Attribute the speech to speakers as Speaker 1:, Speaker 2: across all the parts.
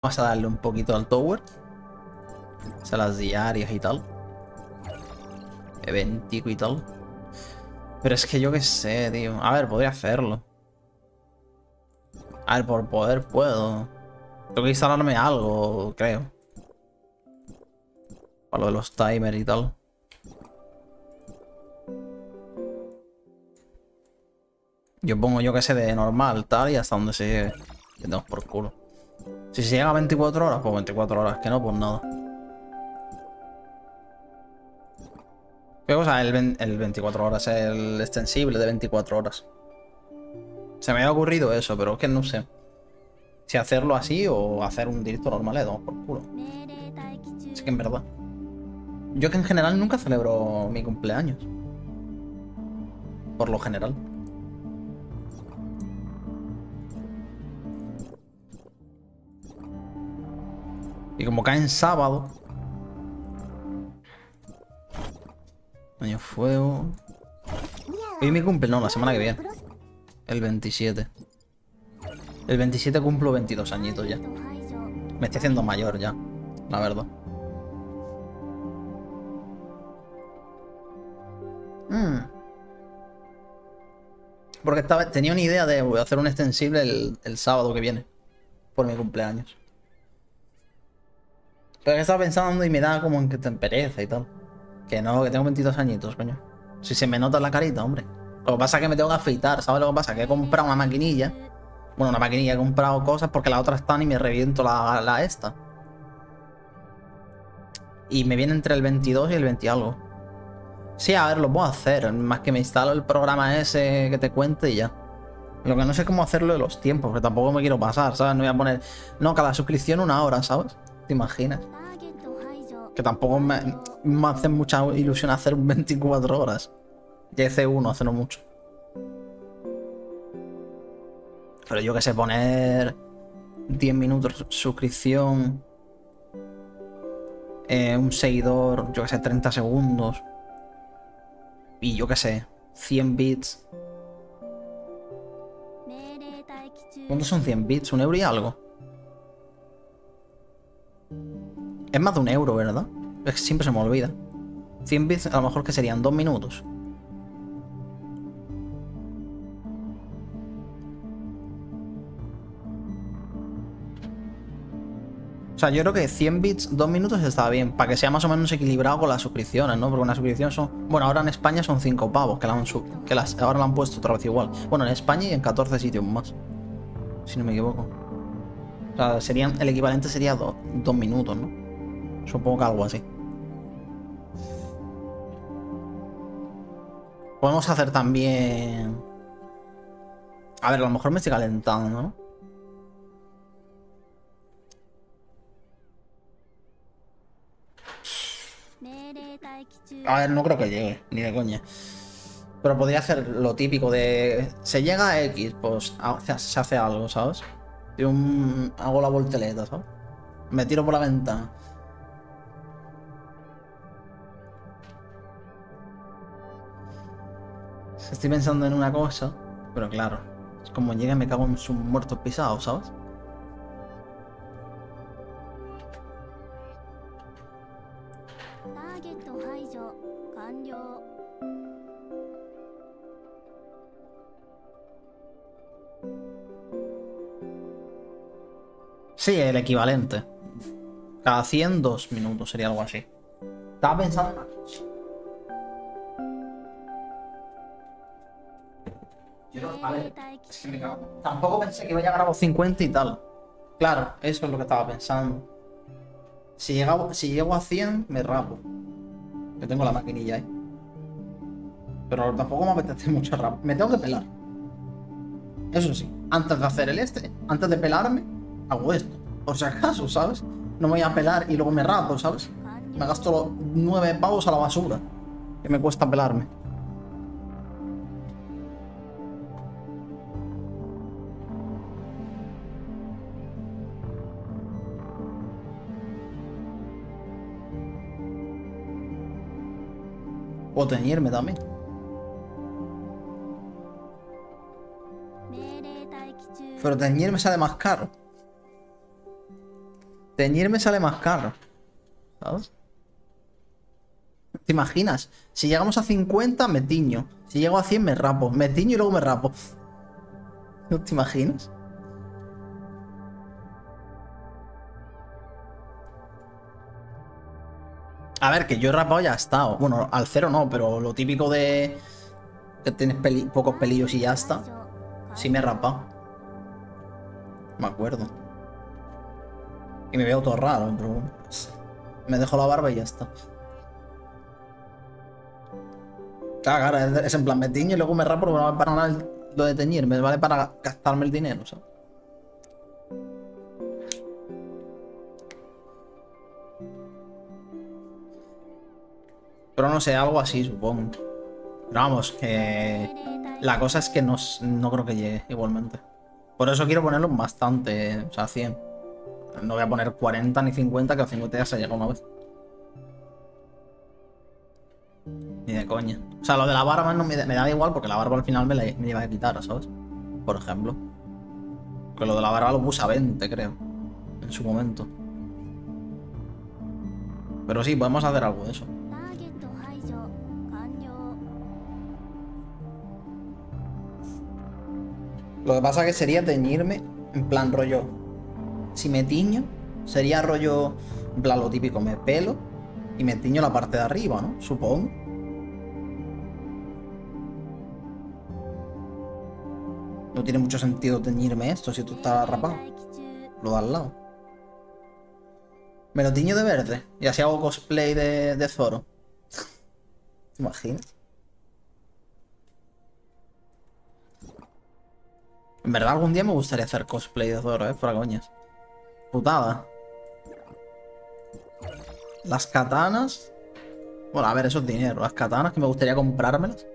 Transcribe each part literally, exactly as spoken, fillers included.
Speaker 1: Vamos a darle un poquito al tower. O sea, las diarias y tal. Eventico y tal. Pero es que yo qué sé, tío. A ver, podría hacerlo. A ver, por poder puedo. Tengo que instalarme algo, creo. Para lo de los timers y tal. Yo pongo yo que sé de normal, tal, y hasta donde se llegue. Que tenemos por culo. Si se llega a veinticuatro horas, pues veinticuatro horas. Que no, pues nada. ¿Qué cosa? El, el veinticuatro horas, el extensible de veinticuatro horas. Se me había ocurrido eso, pero es que no sé. Si hacerlo así o hacer un directo normal, le damos por culo. Es que en verdad. Yo que en general nunca celebro mi cumpleaños. Por lo general. Y como cae en sábado. Año fuego. Hoy mi cumple, no, la semana que viene. El veintisiete. El veintisiete cumplo veintidós añitos ya. Me estoy haciendo mayor ya, la verdad. Mm. Porque estaba, tenía una idea de voy a hacer un extensible el, el sábado que viene. Por mi cumpleaños. Pero que estaba pensando y me da como en que te pereza y tal. Que no, que tengo veintidós añitos, coño. Si se me nota en la carita, hombre. Lo que pasa es que me tengo que afeitar, ¿sabes lo que pasa? Que he comprado una maquinilla. Bueno, una maquinilla, he comprado cosas porque la otra están y me reviento la, la esta. Y me viene entre el veintidós y el veinte algo. Sí, a ver, lo puedo hacer. Más que me instalo el programa ese que te cuente y ya. Lo que no sé cómo hacerlo de los tiempos, que tampoco me quiero pasar, ¿sabes? No voy a poner... No, cada suscripción una hora, ¿sabes? ¿Te imaginas? Que tampoco me, me hace mucha ilusión hacer veinticuatro horas. Ya hice uno hace no mucho. Pero yo que sé, poner diez minutos suscripción, eh, un seguidor, yo que sé, treinta segundos. Y yo que sé, cien bits. ¿Cuántos son cien bits? ¿Un euro y algo? Es más de un euro, ¿verdad? Es que siempre se me olvida. cien bits a lo mejor que serían dos minutos. O sea, yo creo que cien bits, dos minutos está bien. Para que sea más o menos equilibrado con las suscripciones, ¿no? Porque una suscripción son... Bueno, ahora en España son cinco pavos, que, la han sub... que las... ahora la han puesto otra vez igual. Bueno, en España y en catorce sitios más. Si no me equivoco. O sea, serían... el equivalente sería do... dos minutos, ¿no? Supongo que algo así. Podemos hacer también... A ver, a lo mejor me estoy calentando, ¿no? A ver, no creo que llegue, ni de coña. Pero podría hacer lo típico de... Se llega a X, pues se hace algo, ¿sabes? Yo un... hago la volteleta, ¿sabes? Me tiro por la ventana. Estoy pensando en una cosa, pero claro, es como llega me cago en sus muertos pisados, ¿sabes? Sí, el equivalente. Cada cien, dos minutos sería algo así. Estaba pensando en una cosa. Yo no, a ver, es que me cago. Tampoco pensé que iba a llegar a los cincuenta y tal. Claro, eso es lo que estaba pensando. Si, llegaba, si llego a cien, me rapo. Que tengo la maquinilla ahí. Pero tampoco me apetece mucho rap. Me tengo que pelar. Eso sí, antes de hacer el este, antes de pelarme, hago esto. Por si acaso, ¿sabes? No me voy a pelar y luego me rapo, ¿sabes? Me gasto los nueve pavos a la basura. Que me cuesta pelarme. O teñirme también. Pero teñirme sale más caro. Teñirme sale más caro. ¿Sabes? ¿Te imaginas? Si llegamos a cincuenta, me tiño. Si llego a cien, me rapo. Me tiño y luego me rapo. ¿No te imaginas? A ver, que yo he rapado ya he estado. Bueno, al cero no, pero lo típico de que tienes peli pocos pelillos y ya está. Sí me he rapado. Me acuerdo. Y me veo todo raro, pero bueno. Me dejo la barba y ya está. Claro, claro, es en plan, me tiño y luego me rapo, pero no vale para nada lo de teñir, me vale para gastarme el dinero, ¿sabes? Pero no sé, algo así, supongo. Pero vamos, que la cosa es que no, no creo que llegue igualmente. Por eso quiero ponerlo bastante, o sea, cien. No voy a poner cuarenta ni cincuenta, que a cincuenta ya se llega una vez. Ni de coña. O sea, lo de la barba no me, me da igual porque la barba al final me la me iba a quitar, ¿sabes? Por ejemplo. Porque lo de la barba lo puse a veinte, creo. En su momento. Pero sí, podemos hacer algo de eso. Lo que pasa que sería teñirme en plan rollo. Si me tiño, sería rollo. En plan lo típico, me pelo y me tiño la parte de arriba, ¿no? Supongo. No tiene mucho sentido teñirme esto si tú estás rapado. Lo de al lado. Me lo tiño de verde y así hago cosplay de, de Zoro. ¿Te imaginas? En verdad algún día me gustaría hacer cosplay de Zoro, eh, fuera coñas. Putada. Las katanas. Bueno, a ver, eso es dinero. Las katanas que me gustaría comprármelas.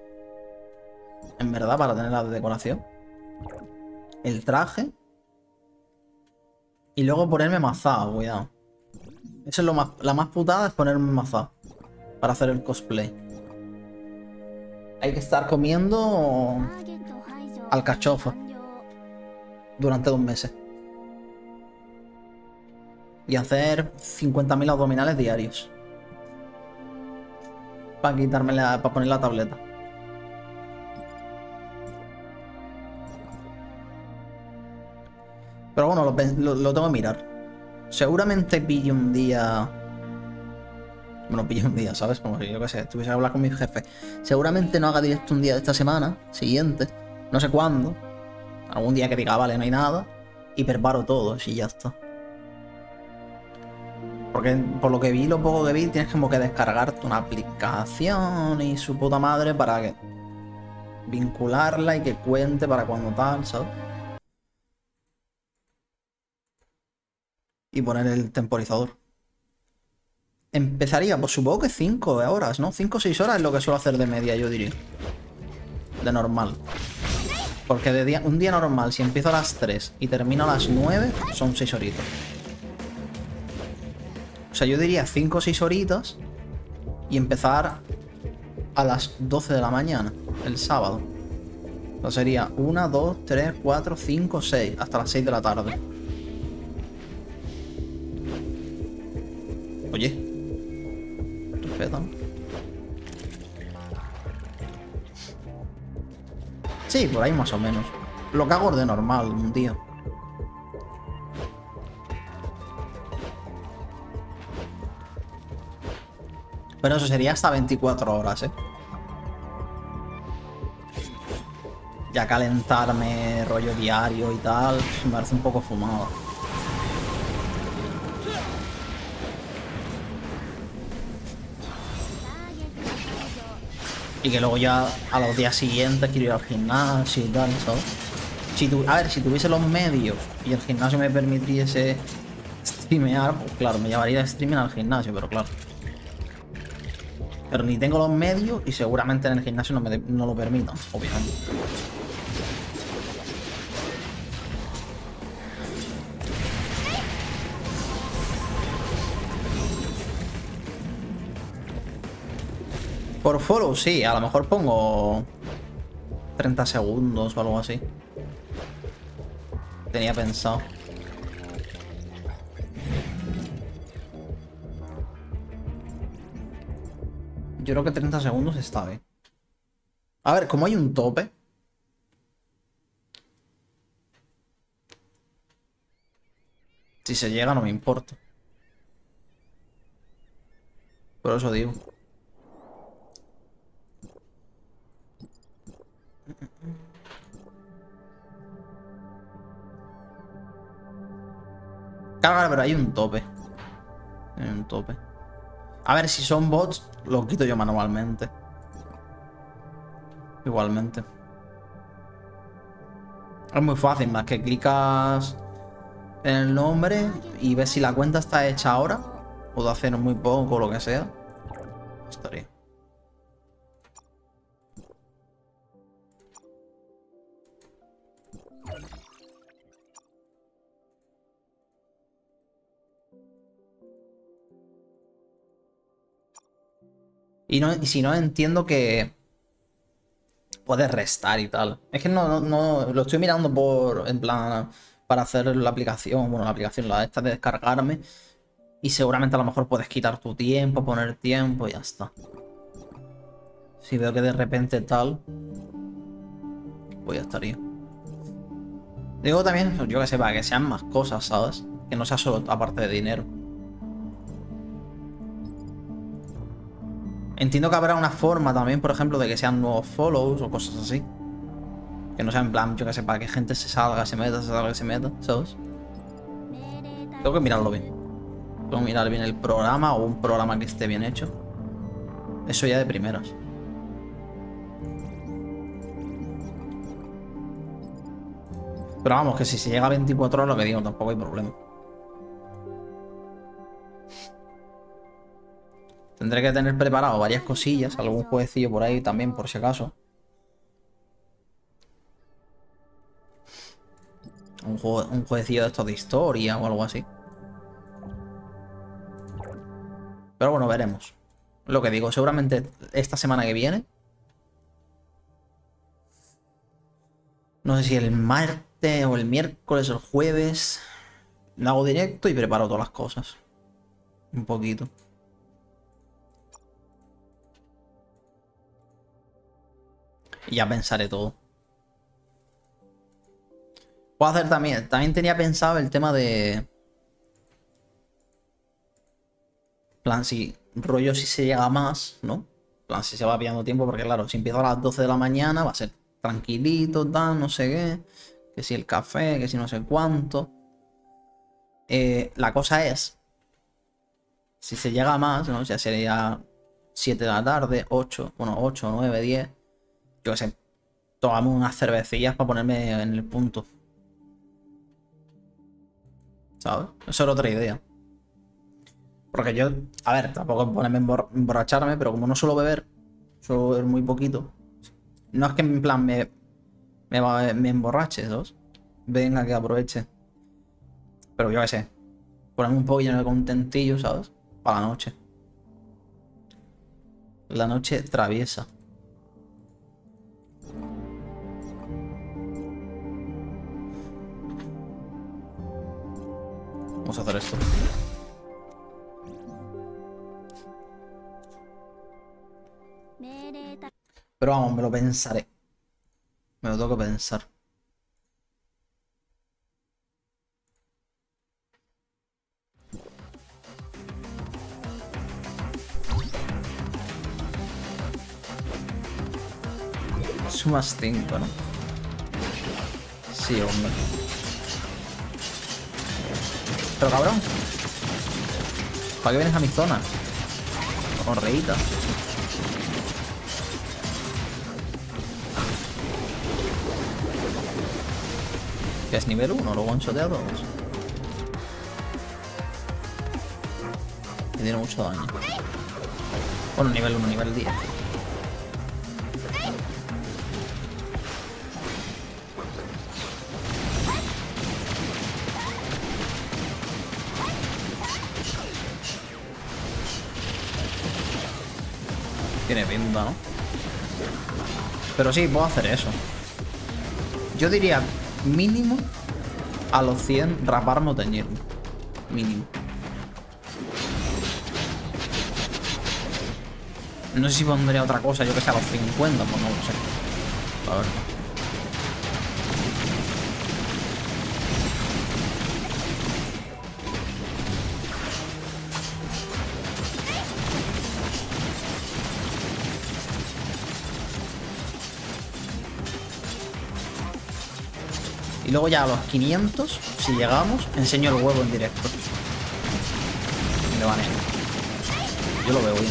Speaker 1: En verdad, para tenerlas de decoración. El traje. Y luego ponerme mazado, cuidado. Eso es lo más. La más putada es ponerme mazado. Para hacer el cosplay. Hay que estar comiendo alcachofa durante dos meses. Y hacer cincuenta mil abdominales diarios. Para quitarme la. Para poner la tableta. Pero bueno, lo, lo, lo tengo que mirar. Seguramente pille un día. Bueno, pille un día, ¿sabes? Como si yo qué sé, estuviese a hablar con mi jefe. Seguramente no haga directo un día de esta semana, siguiente. No sé cuándo. Algún día que diga, vale, no hay nada. Y preparo todo, y ya está. Porque por lo que vi, lo poco que vi, tienes como que descargarte una aplicación y su puta madre para que vincularla y que cuente para cuando tal, ¿sabes? Y poner el temporizador. Empezaría, pues supongo que cinco horas, ¿no? cinco o seis horas es lo que suelo hacer de media, yo diría. De normal. Porque de día, un día normal, si empiezo a las tres y termino a las nueve, son seis horitas. O sea, yo diría cinco o seis horitas y empezar a las doce de la mañana, el sábado. O sea, sería una, dos, tres, cuatro, cinco, seis, hasta las seis de la tarde. Oye. Respeta, ¿no? Sí, por ahí más o menos. Lo que hago de normal un día. Pero eso sería hasta veinticuatro horas, ¿eh? Ya calentarme rollo diario y tal, me parece un poco fumado. Y que luego ya a los días siguientes quiero ir al gimnasio y tal, ¿sabes? Si tu, a ver, si tuviese los medios y el gimnasio me permitiese streamear, pues claro, me llevaría el streaming al gimnasio, pero claro. Pero ni tengo los medios y seguramente en el gimnasio no, me, no lo permitan, obviamente. Por follow, sí, a lo mejor pongo treinta segundos o algo así. Tenía pensado. Yo creo que treinta segundos está bien. A ver, como hay un tope. Si se llega no me importa. Por eso digo. Claro, pero hay un tope. Hay un tope. A ver, si son bots, lo quito yo manualmente. Igualmente. Es muy fácil, más que clicas en el nombre y ves si la cuenta está hecha ahora. O de hacer muy poco o lo que sea. Estaría. Y, no, y si no, entiendo que puedes restar y tal. Es que no, no, no, lo estoy mirando por, en plan, para hacer la aplicación, bueno, la aplicación, la esta de descargarme. Y seguramente a lo mejor puedes quitar tu tiempo, poner tiempo y ya está. Si veo que de repente tal, pues ya estaría. Digo también, yo que sé, para que sean más cosas, ¿sabes? Que no sea solo aparte de dinero. Entiendo que habrá una forma también, por ejemplo, de que sean nuevos follows o cosas así. Que no sea en plan, yo que sé, para que gente se salga, se meta, se salga, se meta, ¿sabes? Tengo que mirarlo bien. Tengo que mirar bien el programa o un programa que esté bien hecho. Eso ya de primeras. Pero vamos, que si se llega a veinticuatro horas, lo que digo, tampoco hay problema. Tendré que tener preparado varias cosillas, algún jueguecillo por ahí también, por si acaso. Un, juego, un jueguecillo de estos de historia o algo así. Pero bueno, veremos. Lo que digo, seguramente esta semana que viene. No sé si el martes o el miércoles o el jueves. Me hago directo y preparo todas las cosas. Un poquito. Y ya pensaré todo. Puedo hacer también. También tenía pensado el tema de. Plan, si rollo si se llega más, ¿no? Plan, si se va pillando tiempo, porque claro, si empiezo a las doce de la mañana va a ser tranquilito, tal, no sé qué. Que si el café, que si no sé cuánto. Eh, la cosa es. Si se llega más, ¿no? Ya sería siete de la tarde, ocho, bueno, ocho, nueve, diez. Yo qué sé. Tomamos unas cervecillas para ponerme en el punto. ¿Sabes? Eso era otra idea. Porque yo, a ver, tampoco es ponerme embor emborracharme, pero como no suelo beber, suelo beber muy poquito. No es que en plan me, me, me emborrache, ¿sabes? Venga, que aproveche. Pero yo qué sé. Ponerme un poquillo en el contentillo, ¿sabes? Para la noche. La noche traviesa. Vamos a hacer esto. Pero vamos, me lo pensaré. Me lo tengo que pensar. Sumas cinco, ¿no? Sí, hombre. Pero cabrón. ¿Para qué vienes a mi zona? Correíta. Que es nivel uno, lo one-shotea a todos. Y tiene mucho daño. Bueno, nivel uno, nivel diez. Tiene pinta, ¿no? Pero sí, puedo hacer eso. Yo diría mínimo a los cien raparme o teñirme. Mínimo. No sé si pondría otra cosa, yo que sé, a los cincuenta, pues no lo sé. La verdad. Y luego ya a los quinientos, si llegamos, enseño el huevo en directo. Me baneo. Yo lo veo bien.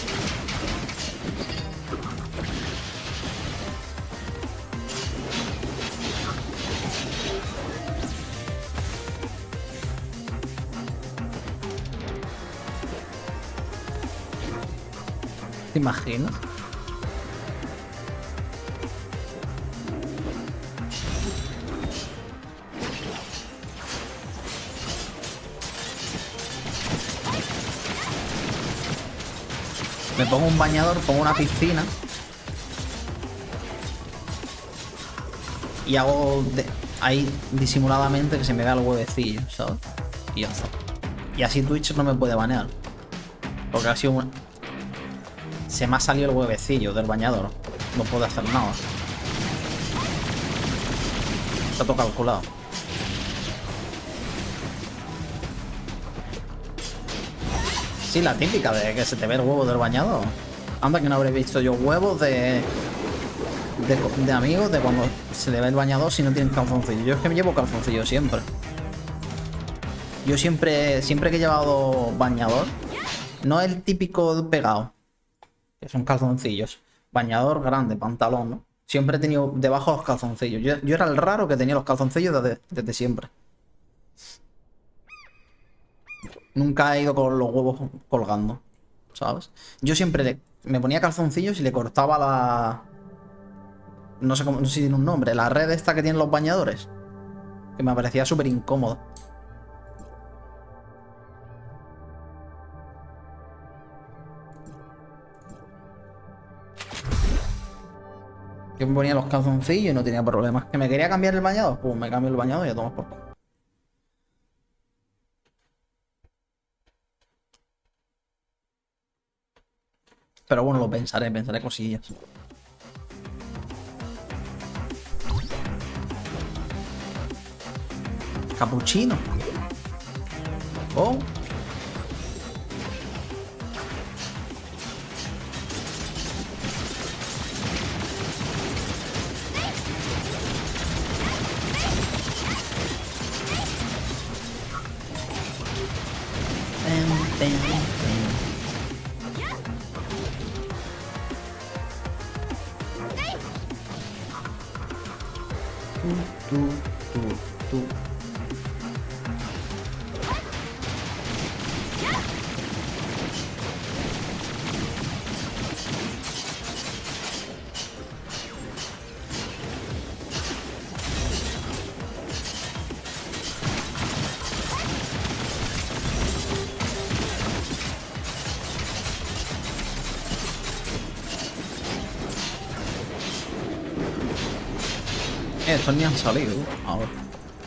Speaker 1: ¿Te imaginas? Me pongo un bañador, pongo una piscina y hago de, ahí disimuladamente que se me vea el huevecillo, ¿sabes? Y ya está. Y así Twitch no me puede banear. Porque ha sido un... Se me ha salido el huevecillo del bañador. No puedo hacer nada. Está todo calculado. Sí, la típica de que se te ve el huevo del bañador. Anda que no habré visto yo huevos de... De, de amigos de cuando se le ve el bañador si no tienen calzoncillo. Yo es que me llevo calzoncillo siempre. Yo siempre, siempre que he llevado bañador, no el típico pegado, que son calzoncillos. Bañador grande, pantalón, ¿no? Siempre he tenido debajo los calzoncillos. Yo, yo era el raro que tenía los calzoncillos desde, desde siempre. Nunca he ido con los huevos colgando, ¿sabes? Yo siempre le, me ponía calzoncillos y le cortaba la... No sé cómo, no sé si tiene un nombre. La red esta que tienen los bañadores. Que me parecía súper incómodo. Yo me ponía los calzoncillos y no tenía problemas. Que me quería cambiar el bañador, pues me cambio el bañador y ya tomas por culo. Pero bueno, lo pensaré, pensaré cosillas. Capuchino. Oh. Ven, ven, ven. Tú, tú, tú, tú. Eh, estos ni han salido. A ver.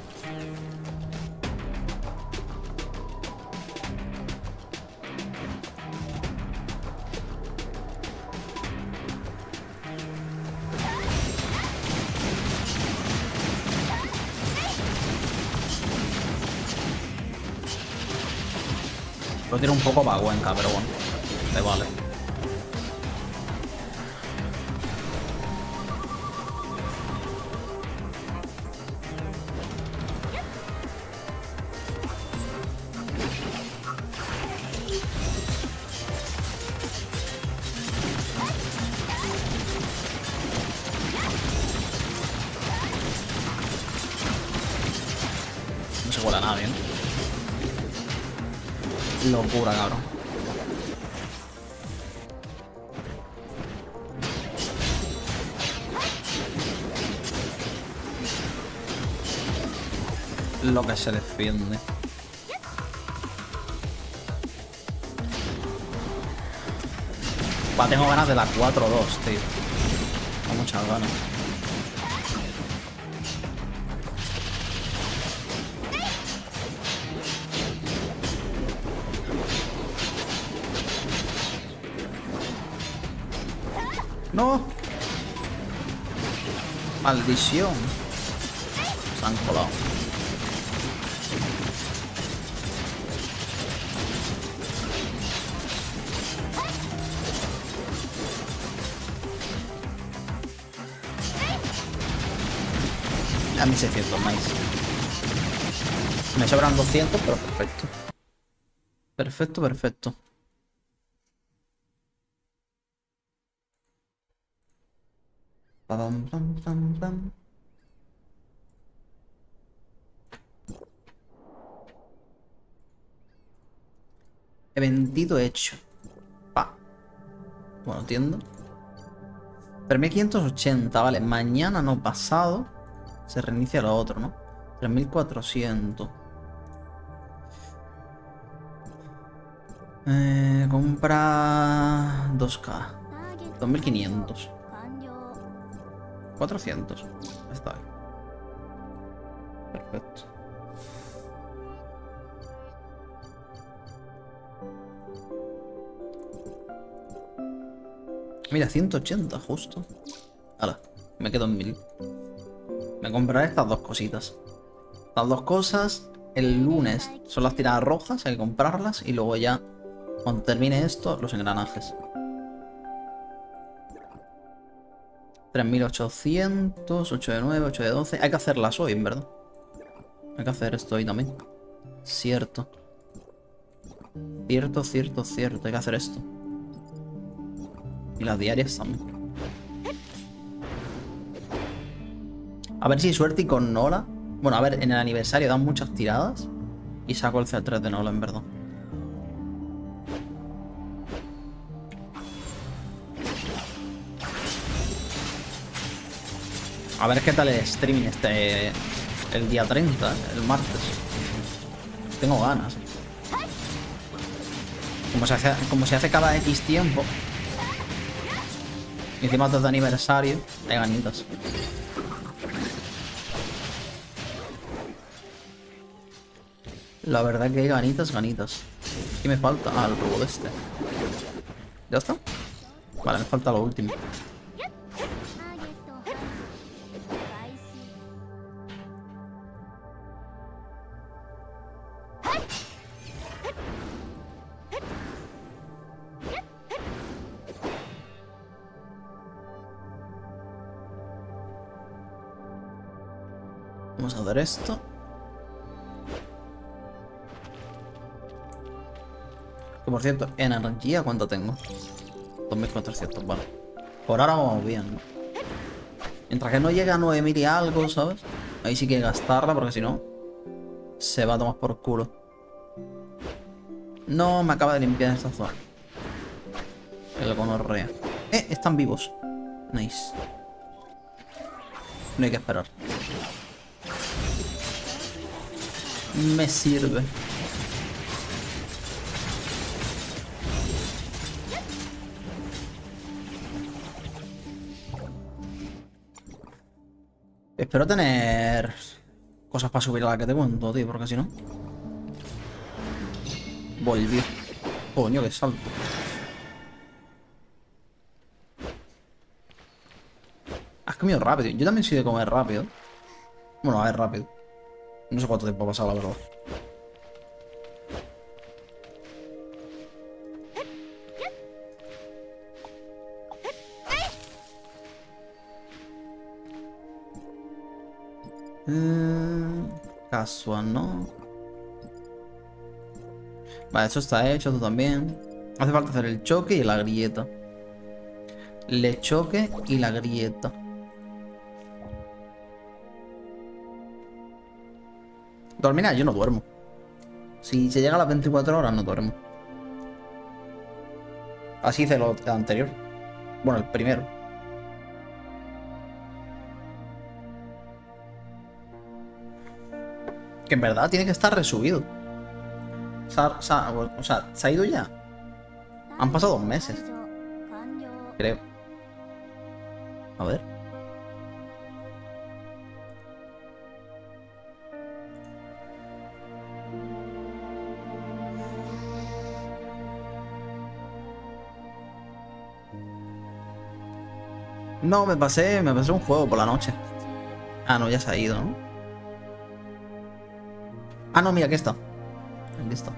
Speaker 1: Lo tiro un poco para Cuenca, pero bueno. Me vale. No se cuela nadie, ¿no? Locura, cabrón. Lo que se defiende. Va, tengo ganas de la cuatro dos, tío. Tengo muchas ganas. ¡No! ¡Maldición! Se han colado. A mí seiscientos más. Me sobran doscientos, pero perfecto. Perfecto, perfecto. Pam, pam, pam, pam. Eventito hecho. Pa. Bueno, entiendo. tres mil quinientos ochenta, vale. Mañana no pasado. Se reinicia lo otro, ¿no? tres mil cuatrocientos. Eh, compra dos K. dos mil quinientos. cuatrocientos. Está bien. Perfecto. Mira, ciento ochenta justo. Hala, me quedo en mil. Me compraré estas dos cositas. Estas dos cosas. El lunes son las tiradas rojas, hay que comprarlas. Y luego ya, cuando termine esto, los engranajes. tres mil ochocientos, ocho de nueve, ocho de doce. Hay que hacerlas hoy, en verdad. Hay que hacer esto hoy también. Cierto. Cierto, cierto, cierto. Hay que hacer esto. Y las diarias también. A ver si hay suerte y con Nola. Bueno, a ver, en el aniversario dan muchas tiradas. Y saco el C tres de Nola, en verdad. A ver qué tal el streaming este... El día treinta, el martes. Tengo ganas. Como se hace, como se hace cada X tiempo. Y encima desde aniversario, hay ganitas. La verdad que hay ganitas, ganitas. ¿Qué me falta? Ah, el robot este. ¿Ya está? Vale, me falta lo último. Vamos a dar esto. Que por cierto, energía, ¿cuánto tengo? dos mil cuatrocientos, vale. Por ahora vamos bien, ¿no? Mientras que no llegue a nueve mil y algo, ¿sabes? Ahí sí que gastarla, porque si no, se va a tomar por culo. No, me acaba de limpiar esta zona. El gonorrea. Eh, están vivos. Nice. No hay que esperar. Me sirve. Espero tener cosas para subir a la que te cuento, tío, porque si no... Volvió. Coño, que salto. Has comido rápido. Yo también soy de comer rápido. Bueno, a ver, rápido. No sé cuánto tiempo ha pasado, la verdad. Eh, casual, ¿no? Vale, esto está hecho, esto también. Hace falta hacer el choque y la grieta. Le choque y la grieta. Dormir, yo no duermo. Si se llega a las veinticuatro horas, no duermo. Así hice lo anterior. Bueno, el primero. Que en verdad tiene que estar resubido. O sea, o sea, o sea, ¿se ha ido ya? Han pasado dos meses. Creo. A ver. No, me pasé, me pasé un juego por la noche. Ah, no, ya se ha ido, ¿no? Ah, no, mira, aquí está. Aquí está.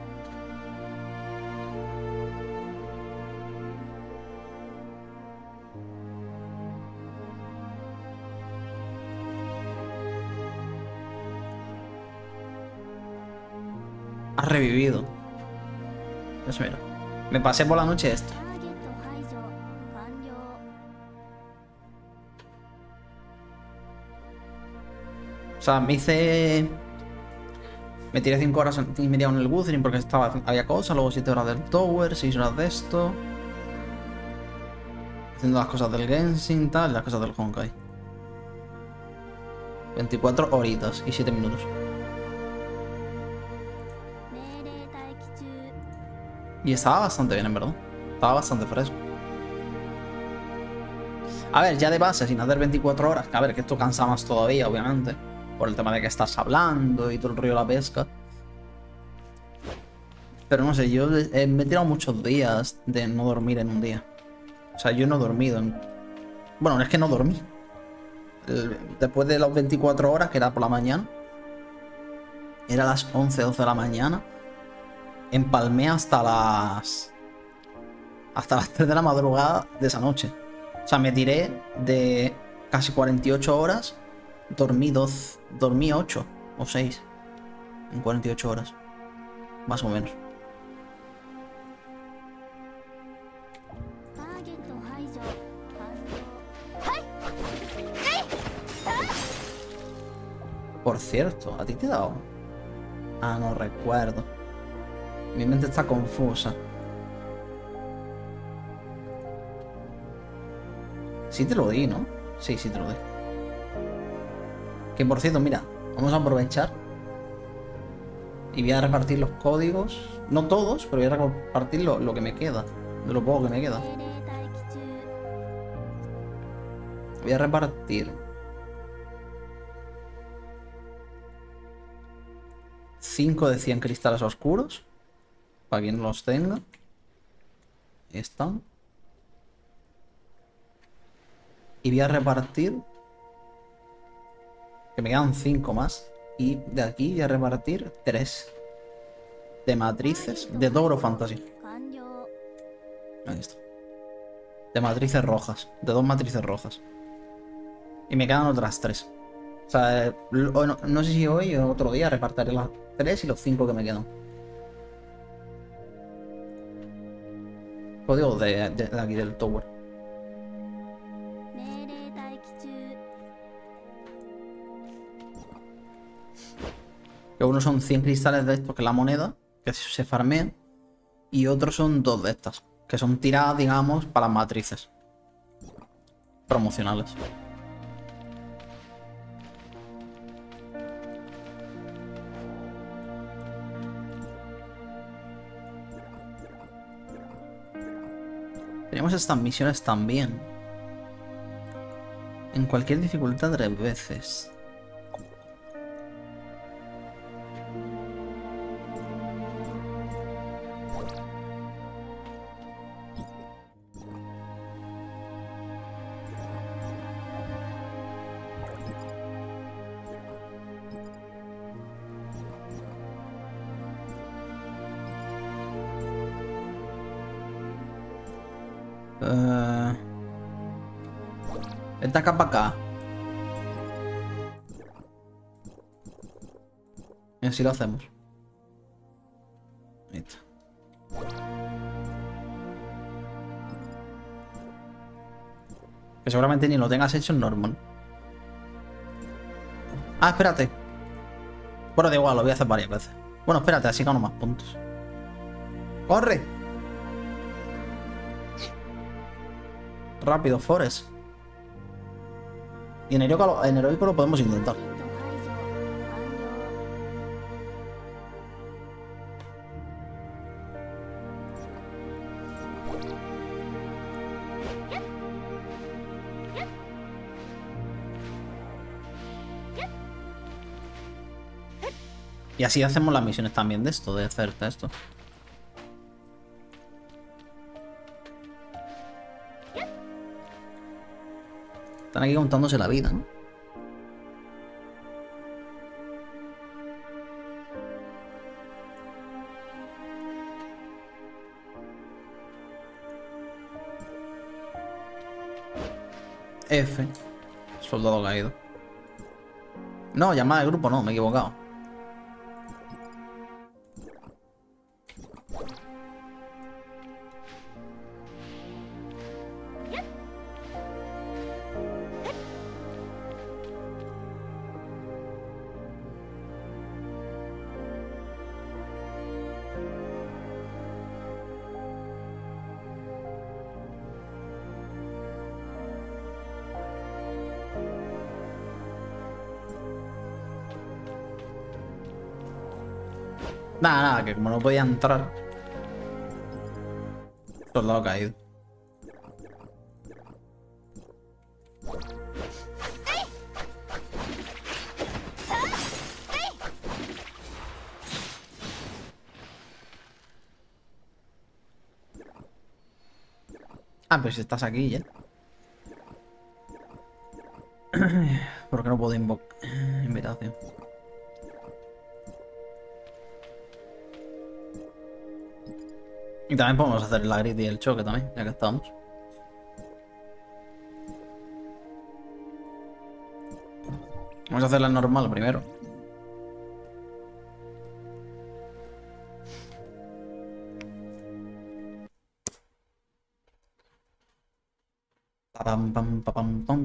Speaker 1: Ha revivido. Eso mira. Me pasé por la noche esto. O sea, me hice... Me tiré cinco horas y media en el Wuthering porque estaba, había cosas, luego siete horas del Tower, seis horas de esto. Haciendo las cosas del Genshin, tal, las cosas del Honkai. veinticuatro horitas y siete minutos. Y estaba bastante bien, en verdad. Estaba bastante fresco. A ver, ya de base, sin hacer veinticuatro horas. A ver, que esto cansa más todavía, obviamente. Por el tema de que estás hablando y todo el rollo de la pesca. Pero no sé, yo eh, me he tirado muchos días de no dormir en un día. O sea, yo no he dormido en... Bueno, es que no dormí. El- después de las veinticuatro horas, que era por la mañana. Era las once, doce de la mañana. Empalmé hasta las... Hasta las tres de la madrugada de esa noche. O sea, me tiré de casi cuarenta y ocho horas. Dormí dos... Dormí ocho o seis. En cuarenta y ocho horas. Más o menos. Por cierto, ¿a ti te he dado? Ah, no recuerdo. Mi mente está confusa. Sí te lo di, ¿no? Sí, sí te lo di. Que por cierto, mira, vamos a aprovechar. Y voy a repartir los códigos. No todos, pero voy a repartir lo, lo que me queda. De lo poco que me queda. Voy a repartir cinco de cien cristales oscuros. Para quien los tenga. Ahí están. Y voy a repartir... Que me quedan cinco más. Y de aquí voy a repartir tres de matrices de Dobro Fantasy. Ahí está. De matrices rojas. De dos matrices rojas. Y me quedan otras tres. O sea, no, no sé si hoy o otro día repartiré las tres y los cinco que me quedan. Código de, de, de aquí del Tower. Que uno son cien cristales de estos, que es la moneda, que se farmean. Y otros son dos de estas, que son tiradas, digamos, para las matrices promocionales. Tenemos estas misiones también. En cualquier dificultad tres veces. Uh... Vente acá para acá. Y así lo hacemos. Ahí está. Que seguramente ni lo tengas hecho en normal. Ah, espérate. Bueno, da igual, lo voy a hacer varias veces. Bueno, espérate, así gano más puntos. ¡Corre! Rápido, Forest. Y en heroico, en heroico lo podemos intentar. Y así hacemos las misiones también de esto, de hacerte esto. Están aquí contándose la vida, ¿no? F. Soldado caído. No, llamada de grupo no, me he equivocado. Nada, nada, que como no podía entrar. Soldado caído. Ah, pero si estás aquí ya. ¿Por qué no puedo invocar? Invitación. Y también podemos hacer la grid y el choque también, ya que estamos. Vamos a hacer la normal primero. Pa pam pam pa pam pam.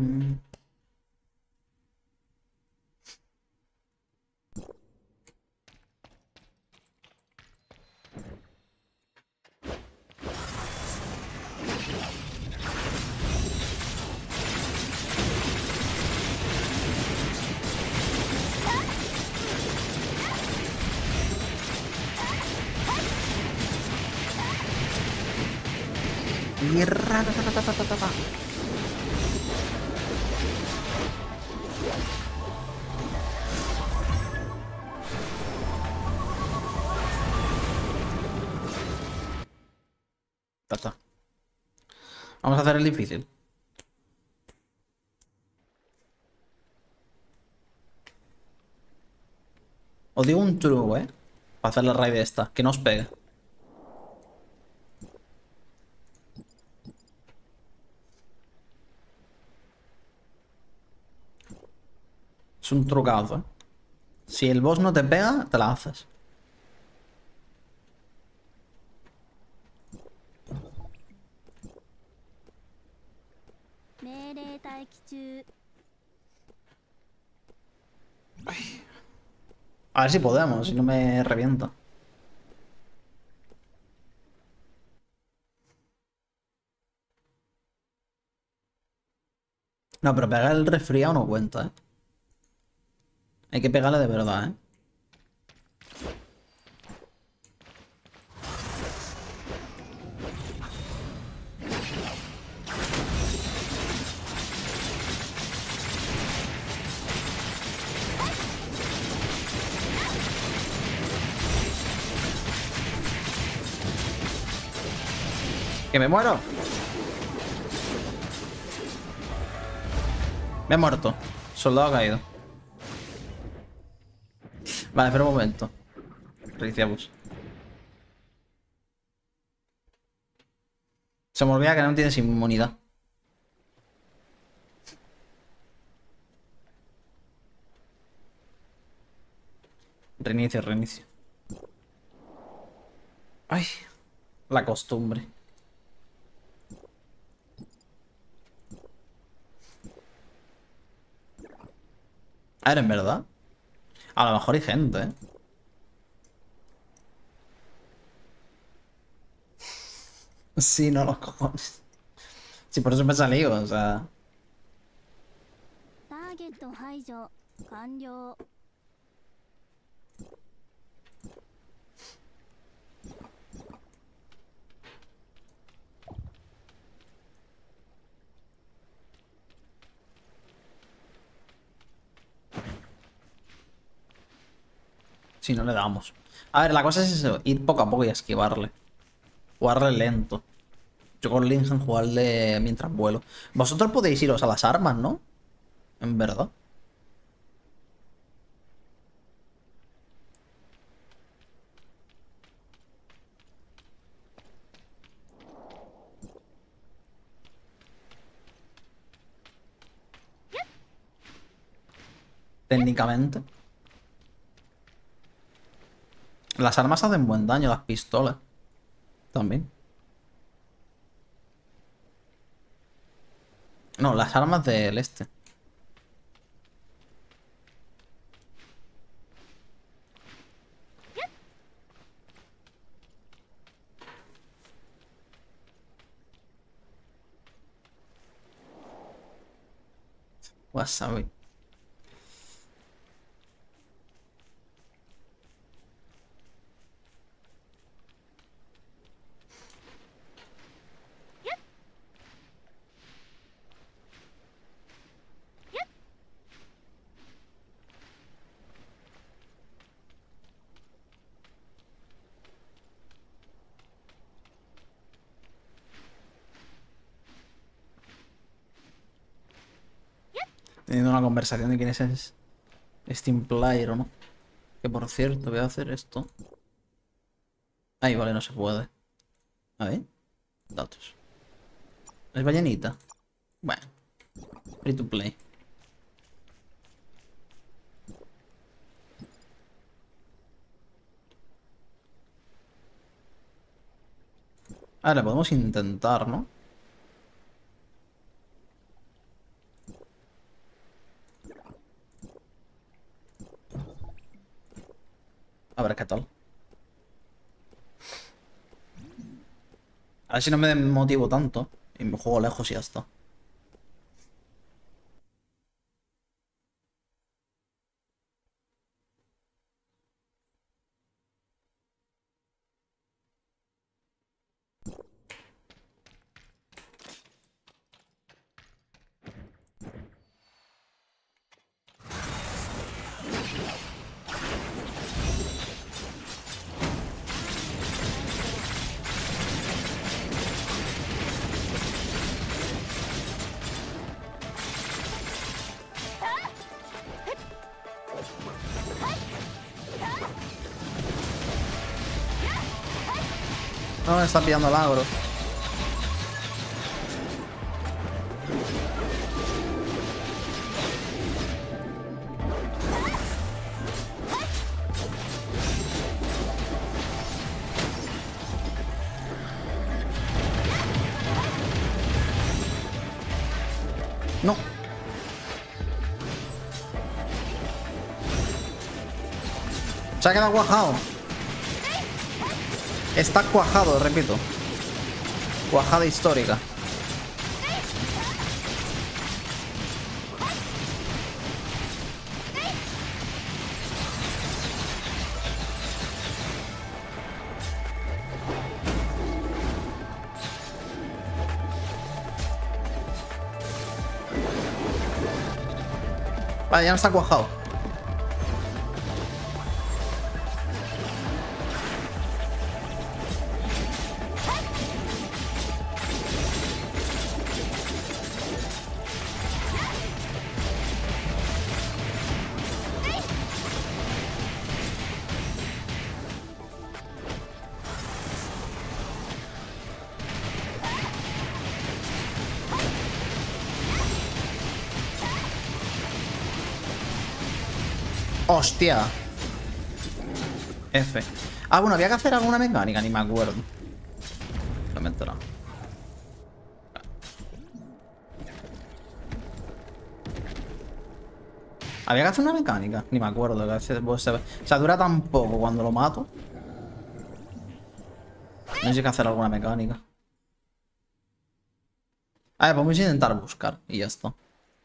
Speaker 1: Tierra, ta, ta, ta, ta, ta, ta, ta. Ya está. Vamos a hacer el difícil. Os digo un truco, ¿eh? Para hacer la raid esta, que no os pegue. Es un trucazo, ¿eh? Si el boss no te pega, te la haces. Ay. A ver si podemos, si no me revienta. No, pero pegar el resfriado no cuenta, ¿eh? Hay que pegarle de verdad, ¿eh? ¿Que me muero? Me he muerto. Soldado caído. Vale, espera un momento. Reiniciamos. Se me olvida que no tienes inmunidad. Reinicio, reinicio. Ay, la costumbre. A ver, en verdad. A lo mejor hay gente, ¿eh? Sí, no, los cojones. Sí, por eso me he salido, o sea. Si no le damos. A ver, la cosa es eso, ir poco a poco y esquivarle. Jugarle lento. Yo con Lingen jugarle mientras vuelo. Vosotros podéis iros a las armas, ¿no? En verdad. Técnicamente. Las armas hacen buen daño, las pistolas. También. No, las armas del este. Wasabi. Teniendo una conversación de quién es el Steam Player o no. Que por cierto, voy a hacer esto. Ahí, vale, no se puede. A ver. Datos. ¿Es ballenita? Bueno. Free to play. Ahora podemos intentar, ¿no? A ver qué tal. A ver si no me motivo tanto. Y me juego lejos y ya está. No, me está pillando el agro. No. Se ha quedado cuajado. Está cuajado, repito. Cuajada histórica. Vale, ya no está cuajado. Hostia. F. Ah, bueno, había que hacer alguna mecánica, ni me acuerdo. No me he enterado. Había que hacer una mecánica, ni me acuerdo. O sea, dura tan poco cuando lo mato. No sé si hay que hacer alguna mecánica. A ver, podemos intentar buscar y ya está.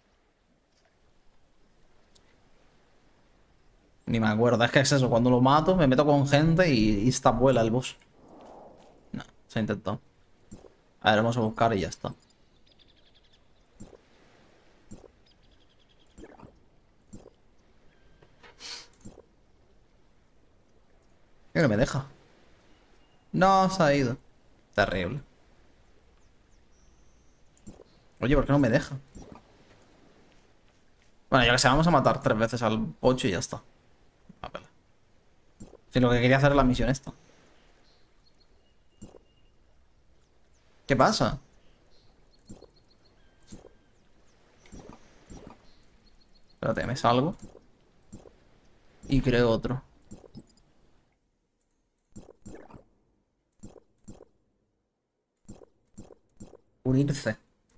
Speaker 1: Ni me acuerdo, es que es eso, cuando lo mato me meto con gente y, y está vuela el boss. No, se ha intentado. A ver, vamos a buscar y ya está. Creo que me deja. No, se ha ido. Terrible. Oye, ¿por qué no me deja? Bueno, ya que sé, vamos a matar tres veces al ocho y ya está. A ver. Si lo que quería hacer es la misión esta. ¿Qué pasa? Espérate, me salgo. Y creo otro. Unirse.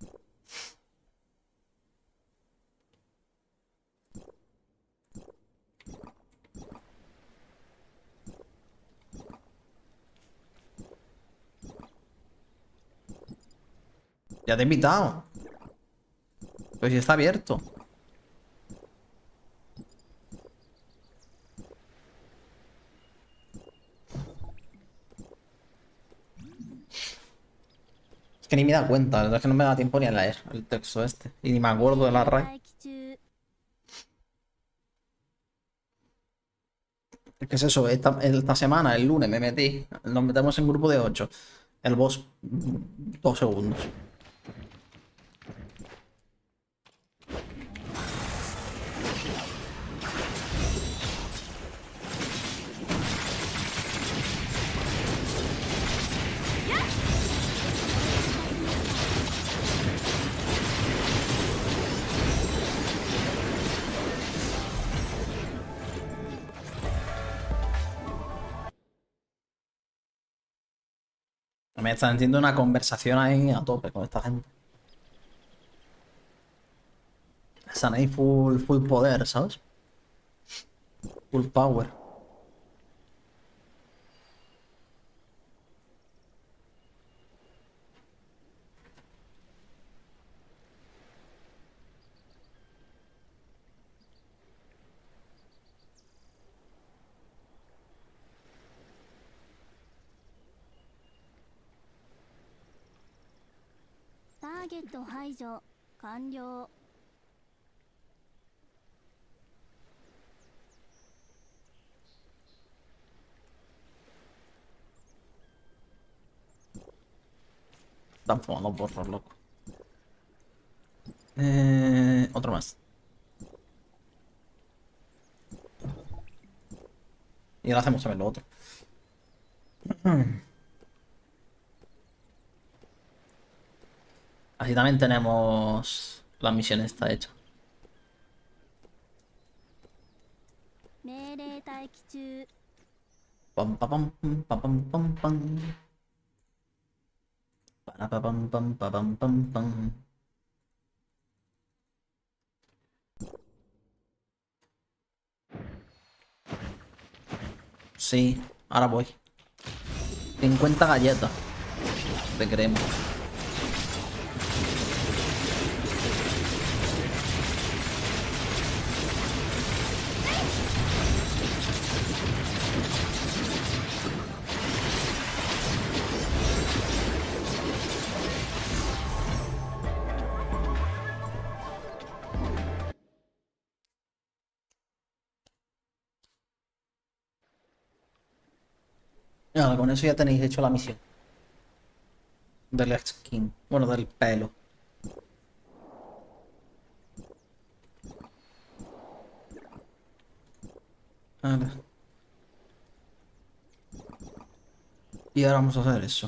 Speaker 1: Ya te he invitado. Pues si está abierto. Es que ni me da cuenta, es que no me da tiempo ni a leer el texto este. Y ni me acuerdo de la raid. ¿Qué es eso? Esta, esta semana, el lunes, me metí. Nos metemos en grupo de ocho. El boss, dos segundos. Me están haciendo una conversación ahí a tope con esta gente. Están ahí full, full poder, ¿sabes? Full power.
Speaker 2: Target 排除完了。
Speaker 1: Están fumando porros, loco. Eh, otro más. Y ahora hacemos también lo otro. Así también tenemos la misión esta hecha.
Speaker 2: 命令待機中。
Speaker 1: Pam, pa, pam, pam, pa, pam, pam, pam. Para, pa, pam, pam, pa, pam, pam, pam. Sí, ahora voy. cincuenta galletas de crema. Nada, con eso ya tenéis hecho la misión. Del skin. Bueno, del pelo. Vale. Y ahora vamos a hacer eso.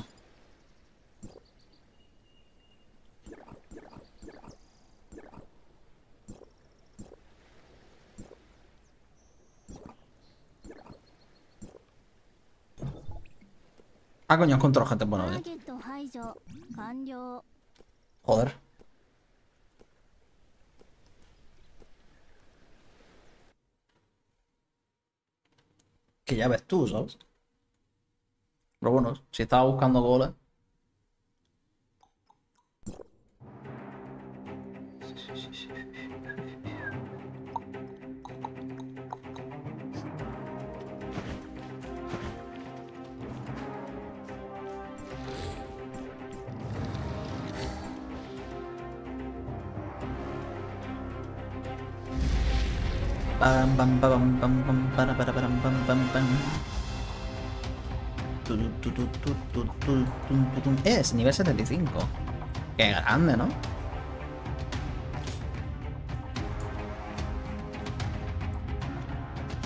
Speaker 1: Ah, coño, encontrado gente buena.
Speaker 2: ターゲット排除完了。
Speaker 1: Joder. Que ya ves tú, ¿sabes? Pero bueno, si estaba buscando goles. Pam, pam, pam, pam, pam, para, para, pam, pam, pam, pam. Tu, tu, tu, tu, tu, tu, tu, tu, tu. Es nivel setenta y cinco. Qué grande, ¿no?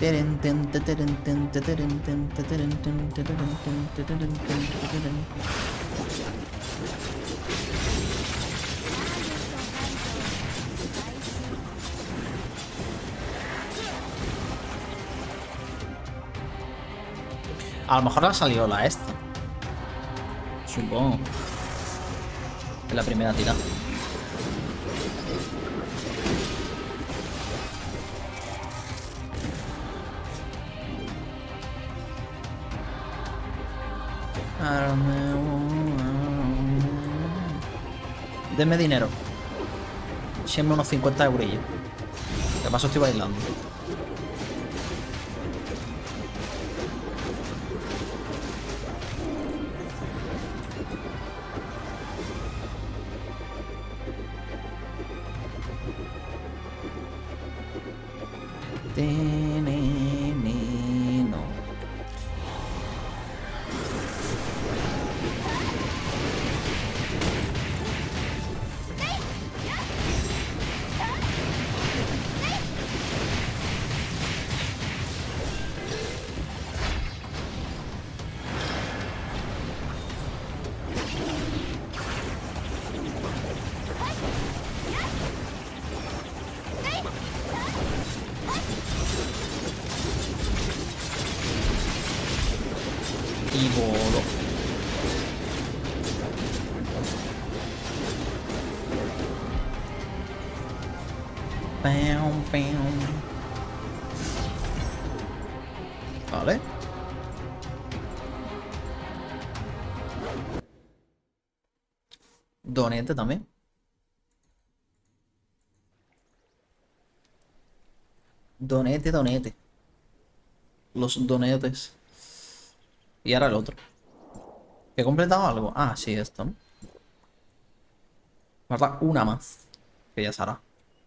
Speaker 1: A lo mejor la salió la esta. Supongo. Es la primera tirada. Denme dinero. Siempre unos cincuenta eurillos. De paso estoy bailando. No. Y voló. Pam, pam. Vale. Donete también. Donete, donete. Los donetes. Y ahora el otro. ¿He completado algo? Ah, sí, esto, ¿no? Falta una más. Que ya se hará.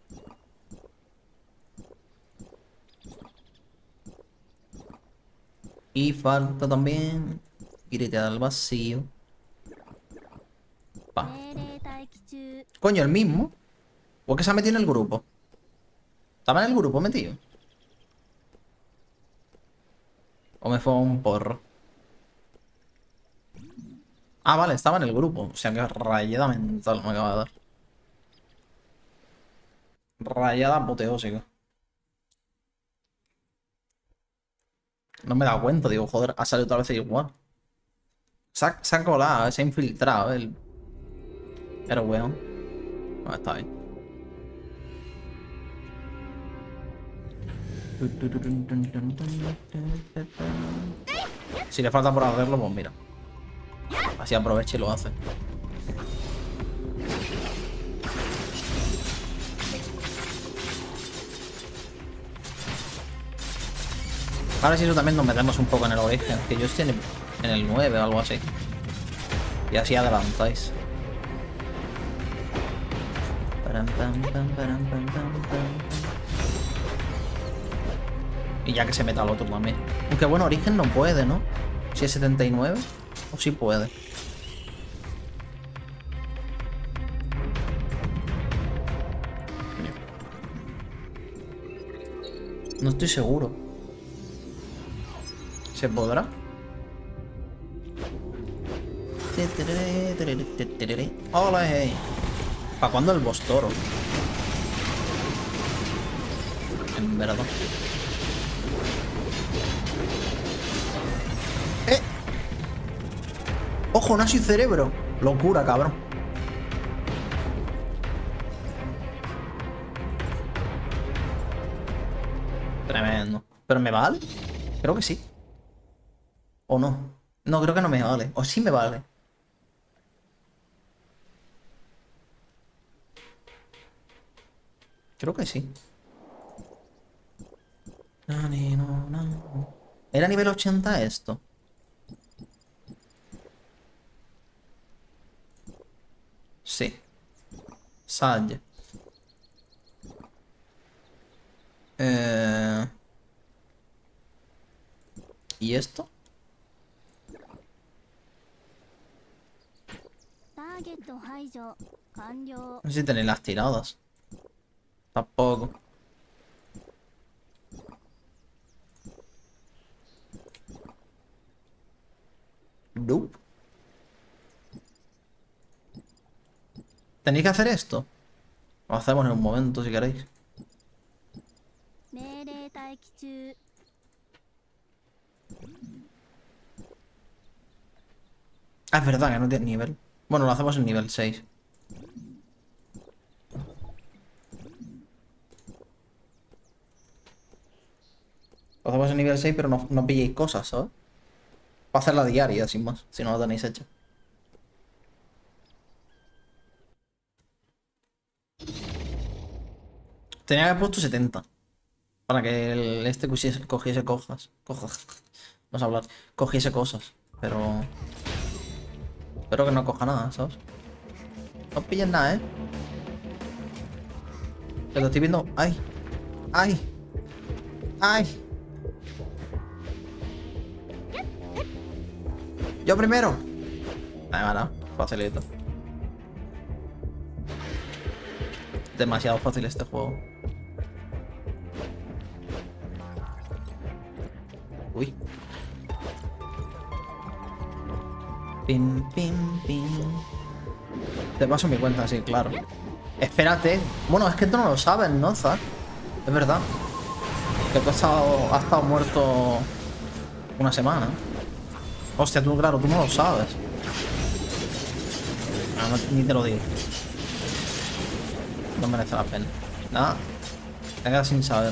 Speaker 1: Y falta también grite al vacío. Pa. Coño, el mismo. ¿O es que se ha metido en el grupo? ¿Estaba en el grupo metido? ¿O me fue un porro? Ah, vale, estaba en el grupo. O sea, que rayada mental me acaba de dar. Rayada apoteósica. No me he dado cuenta, digo, joder, ha salido otra vez igual. Se ha, se ha colado, se ha infiltrado el... Pero bueno. No, está bien. Si le falta por hacerlo, pues mira. Así aprovecha y lo hace. Ahora sí, eso también nos metemos un poco en el origen. Que yo estoy en el, en el nueve o algo así. Y así adelantáis. Y ya que se meta el otro también. Aunque bueno, origen no puede, ¿no? Si es setenta y nueve. O sí puede. No estoy seguro. ¿Se podrá? ¡Hola! Hey. ¿Para cuándo el boss toro? En verdad. ¡Eh! ¡Ojo, nazi cerebro! Locura, cabrón. Tremendo. ¿Pero me vale? Creo que sí. ¿O no? No, creo que no me vale. O sí me vale. Creo que sí. ¿Era nivel ochenta esto? Sí. Sage. Eh... ¿Y esto? No sé si tenéis las tiradas. Tampoco. ¿Tenéis que hacer esto? Lo hacemos en un momento si queréis.
Speaker 2: 命令待機中。
Speaker 1: Ah, es verdad que no tiene nivel. Bueno, lo hacemos en nivel seis. Lo hacemos en nivel seis, pero no, no pilléis cosas, ¿sabes? Para hacer la diaria, sin más, si no lo tenéis hecho. Tenía que haber puesto setenta. Para que el este cogiese, cogiese cojas. Cojas. Vamos a hablar. Cogiese cosas. Pero... Espero que no coja nada, ¿sabes? No pilles nada, ¿eh? Que lo estoy viendo... ¡Ay! ¡Ay! ¡Ay! ¡Yo primero! Ahí va, no. Facilito. Demasiado fácil este juego. Uy. Pim, pim, pim. Te paso mi cuenta, sí, claro. Espérate. Bueno, es que tú no lo sabes, ¿no, Zack? Es verdad. Que tú has estado, has estado muerto una semana. Hostia, tú, claro, tú no lo sabes. No, no, ni te lo digo. No merece la pena. Nada. Te quedas sin saber.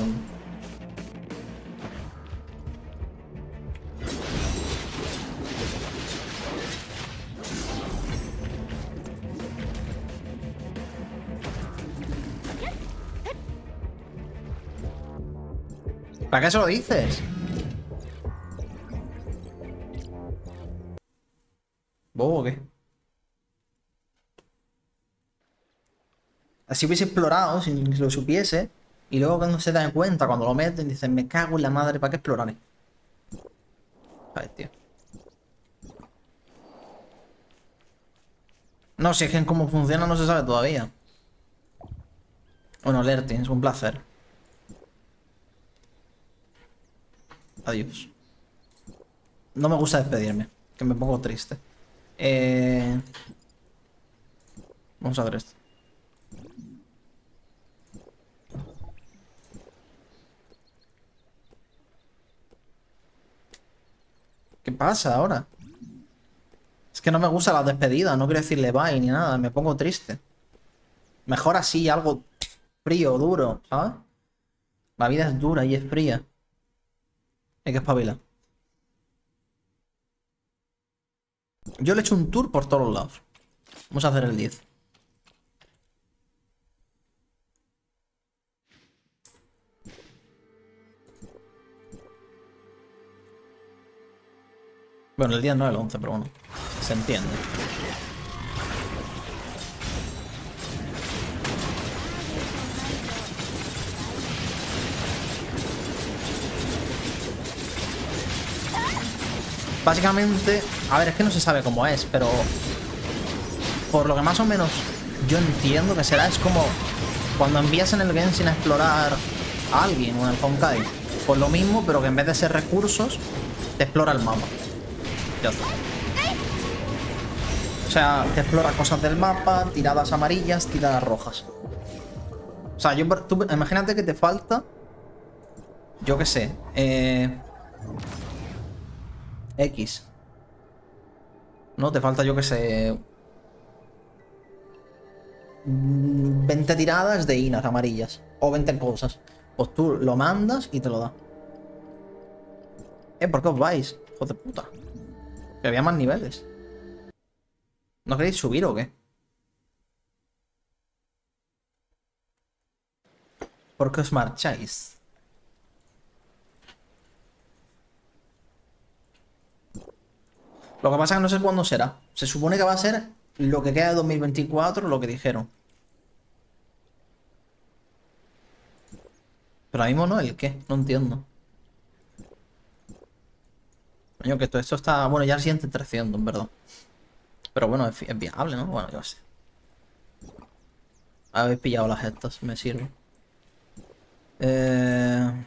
Speaker 1: ¿Para qué se lo dices? ¿Bobo o qué? Así hubiese explorado, si lo supiese. Y luego cuando se dan cuenta, cuando lo meten, dicen, me cago en la madre, ¿para qué exploraré? A ver, tío. No, si es que en cómo funciona no se sabe todavía. Bueno, Lertin, es un placer. Adiós. No me gusta despedirme, que me pongo triste. Eh... Vamos a ver esto. ¿Qué pasa ahora? Es que no me gusta la despedida, no quiero decirle bye ni nada, me pongo triste. Mejor así, algo frío, duro, ¿sabes? La vida es dura y es fría. Hay que espabilar. Yo le he hecho un tour por todos los lados. Vamos a hacer el diez. Bueno, el diez no, el once, pero bueno. Se entiende. Básicamente, a ver, es que no se sabe cómo es, pero por lo que más o menos yo entiendo que será, es como cuando envías en el Genshin a explorar a alguien o en el Honkai. Pues lo mismo, pero que en vez de ser recursos, te explora el mapa. Ya está. O sea, te explora cosas del mapa, tiradas amarillas, tiradas rojas. O sea, yo, tú, imagínate que te falta, yo qué sé, eh... X. No, te falta, yo que sé, veinte tiradas de inas amarillas. O veinte cosas. Pues tú lo mandas y te lo da. Eh, ¿por qué os vais? Hijo de puta. Que había más niveles. ¿No queréis subir o qué? ¿Por qué os marcháis? Lo que pasa es que no sé cuándo será. Se supone que va a ser lo que queda de dos mil veinticuatro, lo que dijeron. Pero ahora mismo no, ¿el qué? No entiendo. Coño, que todo esto está... Bueno, ya el siguiente trescientos, en verdad. Pero bueno, es, es viable, ¿no? Bueno, yo sé. Habéis pillado las estas, me sirve. Eh...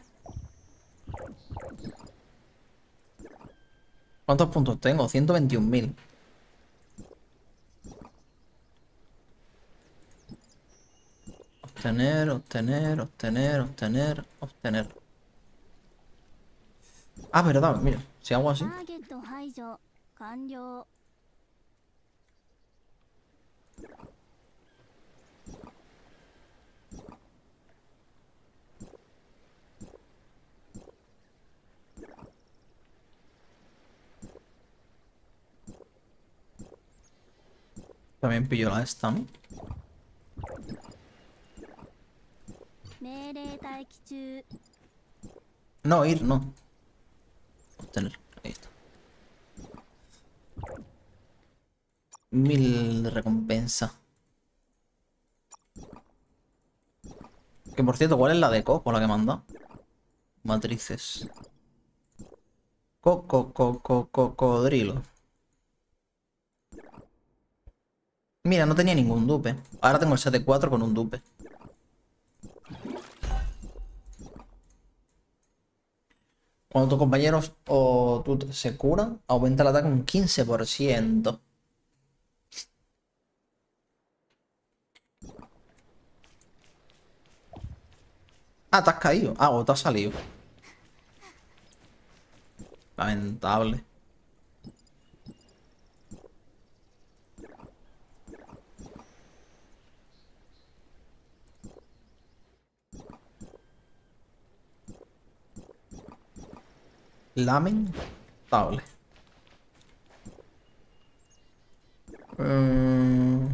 Speaker 1: ¿Cuántos puntos tengo? ciento veintiún mil. obtener, obtener, obtener, obtener, obtener. Ah, verdad, mira, si hago así.
Speaker 2: ターゲット排除完了
Speaker 1: También pillo la esta, ¿no?
Speaker 2: 命令待機中
Speaker 1: No, ir, no. Obtener, ahí está. Mil de recompensa. Que por cierto, ¿cuál es la de Coco, la que manda? Matrices. Coco, coco, cocodrilo. Mira, no tenía ningún dupe. Ahora tengo el set de cuatro con un dupe. Cuando tus compañeros o tú te- se curan, aumenta el ataque un quince por ciento. Ah, te has caído. Ah, o te has salido. Lamentable. Lamentable. Mm.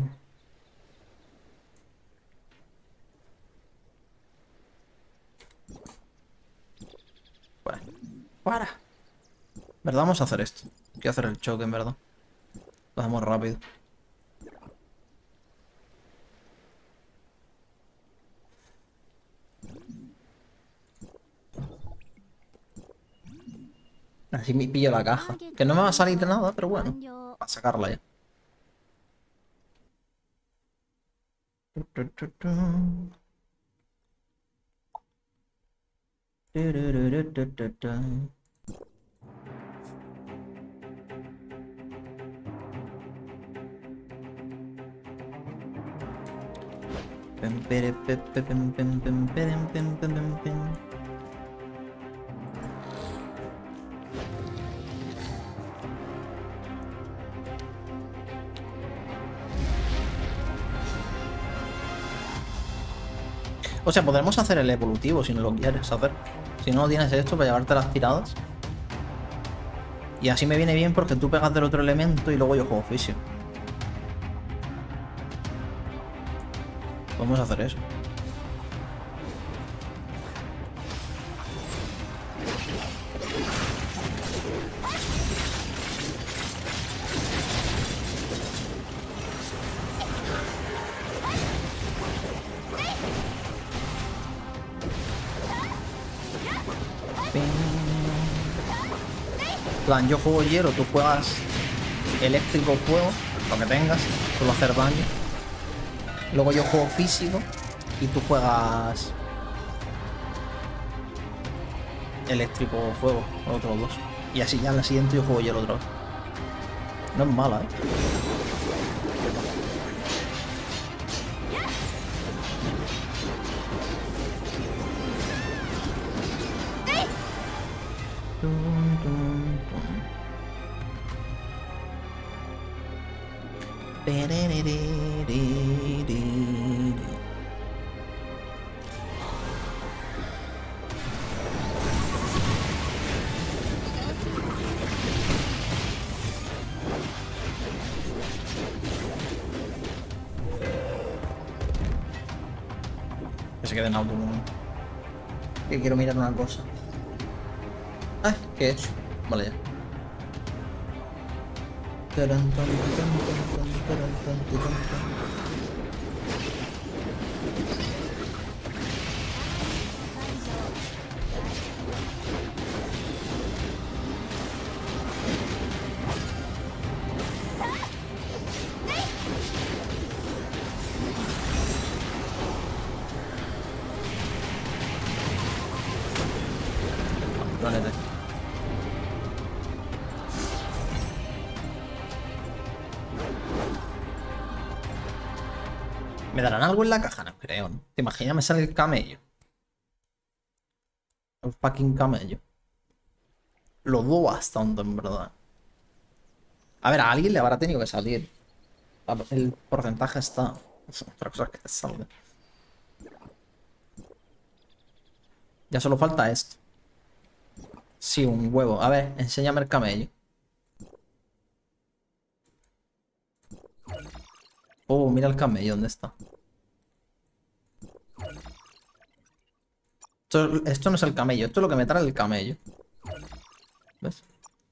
Speaker 1: Bueno, para. ¿Verdad? Vamos a hacer esto. Quiero hacer el choque, en verdad. Lo hacemos rápido. Así me pillo la caja. Que no me va a salir de nada, pero bueno.
Speaker 2: 完了
Speaker 1: A sacarla ya. Pem, pere, pe, pe, pem, pem, pem, perem, pem, pem, pem, pem. O sea, podremos hacer el evolutivo si no lo quieres hacer. Si no tienes esto para llevarte las tiradas. Y así me viene bien porque tú pegas del otro elemento y luego yo juego físico. Podemos hacer eso. En plan, yo juego hielo, tú juegas eléctrico, fuego, lo que tengas, solo hacer daño. Luego yo juego físico y tú juegas eléctrico o fuego, los otros dos. Y así ya en la siguiente yo juego hielo otra vez. No es mala, ¿eh? Tum, tum, tum. Perererererere. Que se quede en auto un momento. Que quiero mirar una cosa. Ay, ¿qué he hecho? Vale, ya. Taran, tan, tan, tan, tan, taran, tan, taran, tan. Planeta. ¿Me darán algo en la caja? No creo, ¿no? ¿Te imaginas? Me sale el camello. El fucking camello. Lo dudo bastante, en verdad. A ver, a alguien le habrá tenido que salir. El porcentaje está. Otra cosa es que te salga. Ya solo falta esto. Sí, un huevo. A ver, enséñame el camello. Oh, mira el camello, ¿dónde está? Esto, esto no es el camello, esto es lo que me trae el camello. ¿Ves?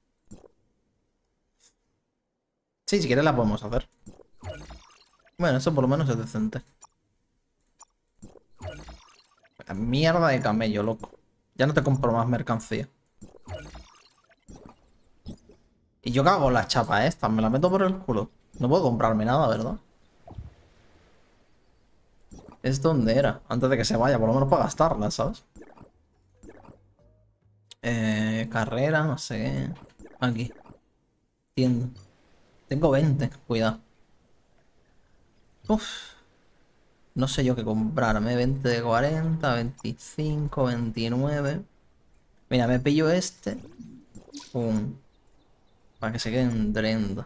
Speaker 1: Sí, si quieres la podemos hacer. Bueno, eso por lo menos es decente. La mierda de camello, loco. Ya no te compro más mercancía. Y yo cago en la chapa esta, me la meto por el culo. No puedo comprarme nada, ¿verdad? Es donde era, antes de que se vaya, por lo menos para gastarla, ¿sabes? Eh, carrera, no sé. Aquí. Tienda. Tengo veinte, cuidado. Uf. No sé yo qué comprarme. veinte de cuarenta, veinticinco, veintinueve. Mira, me pillo este. Pum. Para que se quede en treinta.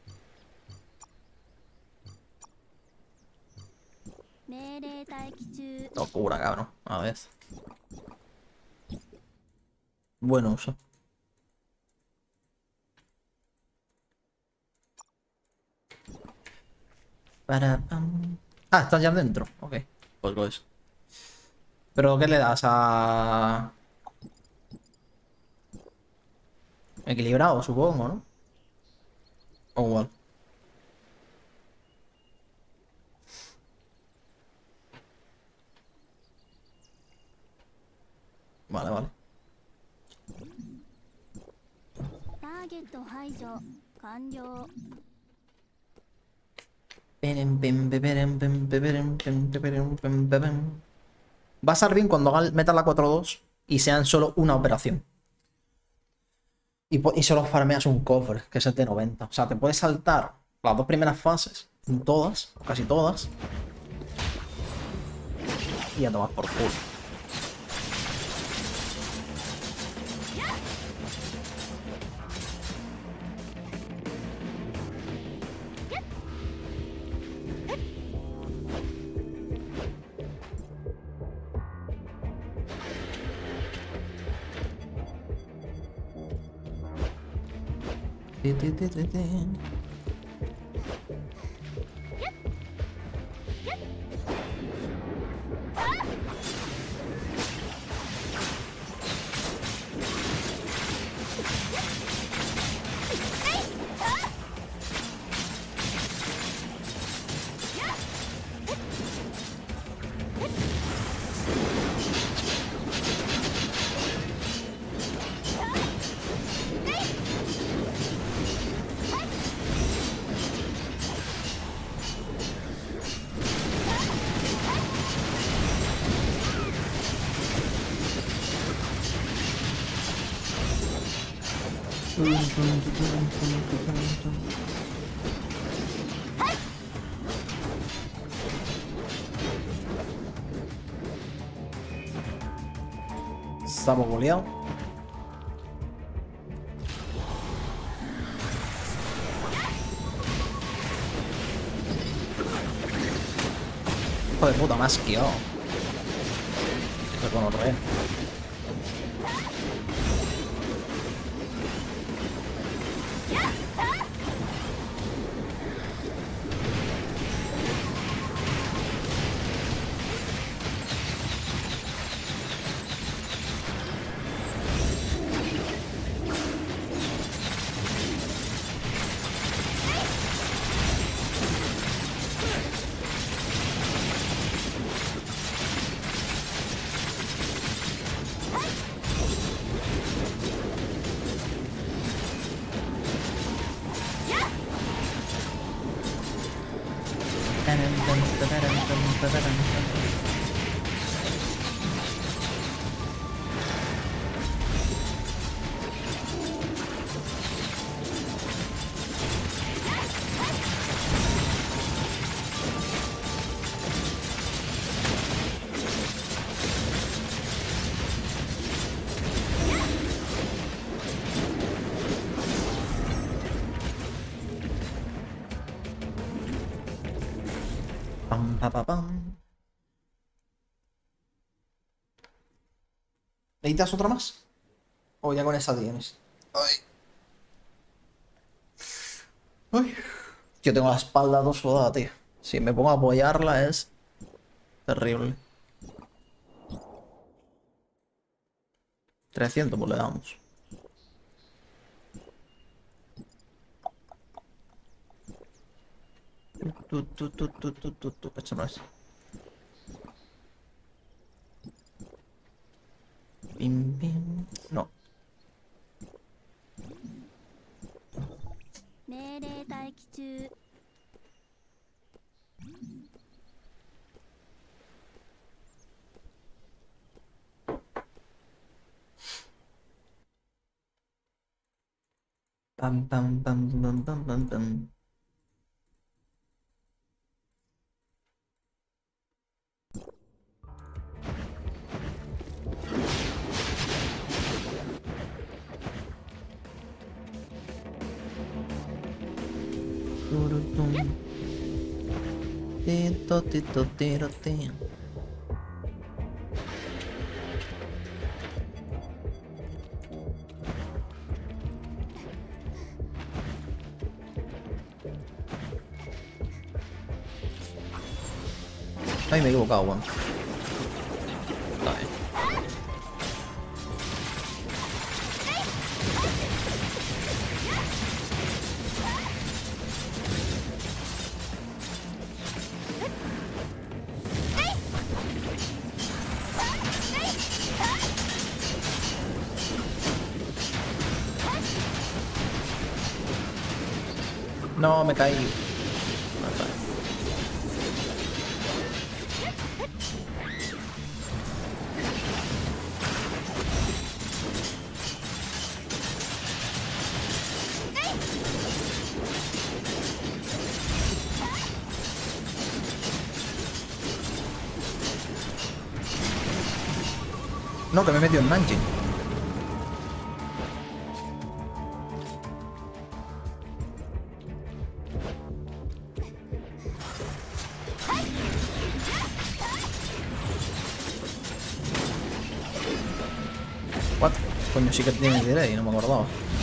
Speaker 1: Locura, cabrón. A ver. Bueno uso. Para... Ah, estás ya dentro. Ok. Pues lo es. ¿Pero qué le das a...? Equilibrado, supongo, ¿no? O igual. Vale, vale. Va a estar bien cuando haga- meta la cuatro dos y sean solo una operación. Y, y solo farmeas un cofre, que es el de noventa. O sea, te puedes saltar las dos primeras fases, todas, casi todas. Y ya tomas por culo. Ti, ti, ti, ti, ti. Estamos boleados. Hijo de puta, me has esquiado. Esto con horror. Pam, pa, pa, pam. ¿Necesitas otra más? O ya con esa tienes. Ay. Ay. Yo tengo la espalda todo sudada, tío. Si me pongo a apoyarla es terrible. trescientos pues le damos. Tu, tu, tu, tu, tu, tu, tu. Esto no es. Bim, bim. No.
Speaker 2: 命令待機中。
Speaker 1: Pam, pam, pam, pam, pam, pam, pam. Turutum. Tito, tito, tiro, tiro. Ay, me he equivocado, weón. Está bien. No, me caí. No, está bien. No, que me he metido en Nanjing. What? Coño, sí que tiene delay, no me acordaba.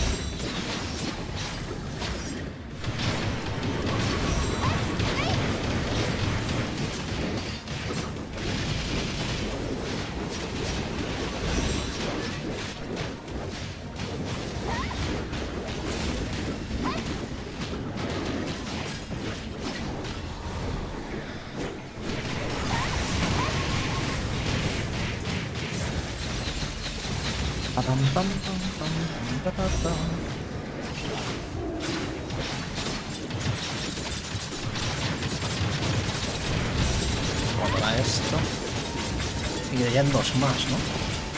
Speaker 1: Pam, pam, pam, pam, pam, pam, pam. Contra esto. Y ya en dos más, ¿no?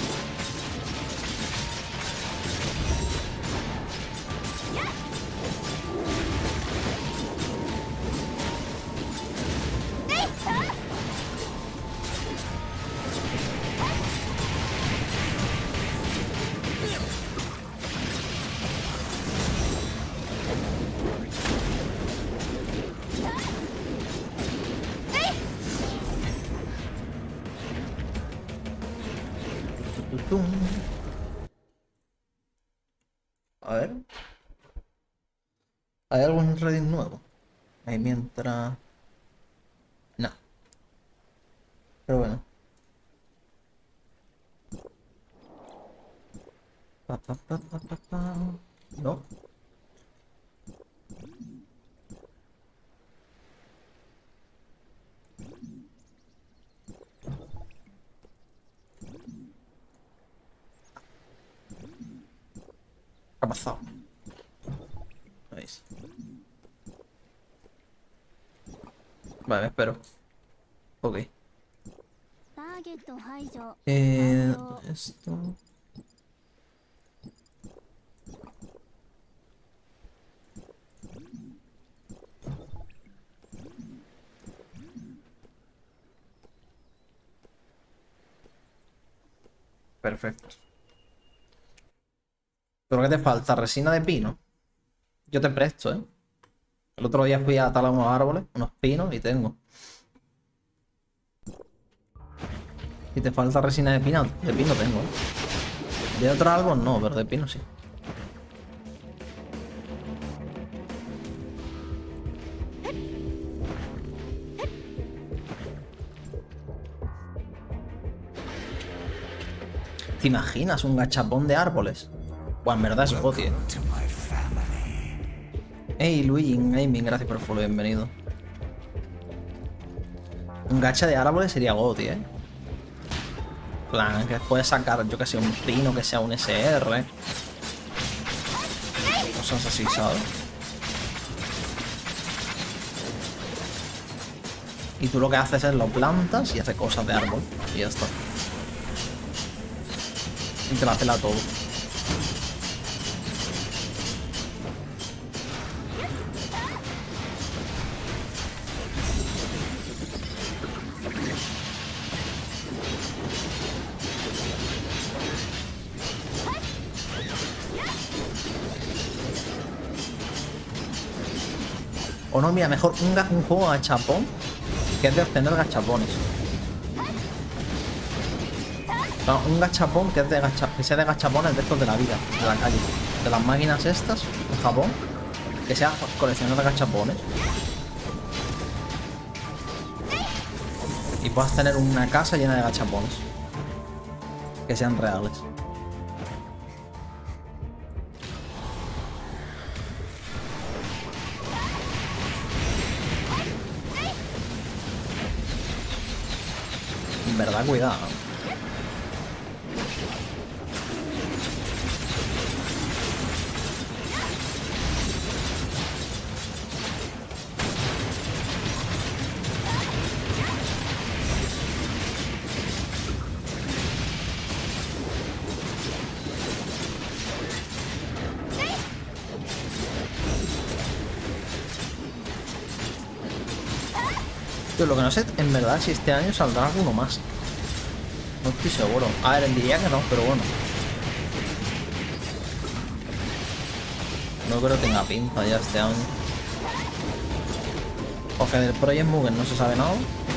Speaker 1: Tutum. A ver. ¿Hay algún Reddit nuevo? Ahí mientras... No. Pero bueno. Pa, pa, pa, pa, pa, pa. No. ¿Qué ha pasado? ¿Veis? Vale, me espero. Ok.
Speaker 2: ターゲット排除。
Speaker 1: Eh,
Speaker 2: 完了。
Speaker 1: esto... Perfecto. ¿Pero qué te falta? ¿Resina de pino? Yo te presto, ¿eh? El otro día fui a talar unos árboles, unos pinos, y tengo. Si te falta resina de pino, de pino tengo, ¿eh? De otro árbol no, pero de pino sí. ¿Te imaginas un gachapón de árboles? Bueno, en verdad es Goti, ¿eh? Hey, Luigi Gaming, gracias por el follow, bienvenido. Un gacha de árboles sería Goti, ¿eh? Plan, que puedes sacar, yo que sé, un pino, que sea un S R. Cosas así, ¿sabes? Y tú lo que haces es lo plantas y hace cosas de árbol. Y ya está. Y te la pela todo. O no, mira, mejor un, un juego gachapón que es de obtener gachapones. No, un gachapón que, es de gacha, que sea de gachapones de estos de la vida, de la calle. De las máquinas estas, en Japón. Que sea coleccionar gachapones. Y puedas tener una casa llena de gachapones. Que sean reales. En verdad, cuidado. Tío, lo que no sé en verdad si este año saldrá alguno más. No estoy seguro. A ver, diría que no, pero bueno. No creo que tenga pinta ya este año. Porque del Project Mugen no se sabe nada.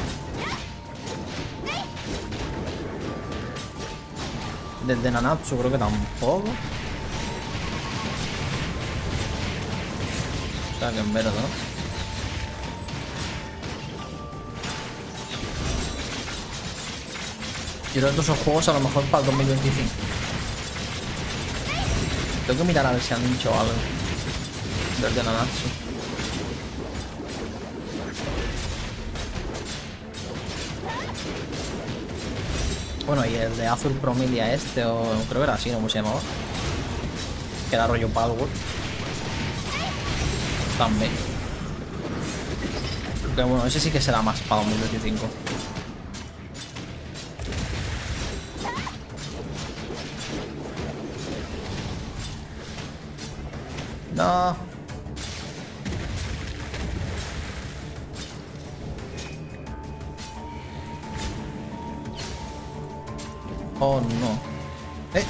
Speaker 1: Del de Nanatsu creo que tampoco. O sea que en verdad, ¿no? Yo creo que esos juegos a lo mejor para el dos mil veinticinco. Tengo que mirar a ver si han dicho algo del de Nanatsu. Bueno, y el de Azul Promilia este, o creo que era así, ¿no? ¿Cómo se llamaba? Que era rollo Palworld. También. Que bueno, ese sí que será más para dos mil veinticinco. No. Oh, no. Eh.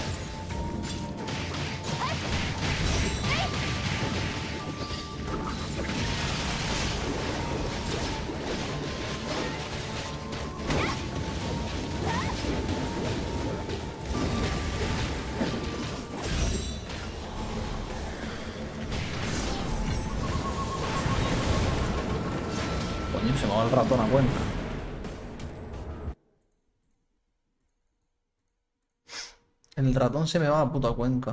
Speaker 1: Coño, se me va el ratón a cuenta. El ratón se me va a puta cuenca.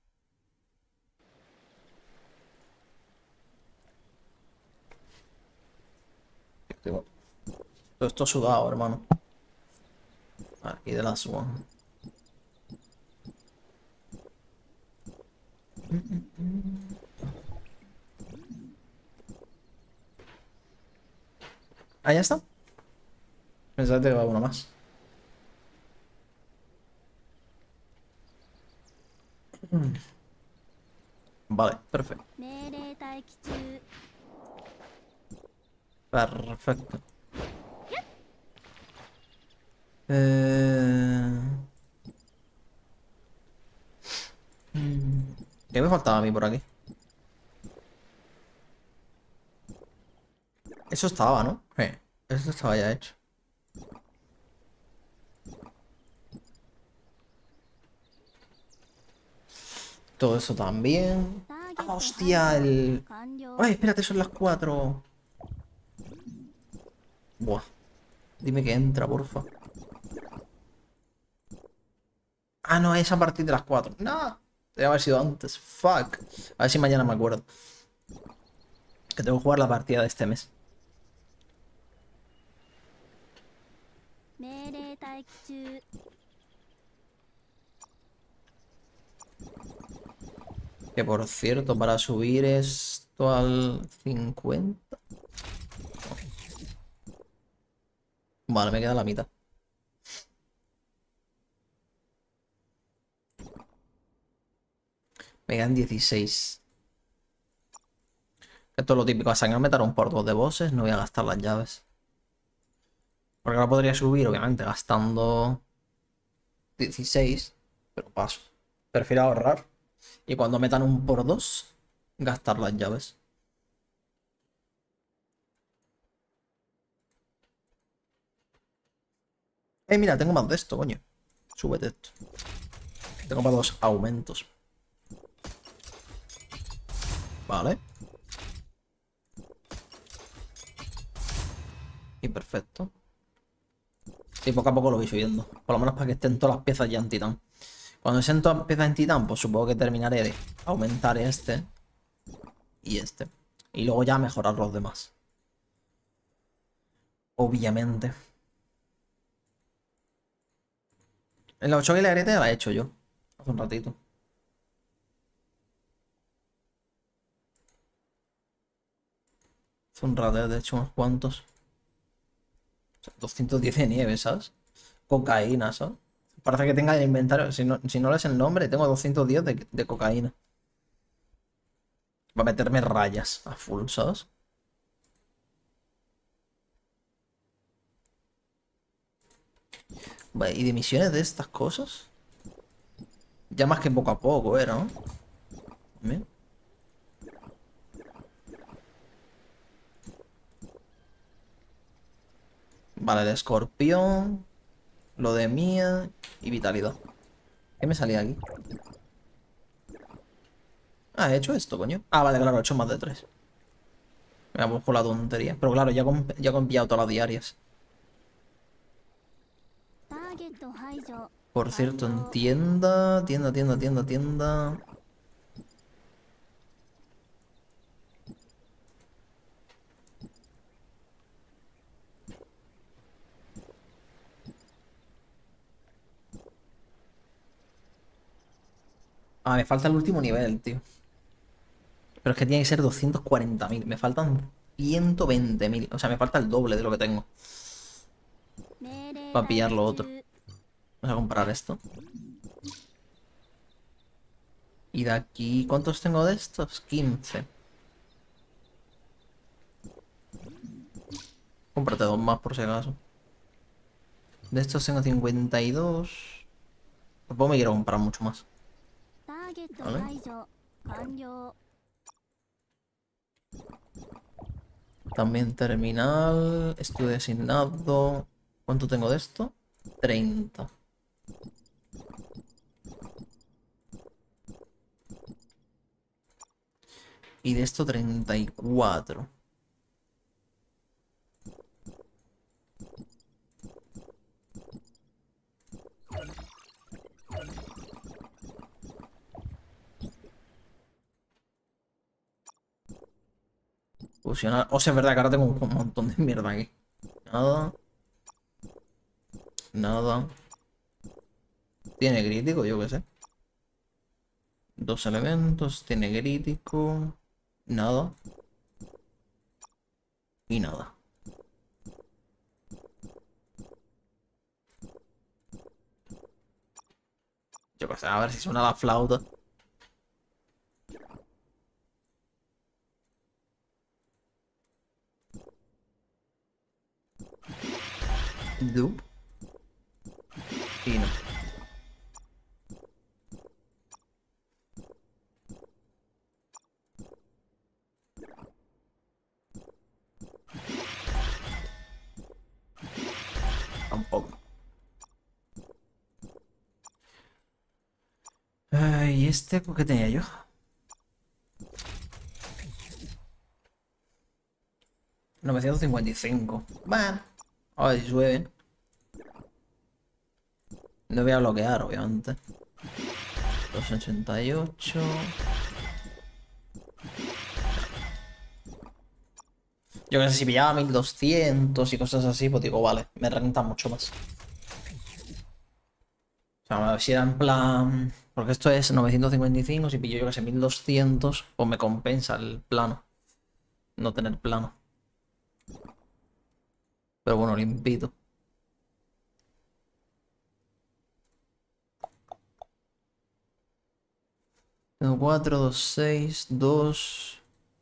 Speaker 1: Todo esto sudado, hermano. Aquí de la Swan. Ah, ya está. Pensaba que iba uno más. Vale, perfecto. Perfecto. Eh... ¿Qué me faltaba a mí por aquí? Eso estaba, ¿no? Sí, eso estaba ya hecho. Todo eso también. ¡Ah, hostia! El... ¡Ay, espérate, son las cuatro! Buah. Dime que entra, porfa. Ah, no, es a partir de las cuatro. No, debe haber sido antes. Fuck. A ver si mañana me acuerdo. Que tengo que jugar la partida de este mes. Que por cierto, para subir esto al cincuenta. Vale, me queda la mitad. Me quedan dieciséis. Esto es lo típico. A sangrar meter por dos de bosses. No voy a gastar las llaves. Porque ahora podría subir, obviamente, gastando dieciséis. Pero paso. Prefiero ahorrar. Y cuando metan un por dos, gastar las llaves. Eh, mira, tengo más de esto, coño. Súbete esto. Tengo para dos aumentos. Vale. Y perfecto. Sí, poco a poco lo voy subiendo. Por lo menos para que estén todas las piezas ya en titán. Cuando estén todas las piezas en titán, pues supongo que terminaré de aumentar este. Y este. Y luego ya mejorar los demás. Obviamente. En la ocho y la grieta la he hecho yo. Hace un ratito. Hace un rato, de hecho, unos cuantos. doscientos diez de nieve, ¿sabes? Cocaína, ¿sabes? Parece que tenga el inventario. Si no, si no lees el nombre, tengo doscientos diez de, de cocaína. Va a meterme rayas a full, ¿sabes? Vale, y de misiones de estas cosas. Ya más que poco a poco era, ¿no? Bien. Vale, el escorpión. Lo de mía. Y vitalidad. ¿Qué me salía aquí? Ah, he hecho esto, coño. Ah, vale, claro, he hecho más de tres. Me vamos con la tontería. Pero claro, ya, con, ya he pillado todas las diarias. Por cierto, en tienda, tienda, tienda, tienda, tienda. Ah, me falta el último nivel, tío. Pero es que tiene que ser doscientos cuarenta mil. Me faltan ciento veinte mil. O sea, me falta el doble de lo que tengo. Para pillar lo otro. Vamos a comprar esto. Y de aquí, ¿cuántos tengo de estos? quince. Cómprate dos más por si acaso. De estos tengo cincuenta y dos. Tampoco me quiero comprar mucho más. ¿Vale? También terminal. Estudio asignado. ¿Cuánto tengo de esto? treinta. Y de esto treinta y cuatro. Fusionar. O sea, es verdad que ahora tengo un montón de mierda aquí. Nada. Nada. Tiene crítico, yo qué sé. Dos elementos. Tiene crítico. Nada. Y nada. Yo qué sé, a ver si suena la flauta. Dup. Y no. Tampoco. ¿Y este qué tenía yo? novecientos cincuenta y cinco. Bueno, a ver si suben. No voy a bloquear, obviamente. doscientos ochenta y ocho. Yo que sé, si pillaba mil doscientos y cosas así, pues digo, vale, me renta mucho más. O sea, a ver si era en plan... Porque esto es novecientos cincuenta y cinco, si pillo yo que sé mil doscientos, pues me compensa el plano. No tener plano. Pero bueno, limpito. Tengo cuatro, dos, seis, dos...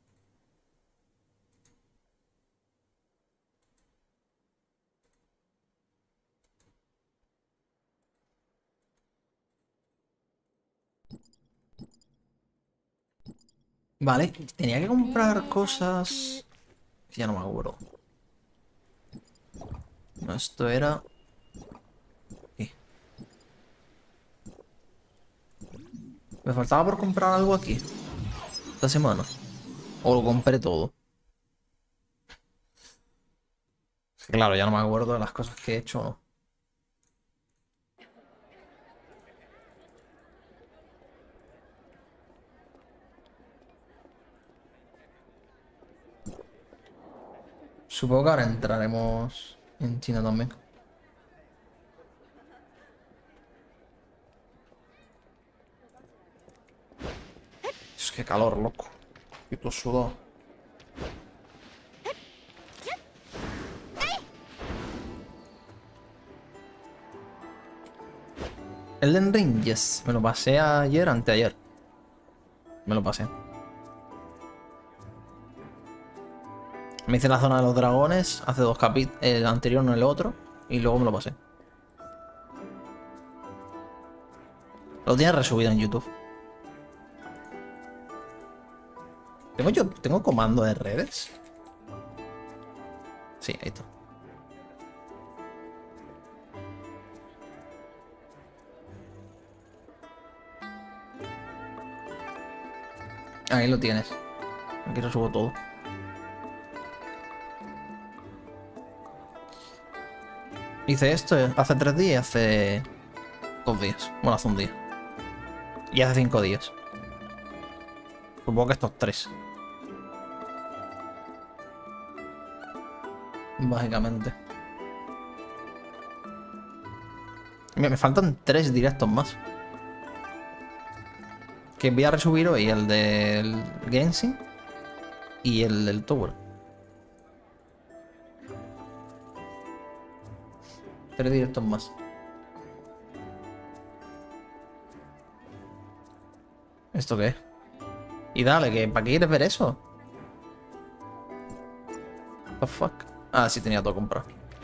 Speaker 1: Vale, tenía que comprar cosas... Ya no me acuerdo. No, esto era... ¿Qué? Me faltaba por comprar algo aquí. Esta semana. O lo compré todo. Claro, ya no me acuerdo de las cosas que he hecho o no. Supongo que ahora entraremos en China también. Es que calor, loco. Y todo sudado. Elden Ring, yes. Me lo pasé ayer, anteayer. Me lo pasé. Me hice la zona de los dragones hace dos capítulos. El anterior, no el otro. Y luego me lo pasé. Lo tiene resubido en YouTube. ¿Tengo yo tengo comando de redes? Sí, ahí está. Ahí lo tienes. Aquí lo subo todo. Hice esto hace tres días y hace dos días. Bueno, hace un día. Y hace cinco días. Supongo que estos tres. Básicamente. Me, me faltan tres directos más. Que voy a resubir hoy el del Genshin y el del Tower. Tres directos más. ¿Esto qué es? Y dale, que ¿para qué quieres ver eso? What the fuck? Ah, sí, tenía todo comprado.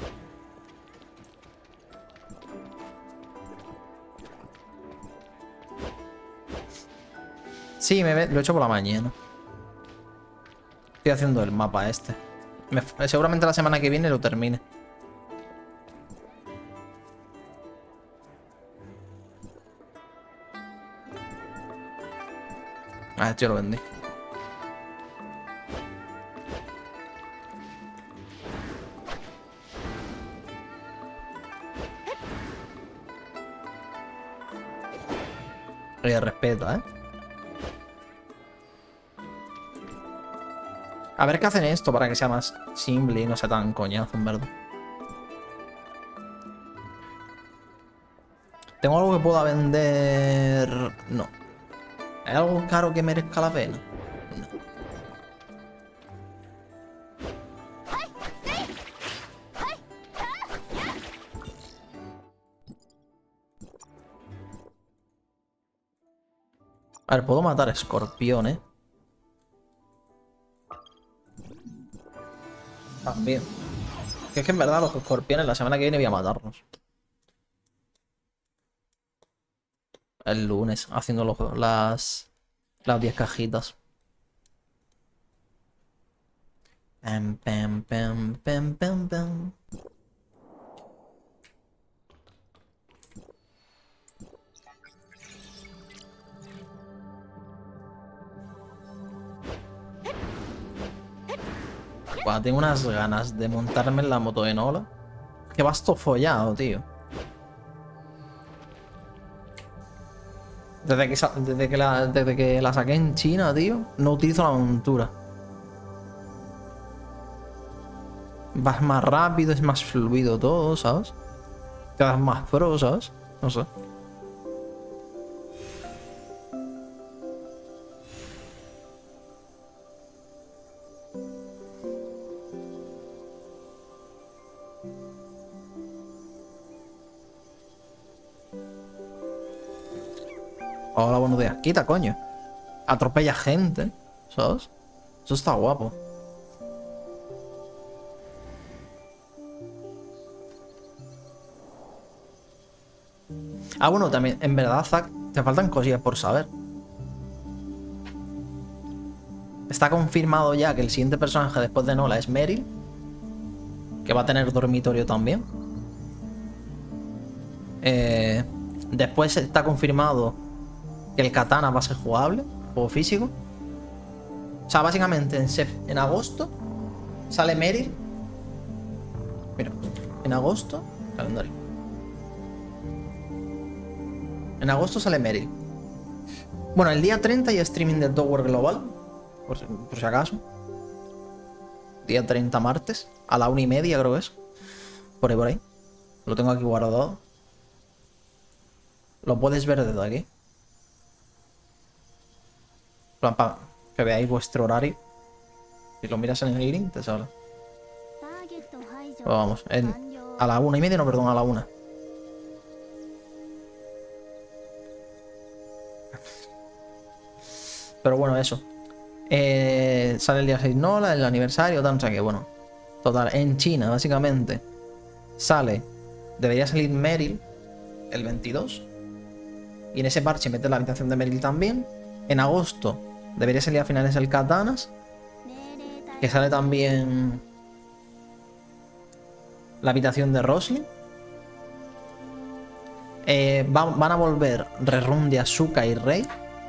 Speaker 1: Sí, me ve- lo he hecho por la mañana. Estoy haciendo el mapa este. Me- seguramente la semana que viene lo termine. Ah, este yo lo vendí. Oye, respeta, ¿eh? A ver qué hacen esto para que sea más simple y no sea tan coñazo, en verdad. ¿Tengo algo que pueda vender? No. ¿Hay algo caro que merezca la pena? No. A ver, puedo matar escorpiones. También. Que es que en verdad los escorpiones la semana que viene voy a matarlos. El lunes, haciendo los, las las diez cajitas. Pam, pam, pam, pam, pam, pam. Buah, tengo unas ganas de montarme en la moto de Nola. Que vas todo follado, tío. Desde que, desde, que la, desde que la saqué en China, tío, no utilizo la montura. Vas más rápido, es más fluido todo, ¿sabes? Quedas más pro, ¿sabes? No sé. Hola, buenos días. Quita, coño. Atropella gente, ¿sabes? Eso está guapo. Ah, bueno, también, en verdad, Zack, te faltan cosillas por saber. Está confirmado ya que el siguiente personaje después de Nola es Meryl, que va a tener dormitorio también. Eh, después está confirmado que el katana va a ser jugable, juego físico. O sea, básicamente en, en agosto sale Meryl. Mira, en agosto, calendario. En agosto sale Meryl. Bueno, el día treinta hay streaming del Tower Global, por si, por si acaso. Día treinta, martes, a la una y media creo que es. Por ahí, por ahí. Lo tengo aquí guardado. Lo puedes ver desde aquí. Para que veáis vuestro horario. Si lo miras en el link, te sale. Pues vamos, en, a la una y media, no, perdón, a la una. Pero bueno, eso. Eh, sale el día seis Nola, el aniversario, tal, o sea que bueno. Total, en China, básicamente, sale. Debería salir Meryl el veintidós. Y en ese parche metes la habitación de Meryl también. En agosto debería salir a finales el Katanas. Que sale también la habitación de Roslyn. Eh, va, van a volver Rerun de Asuka y Rey.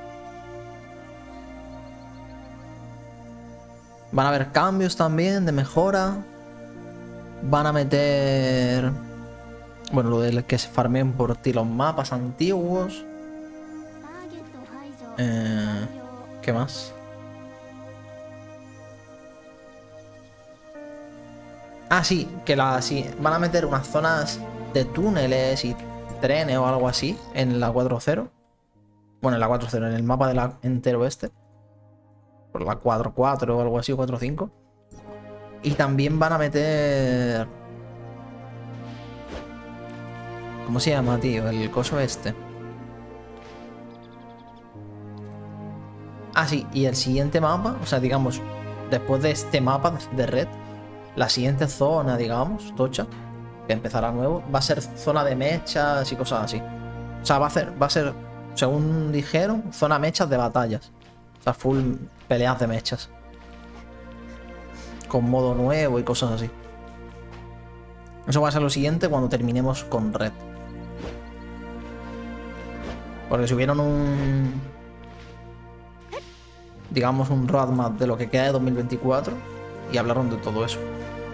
Speaker 1: Van a haber cambios también de mejora. Van a meter... Bueno, lo del que se farmeen por ti los mapas antiguos. Eh, ¿Qué más? Ah, sí, que la, sí, van a meter unas zonas de túneles y trenes o algo así en la cuatro cero. Bueno, en la cuatro cero, en el mapa de la entero este. Por la cuatro cuatro o algo así, o cuatro cinco. Y también van a meter... ¿Cómo se llama, tío? El coso este. Ah, sí, y el siguiente mapa, o sea, digamos, después de este mapa de red, la siguiente zona, digamos, tocha, que empezará nuevo, va a ser zona de mechas y cosas así. O sea, va a ser, va a ser, según dijeron, zona mechas de batallas. O sea, full peleas de mechas. Con modo nuevo y cosas así. Eso va a ser lo siguiente cuando terminemos con red. Porque subieron un... digamos un roadmap de lo que queda de dos mil veinticuatro y hablaron de todo eso.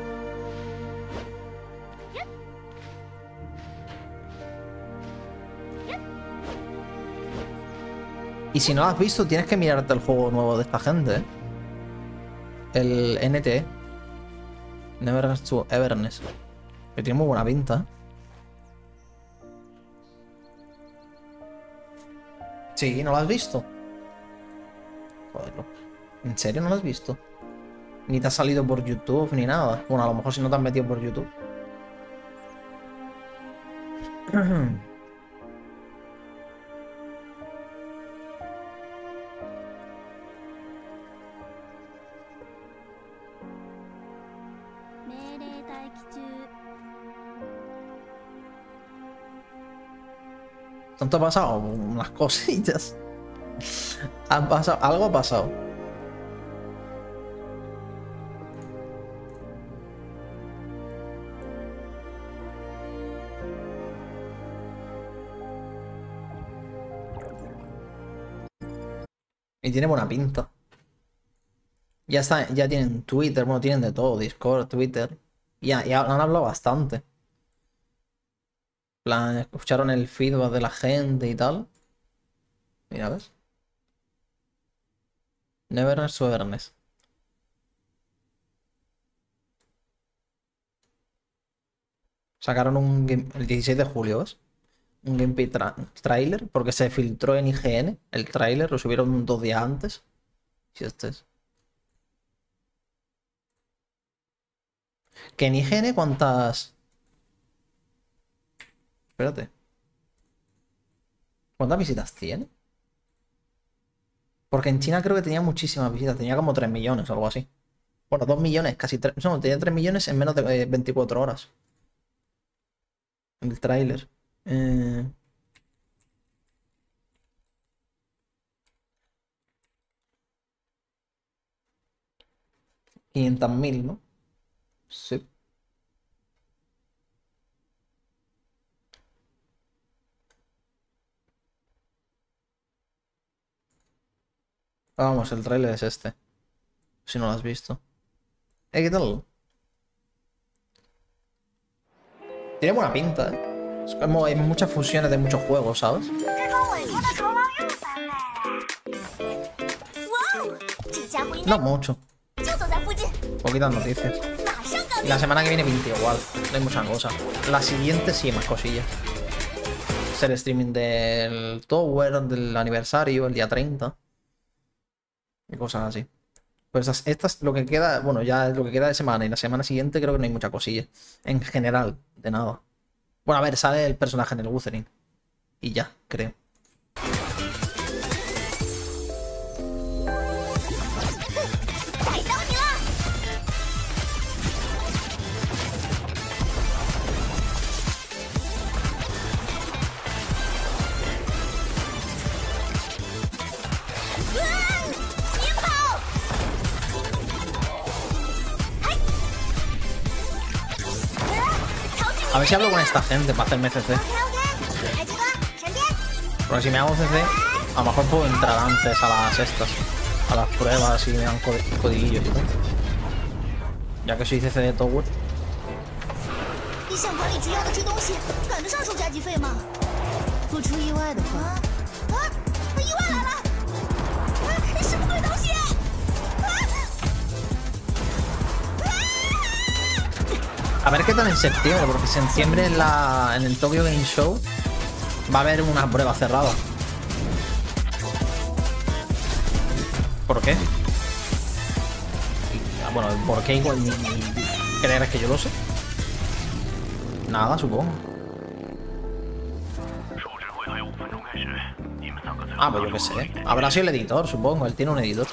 Speaker 1: Y si no lo has visto, tienes que mirarte el juego nuevo de esta gente, ¿eh? El N T E. Neverness to Everness. Que tiene muy buena pinta. Sí, ¿no lo has visto? Joder, ¿en serio no lo has visto? Ni te ha salido por YouTube ni nada. Bueno, a lo mejor si no te has metido por YouTube. ¿Tanto ha pasado? Unas cositas. Han pasado, algo ha pasado. Y tiene buena pinta. Ya está, ya tienen Twitter, bueno, tienen de todo, Discord, Twitter. Ya, ya han hablado bastante. En plan, escucharon el feedback de la gente y tal. Mira, ¿ves? Neverness o Everness. Sacaron un game, el dieciséis de julio, ¿ves? Un gameplay tra trailer, porque se filtró en I G N el trailer, lo subieron dos días antes. Si este es. Que en I G N, ¿cuántas? Espérate. ¿Cuántas visitas tiene? Porque en China creo que tenía muchísimas visitas, tenía como tres millones o algo así. Bueno, dos millones, casi tres. No, tenía tres millones en menos de eh, veinticuatro horas. El tráiler. Eh... quinientos mil, ¿no? Sí. Vamos, el tráiler es este. Si no lo has visto. Eh, ¿qué tal? Tiene buena pinta, ¿eh? Es como hay muchas fusiones de muchos juegos, ¿sabes? No mucho. Poquitas noticias. La semana que viene pinta igual. No hay mucha cosa. La siguiente sí hay más cosillas. Es el streaming del Tower, del aniversario, el día treinta. Y cosas así. Pues estas, estas, lo que queda, bueno, ya es lo que queda de semana. Y la semana siguiente creo que no hay mucha cosilla. En general, de nada. Bueno, a ver, sale el personaje en el Wuthering. Y ya, creo. A ver si hablo con esta gente para hacerme C C. Porque si me hago C C, a lo mejor puedo entrar antes a las estas, a las pruebas y me dan codiguillos y tal. Ya que soy C C de Tower. A ver qué tal en septiembre, porque en septiembre en, la, en el Tokyo Game Show va a haber una prueba cerrada. ¿Por qué? Bueno, ¿por qué igual ni, ni creerás que yo lo sé? Nada, supongo. Ah, pues yo qué sé. Habrá sido el editor, supongo. Él tiene un editor.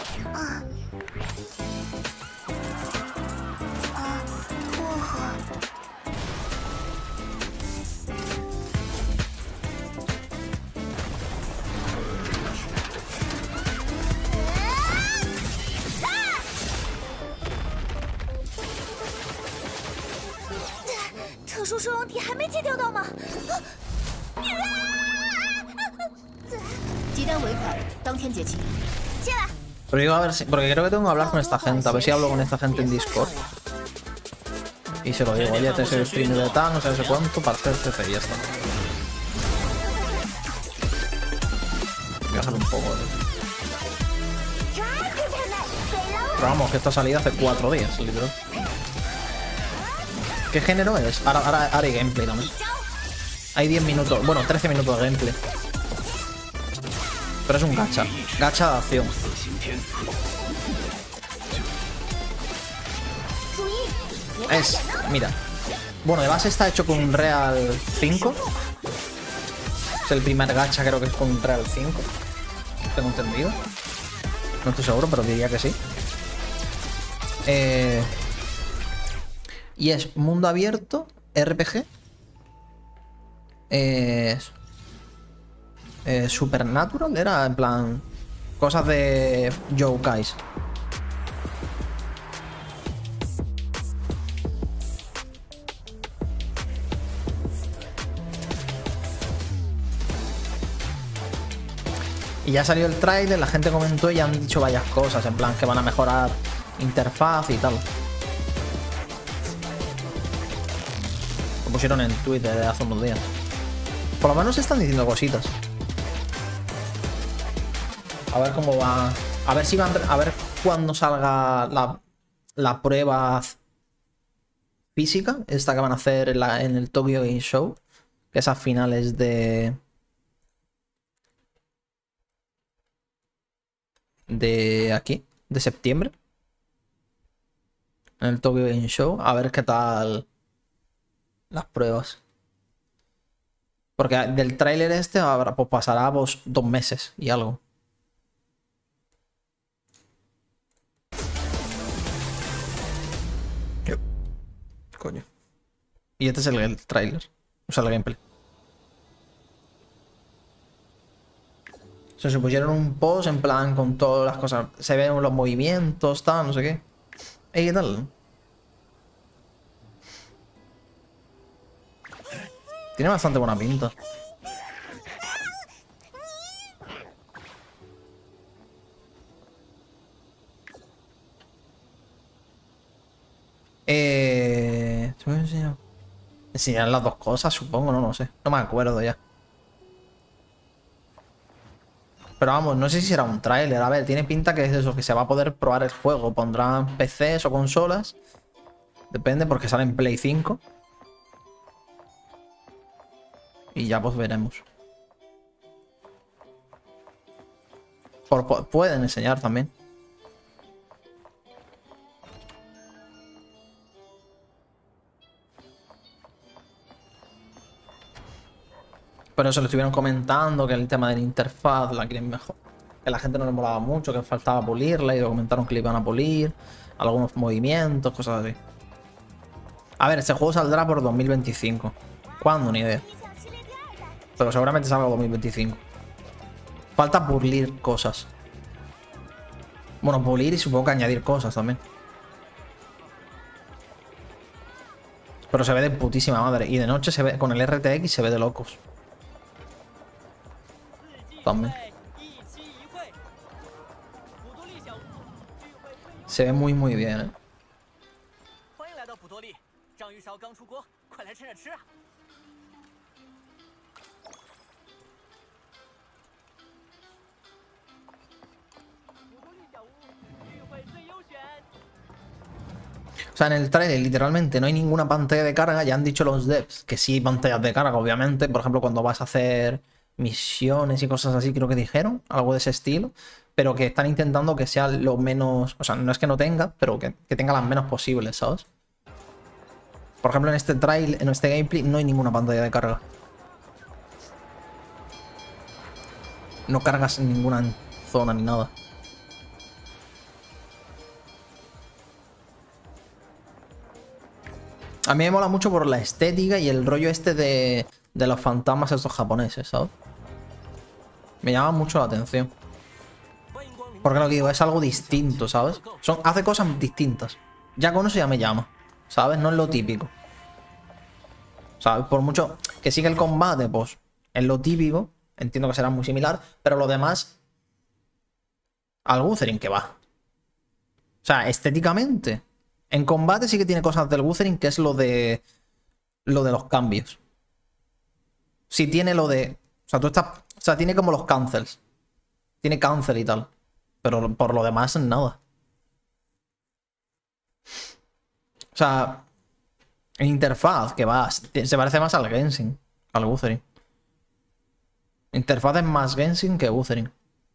Speaker 1: Pero digo, a ver si... Porque creo que tengo que hablar con esta gente. A ver si hablo con esta gente en Discord. Y se lo digo. Oye, te soy streamer de tal, no sé, no sé cuánto, para hacer C C y ya está. Voy a dejar un poco de... Pero vamos, que esta salida hace cuatro días, literal. ¿Qué género es? Ahora, ahora, ahora hay gameplay también. Hay diez minutos, bueno, trece minutos de gameplay. Pero es un gacha. Gacha de acción. Es, mira. Bueno, de base está hecho con un Real cinco. Es el primer gacha, creo que es con un Real cinco. Tengo entendido. No estoy seguro, pero diría que sí. Eh, y es mundo abierto, R P G. Eh, eh, Supernatural, era en plan cosas de youkais. Y ya salió el trailer, la gente comentó y ya han dicho varias cosas, en plan que van a mejorar interfaz y tal. Lo pusieron en Twitter hace unos días. Por lo menos están diciendo cositas. A ver cómo va. A ver si van. A ver cuándo salga la, la prueba física. Esta que van a hacer en, la, en el Tokyo Game Show. Que es a finales de. De aquí. De septiembre. En el Tokyo Game Show. A ver qué tal. Las pruebas. Porque del tráiler este ahora, pues pasará pues, dos meses y algo. Coño. Y este es el, el tráiler. O sea, el gameplay. Se supusieron un post en plan con todas las cosas. Se ven los movimientos, tal, no sé qué. Ey, ¿qué tal? Tiene bastante buena pinta. Eh... ¿Te voy a enseñar? Enseñar las dos cosas, supongo, no, no sé. No me acuerdo ya. Pero vamos, no sé si será un tráiler. A ver, tiene pinta que es eso, que se va a poder probar el juego. Pondrán P Cs o consolas. Depende porque sale en Play cinco. Y ya pues veremos. Por, por, pueden enseñar también. Pero se lo estuvieron comentando que el tema de la interfaz la quieren mejor. Que la gente no le molaba mucho, que faltaba pulirla y lo comentaron que le iban a pulir. Algunos movimientos, cosas así. A ver, este juego saldrá por dos mil veinticinco. ¿Cuándo? Ni idea. Pero seguramente salga dos mil veinticinco. Falta pulir cosas. Bueno, pulir y supongo que añadir cosas también. Pero se ve de putísima madre. Y de noche se ve, con el R T X se ve de locos. También. Se ve muy muy bien, ¿eh? O sea, en el trailer literalmente no hay ninguna pantalla de carga. Ya han dicho los devs que sí hay pantallas de carga, obviamente. Por ejemplo, cuando vas a hacer misiones y cosas así, creo que dijeron. Algo de ese estilo. Pero que están intentando que sea lo menos... O sea, no es que no tenga, pero que, que tenga las menos posibles, ¿sabes? Por ejemplo, en este trailer, en este gameplay, no hay ninguna pantalla de carga. No cargas en ninguna zona ni nada. A mí me mola mucho por la estética y el rollo este de, de los fantasmas estos japoneses, ¿sabes? Me llama mucho la atención. Porque lo que digo, es algo distinto, ¿sabes? Son, hace cosas distintas. Ya con eso ya me llama, ¿sabes? No es lo típico. ¿Sabes? Por mucho que siga el combate, pues es lo típico. Entiendo que será muy similar. Pero lo demás... Al Wuthering que va. O sea, estéticamente... En combate sí que tiene cosas del Wuthering, que es lo de... Lo de los cambios. Sí tiene lo de... O sea, tú estás... O sea, tiene como los cancels. Tiene cancel y tal. Pero por lo demás, nada. O sea... En interfaz, que va... Se parece más al Genshin. Al Wuthering. Interfaz es más Genshin que Wuthering.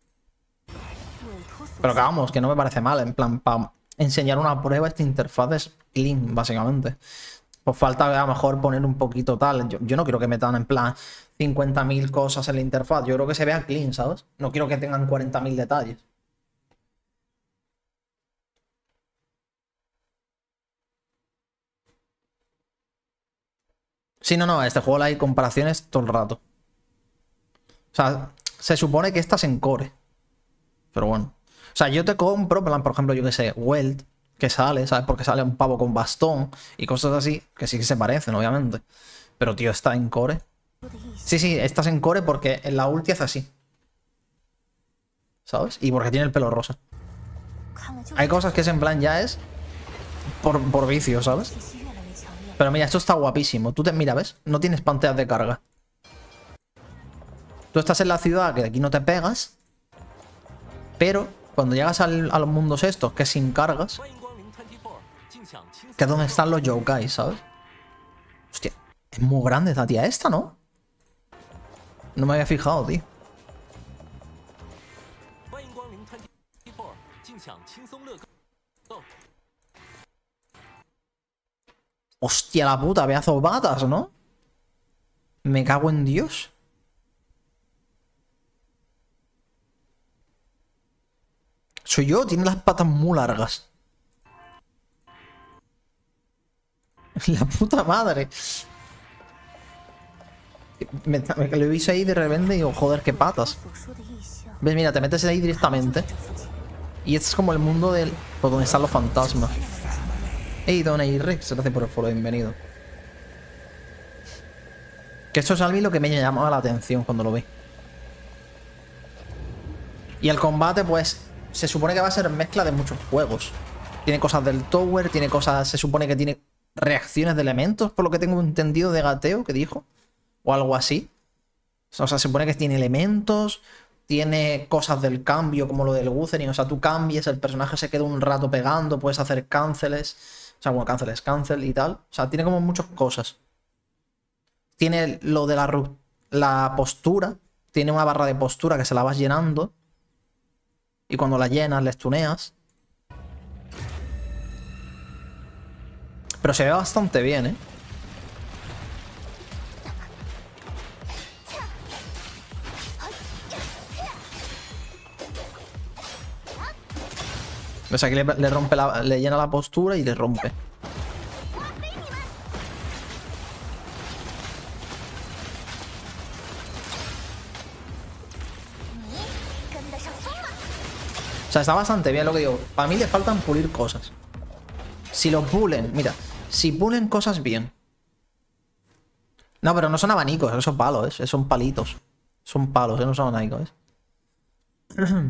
Speaker 1: Pero que vamos, que no me parece mal. En plan, para... enseñar una prueba, esta interfaz es clean, básicamente. Pues falta a lo mejor poner un poquito tal. Yo, yo no quiero que metan en plan cincuenta mil cosas en la interfaz. Yo creo que se vea clean, ¿sabes? No quiero que tengan cuarenta mil detalles. Sí, no, no, este juego hay comparaciones todo el rato. O sea, se supone que estás en core. Pero bueno. O sea, yo te compro, por ejemplo, yo que sé, Weld, que sale, ¿sabes? Porque sale un pavo con bastón y cosas así, que sí que se parecen, obviamente. Pero, tío, está en core. Sí, sí, estás en core porque en la ulti hace así. ¿Sabes? Y porque tiene el pelo rosa. Hay cosas que es en plan ya es por, por vicio, ¿sabes? Pero mira, esto está guapísimo. Tú te mira, ¿ves? No tienes pantallas de carga. Tú estás en la ciudad, que de aquí no te pegas. Pero cuando llegas al, a los mundos estos, que es sin cargas, que es donde están los yokai, ¿sabes? Hostia, es muy grande esta tía esta, ¿no? No me había fijado, tío. Hostia, la puta, pedazos batas, ¿no? Me cago en Dios. Soy yo, tiene las patas muy largas. La puta madre. Me, me, lo hice ahí de repente y digo, joder, qué patas. ¿Ves? Mira, te metes ahí directamente. Y este es como el mundo del... por donde están los fantasmas. Hey, Don Rex, gracias por el follow, bienvenido. Que esto es a mí lo que me llamaba la atención cuando lo vi. Y el combate, pues, se supone que va a ser mezcla de muchos juegos. Tiene cosas del Tower, tiene cosas... se supone que tiene reacciones de elementos, por lo que tengo entendido de gateo que dijo. O algo así. O sea, se supone que tiene elementos, tiene cosas del cambio, como lo del Wuthering. O sea, tú cambias, el personaje se queda un rato pegando, puedes hacer canceles. O sea, bueno, cancel es cancel y tal. O sea, tiene como muchas cosas. Tiene lo de la, la postura. Tiene una barra de postura que se la vas llenando. Y cuando la llenas, le stuneas. Pero se ve bastante bien, ¿eh? O sea, aquí le, le rompe la, le llena la postura y le rompe. O sea, está bastante bien lo que digo. Para mí le faltan pulir cosas. Si lo pulen, mira, si pulen cosas bien. No, pero no son abanicos, esos son palos, ¿eh? Son palitos. Son palos, ¿eh? No son abanicos, ¿eh?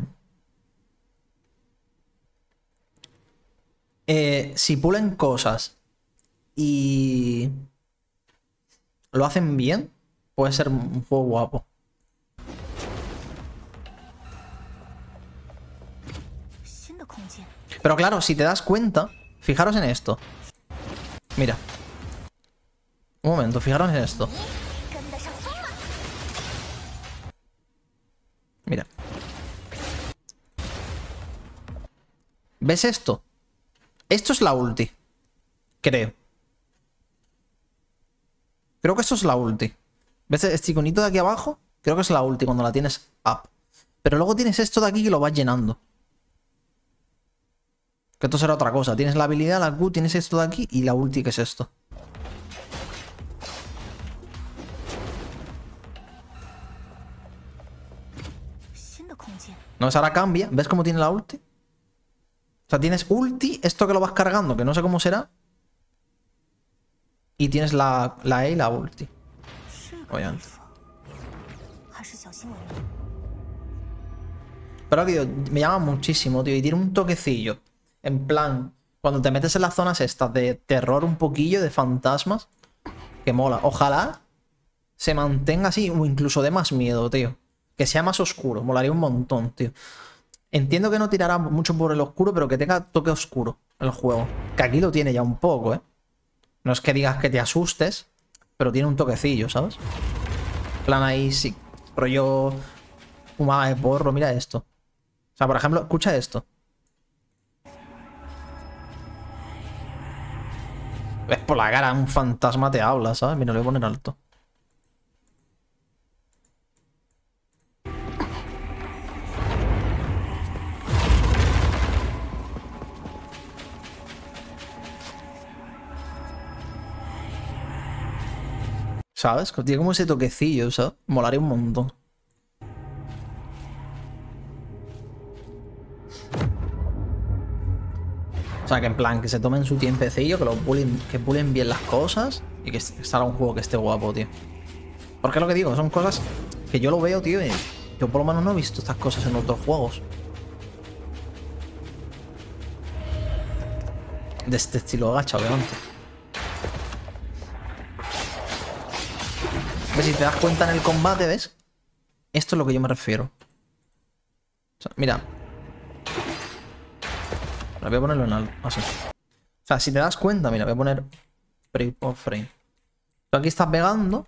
Speaker 1: Eh, si pulen cosas y lo hacen bien, puede ser un juego guapo. Pero claro, si te das cuenta, fijaros en esto. Mira. Un momento, fijaros en esto. Mira. ¿Ves esto? Esto es la ulti. Creo. Creo que esto es la ulti. ¿Ves este iconito de aquí abajo? Creo que es la ulti cuando la tienes up. Pero luego tienes esto de aquí que lo vas llenando. Que esto será otra cosa. Tienes la habilidad, la Q, tienes esto de aquí y la ulti que es esto. No, ves, ahora cambia. ¿Ves cómo tiene la ulti? O sea, tienes ulti, esto que lo vas cargando, que no sé cómo será. Y tienes la, la E y la ulti. Obviamente. Pero, tío, me llama muchísimo, tío. Y tiene un toquecillo. En plan, cuando te metes en las zonas estas de terror un poquillo, de fantasmas. Que mola. Ojalá se mantenga así, o incluso de más miedo, tío. Que sea más oscuro. Molaría un montón, tío. Entiendo que no tirará mucho por el oscuro, pero que tenga toque oscuro el juego. Que aquí lo tiene ya un poco, ¿eh? No es que digas que te asustes, pero tiene un toquecillo, ¿sabes? En plan ahí, sí. Rollo fumada de porro, mira esto. O sea, por ejemplo, escucha esto. Ves por la cara, un fantasma te habla, ¿sabes? Mira, lo voy a poner alto. ¿Sabes? Tiene como ese toquecillo, ¿sabes? Molaría un montón. O sea, que en plan, que se tomen su tiempecillo, que lo pulen, que pulen bien las cosas y que salga un juego que esté guapo, tío. Porque es lo que digo, son cosas que yo lo veo, tío, y yo por lo menos no he visto estas cosas en otros juegos. De este estilo gacha, obviamente. ¿Ves? Si te das cuenta en el combate, ¿ves? Esto es lo que yo me refiero. O sea, mira. Voy a ponerlo en algo, así. O sea, si te das cuenta, mira, voy a poner frame por frame. Tú aquí estás pegando.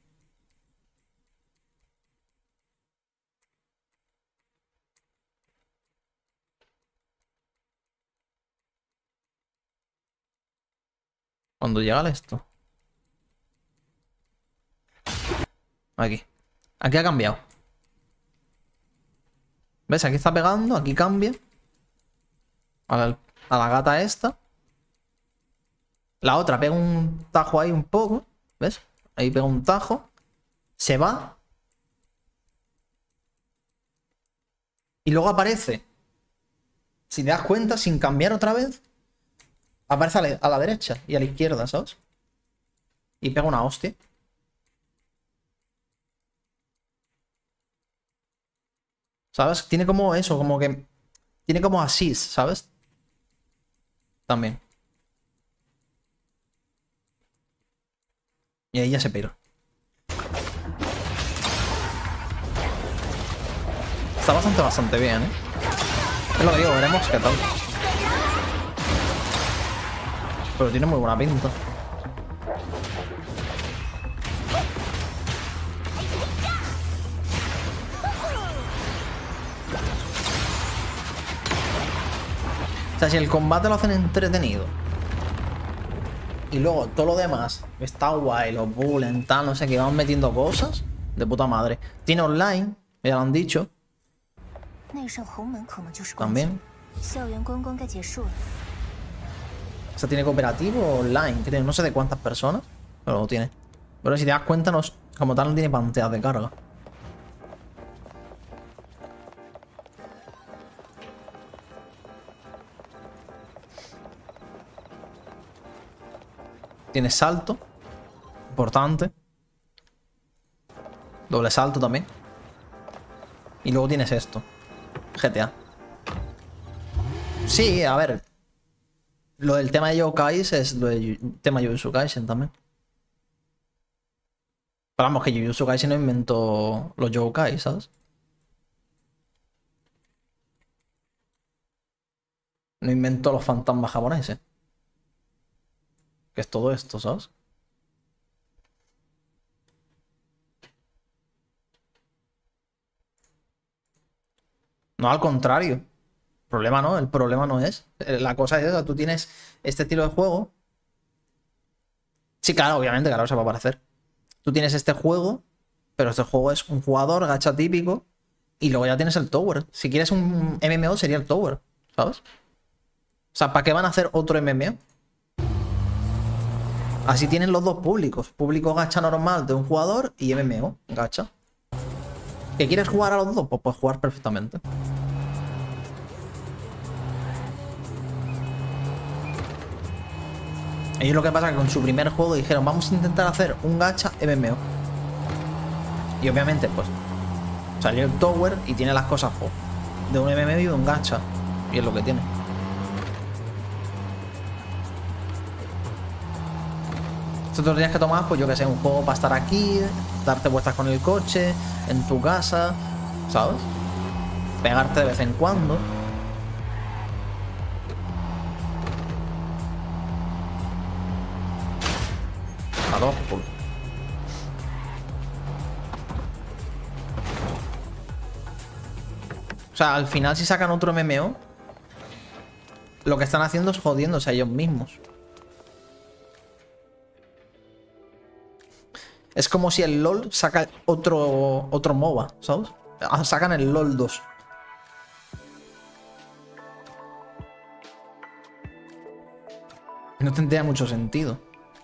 Speaker 1: Cuando llega al esto. Aquí. Aquí ha cambiado. ¿Ves? Aquí está pegando, aquí cambia. A la, a la gata esta. La otra pega un tajo ahí un poco. ¿Ves? Ahí pega un tajo. Se va. Y luego aparece. Si te das cuenta, sin cambiar otra vez. Aparece a la, a la derecha y a la izquierda, ¿sabes? Y pega una hostia. ¿Sabes? Tiene como eso, como que... Tiene como assist, ¿sabes? También. Y ahí ya se piró. Está bastante, bastante bien, ¿eh? Es lo que digo, veremos qué tal. Pero tiene muy buena pinta. O sea, si el combate lo hacen entretenido y luego todo lo demás está guay, los bullets, tal, no sé, que van metiendo cosas de puta madre. Tiene online, ya lo han dicho. También. O sea, tiene cooperativo online, que tiene no sé de cuántas personas, pero lo tiene. Pero si te das cuenta, no, como tal no tiene pantallas de carga. Tiene salto. Importante. Doble salto también. Y luego tienes esto. G T A. Sí, a ver. Lo del tema de yokais es lo del tema de Jujutsu Kaisen también. Pero vamos, que Jujutsu Kaisen no inventó los yokais, ¿sabes? No inventó los fantasmas japoneses. Que es todo esto, ¿sabes? No, al contrario. El problema no, el problema no es. La cosa es esa, tú tienes este estilo de juego. Sí, claro, obviamente, claro, se va a aparecer. Tú tienes este juego, pero este juego es un jugador gacha típico y luego ya tienes el tower. Si quieres un M M O sería el tower, ¿sabes? O sea, ¿para qué van a hacer otro M M O? Así tienen los dos públicos. Público gacha normal de un jugador y M M O gacha. ¿Que quieres jugar a los dos? Pues puedes jugar perfectamente. Ellos lo que pasa es que con su primer juego dijeron vamos a intentar hacer un gacha M M O. Y obviamente pues salió el tower y tiene las cosas pues, de un M M O y de un gacha. Y es lo que tiene. Tú te tienes que tomar, pues yo que sé, un juego para estar aquí, darte vueltas con el coche, en tu casa, ¿sabes? Pegarte de vez en cuando. A dos, pues. O sea, al final si sacan otro M M O, lo que están haciendo es jodiéndose a ellos mismos. Es como si el LoL saca otro, otro MOBA, ¿sabes? Sacan el LoL dos. No tendría mucho sentido.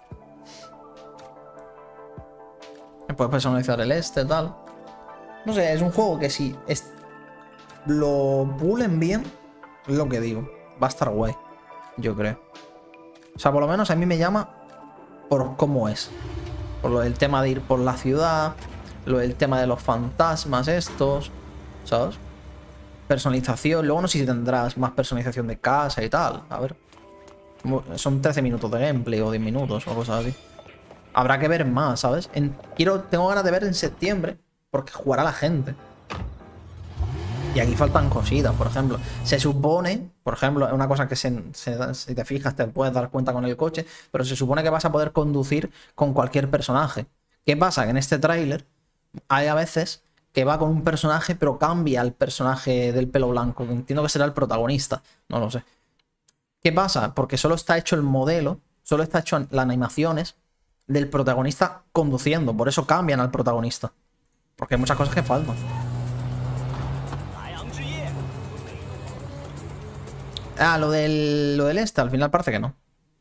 Speaker 1: Puedes personalizar el este, tal. No sé, es un juego que si es... lo pulen bien, es lo que digo. Va a estar guay, yo creo. O sea, por lo menos a mí me llama por cómo es. Por lo del tema de ir por la ciudad, lo del tema de los fantasmas estos, ¿sabes? Personalización. Luego no sé si tendrás más personalización de casa y tal. A ver. Son trece minutos de gameplay o diez minutos o cosas así. Habrá que ver más, ¿sabes? En, quiero, tengo ganas de ver en septiembre porque jugará la gente. Y aquí faltan cositas, por ejemplo. Se supone, por ejemplo, es una cosa que se, se, si te fijas te puedes dar cuenta con el coche, pero se supone que vas a poder conducir con cualquier personaje. ¿Qué pasa? Que en este tráiler hay a veces que va con un personaje pero cambia el personaje del pelo blanco, que entiendo que será el protagonista, no lo sé. ¿Qué pasa? Porque solo está hecho el modelo, solo está hecho las animaciones del protagonista conduciendo, por eso cambian al protagonista. Porque hay muchas cosas que faltan. Ah, lo del, lo del este, al final parece que no.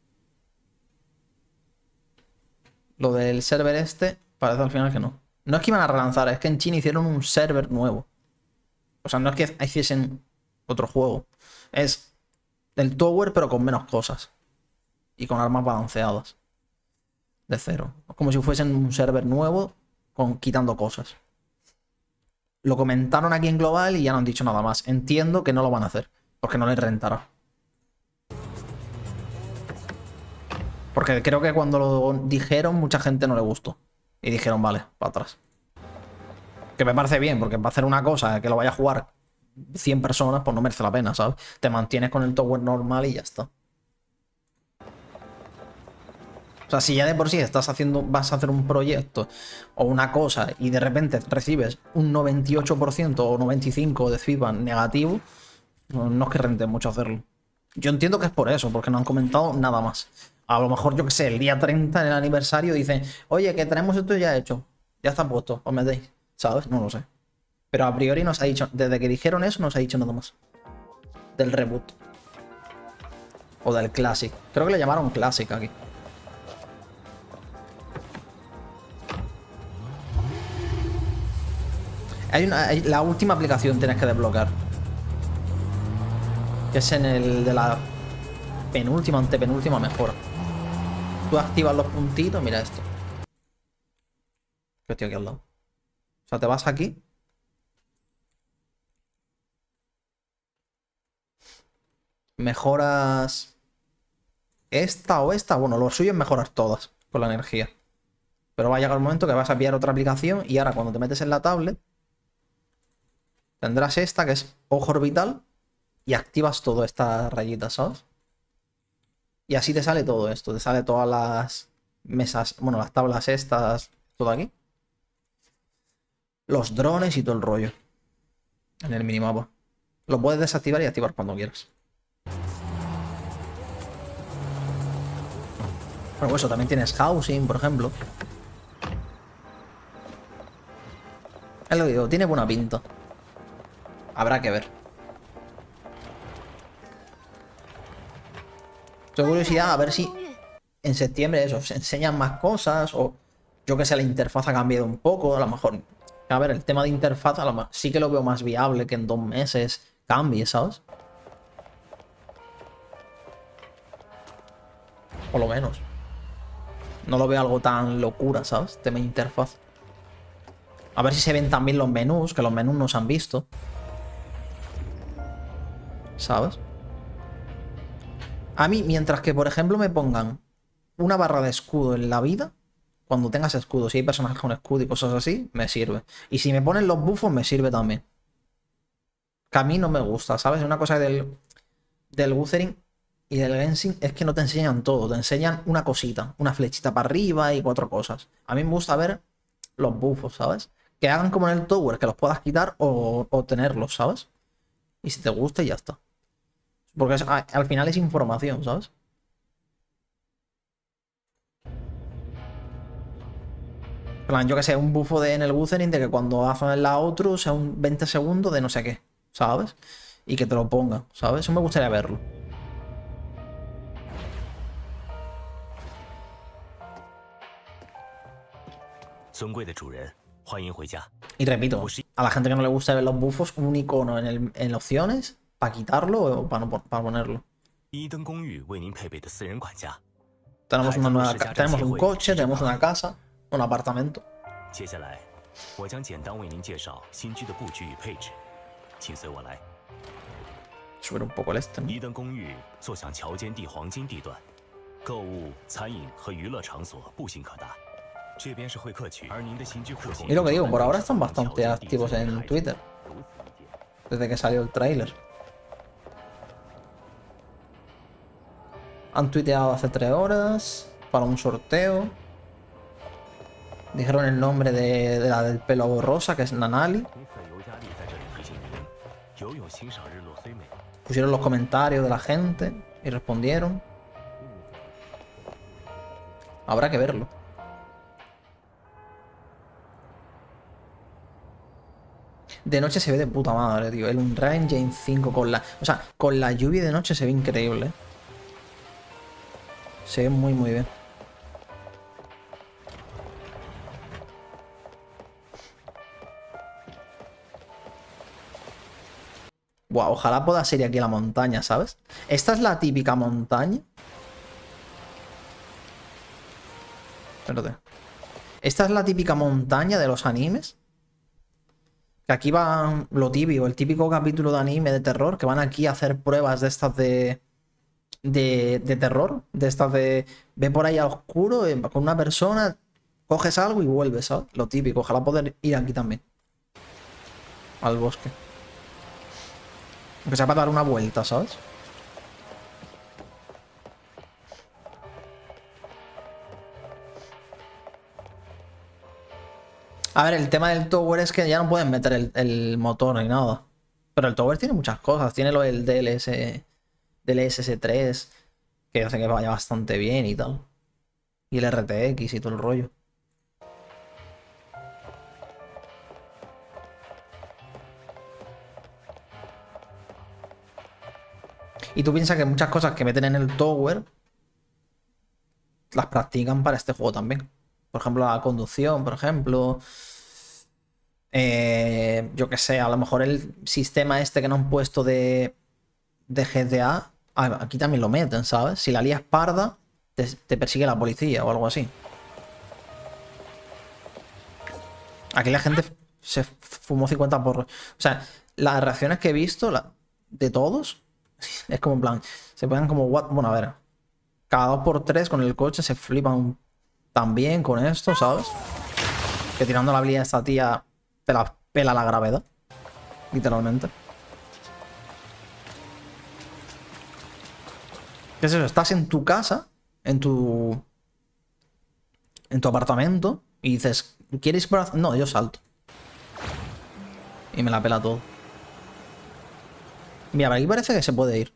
Speaker 1: Lo del server este, parece al final que no. No es que iban a relanzar, es que en China hicieron un server nuevo. O sea, no es que hiciesen otro juego. Es el Tower, pero con menos cosas. Y con armas balanceadas. De cero. Como si fuesen un server nuevo, con, quitando cosas. Lo comentaron aquí en Global y ya no han dicho nada más. Entiendo que no lo van a hacer, porque no les rentará. Porque creo que cuando lo dijeron, mucha gente no le gustó. Y dijeron, vale, para atrás. Que me parece bien, porque va a hacer una cosa que lo vaya a jugar cien personas, pues no merece la pena, ¿sabes? Te mantienes con el Tower normal y ya está. O sea, si ya de por sí estás haciendo, vas a hacer un proyecto o una cosa y de repente recibes un noventa y ocho por ciento o noventa y cinco por ciento de feedback negativo, no es que rente mucho hacerlo. Yo entiendo que es por eso, porque no han comentado nada más. A lo mejor, yo que sé, el día treinta, en el aniversario, dicen, oye, que tenemos esto ya hecho. Ya está puesto, os metéis. ¿Sabes? No lo sé. Pero a priori no se ha dicho, desde que dijeron eso, no se ha dicho nada más. Del reboot. O del Classic. Creo que le llamaron Classic aquí. Hay una, hay, la última aplicación tienes que desbloquear. Que es en el de la penúltima, antepenúltima mejora. Tú activas los puntitos, mira esto. Que estoy aquí al lado. O sea, te vas aquí. Mejoras esta o esta. Bueno, lo suyo es mejorar todas con la energía. Pero va a llegar un momento que vas a pillar otra aplicación y ahora cuando te metes en la tablet tendrás esta que es ojo orbital y activas todas estas rayitas, ¿sabes? Y así te sale todo esto. Te sale todas las mesas, bueno, las tablas estas, todo aquí. Los drones y todo el rollo. En el minimapa. Lo puedes desactivar y activar cuando quieras. Bueno, eso también tienes housing, por ejemplo. Es lo que digo, tiene buena pinta. Habrá que ver. Tengo curiosidad a ver si en septiembre eso, se enseñan más cosas o yo que sé, la interfaz ha cambiado un poco, a lo mejor. A ver, el tema de interfaz a lo mejor sí que lo veo más viable que en dos meses cambie, ¿sabes? Por lo menos. No lo veo algo tan locura, ¿sabes? Tema de interfaz. A ver si se ven también los menús, que los menús no se han visto. ¿Sabes? A mí, mientras que, por ejemplo, me pongan una barra de escudo en la vida, cuando tengas escudo, si hay personajes con escudo y cosas así, me sirve. Y si me ponen los buffos, me sirve también. Que a mí no me gusta, ¿sabes? Una cosa del, del Wuthering y del Genshin es que no te enseñan todo, te enseñan una cosita, una flechita para arriba y cuatro cosas. A mí me gusta ver los buffos, ¿sabes? Que hagan como en el Tower, que los puedas quitar o, o tenerlos, ¿sabes? Y si te gusta, ya está. Porque es, al final es información, ¿sabes? Plan, yo que sé, un bufo de en el Wuthering de que cuando hacen la outro sea un veinte segundos de no sé qué, ¿sabes? Y que te lo ponga, ¿sabes? Eso me gustaría verlo. Y repito, a la gente que no le gusta ver los bufos, un icono en, el, en opciones para quitarlo o para, no, para ponerlo. Tenemos una nueva, tenemos un coche, tenemos una casa, un apartamento. Subir un poco el este, ¿no?
Speaker 3: 一登公寓坐向桥间地黄金地段，购物、餐饮和娱乐场所步行可达。这边是会客区，而您的新居户型。
Speaker 1: Y lo que digo, por ahora están bastante activos en Twitter. Desde que salió el tráiler. Han tuiteado hace tres horas para un sorteo. Dijeron el nombre de, de la del pelo rosa, que es Nanali. Pusieron los comentarios de la gente y respondieron. Habrá que verlo. De noche se ve de puta madre, tío. El Unreal Engine cinco con la... O sea, con la lluvia de noche se ve increíble. Se ve muy, muy bien. Buah, ojalá pueda ser aquí la montaña, ¿sabes? Esta es la típica montaña. Espérate. Esta es la típica montaña de los animes. Que aquí va lo típico, el típico capítulo de anime de terror, que van aquí a hacer pruebas de estas de... De, de terror, de estas de... Ve por ahí a oscuro, eh, con una persona, coges algo y vuelves, ¿sabes? Lo típico, ojalá poder ir aquí también. Al bosque. Aunque sea para dar una vuelta, ¿sabes? A ver, el tema del tower es que ya no pueden meter el, el motor ni nada. Pero el tower tiene muchas cosas. Tiene lo del D L S... D L S S tres, que hace que vaya bastante bien y tal. Y el R T X y todo el rollo. Y tú piensas que muchas cosas que meten en el tower las practican para este juego también. Por ejemplo, la conducción, por ejemplo. Eh, yo qué sé, a lo mejor el sistema este que no han puesto de, de G T A, aquí también lo meten, ¿sabes? Si la lías parda, te, te persigue la policía o algo así. Aquí la gente se fumó cincuenta porros. O sea, las reacciones que he visto la, de todos es como en plan, se ponen como, what? Bueno, a ver, cada dos por tres con el coche se flipan también con esto, ¿sabes? Que tirando la habilidad de esta tía te la pela la gravedad, literalmente. ¿Qué es eso? Estás en tu casa, en tu en tu apartamento y dices, ¿quieres ir por...? No, yo salto. Y me la pela todo. Mira, por aquí parece que se puede ir.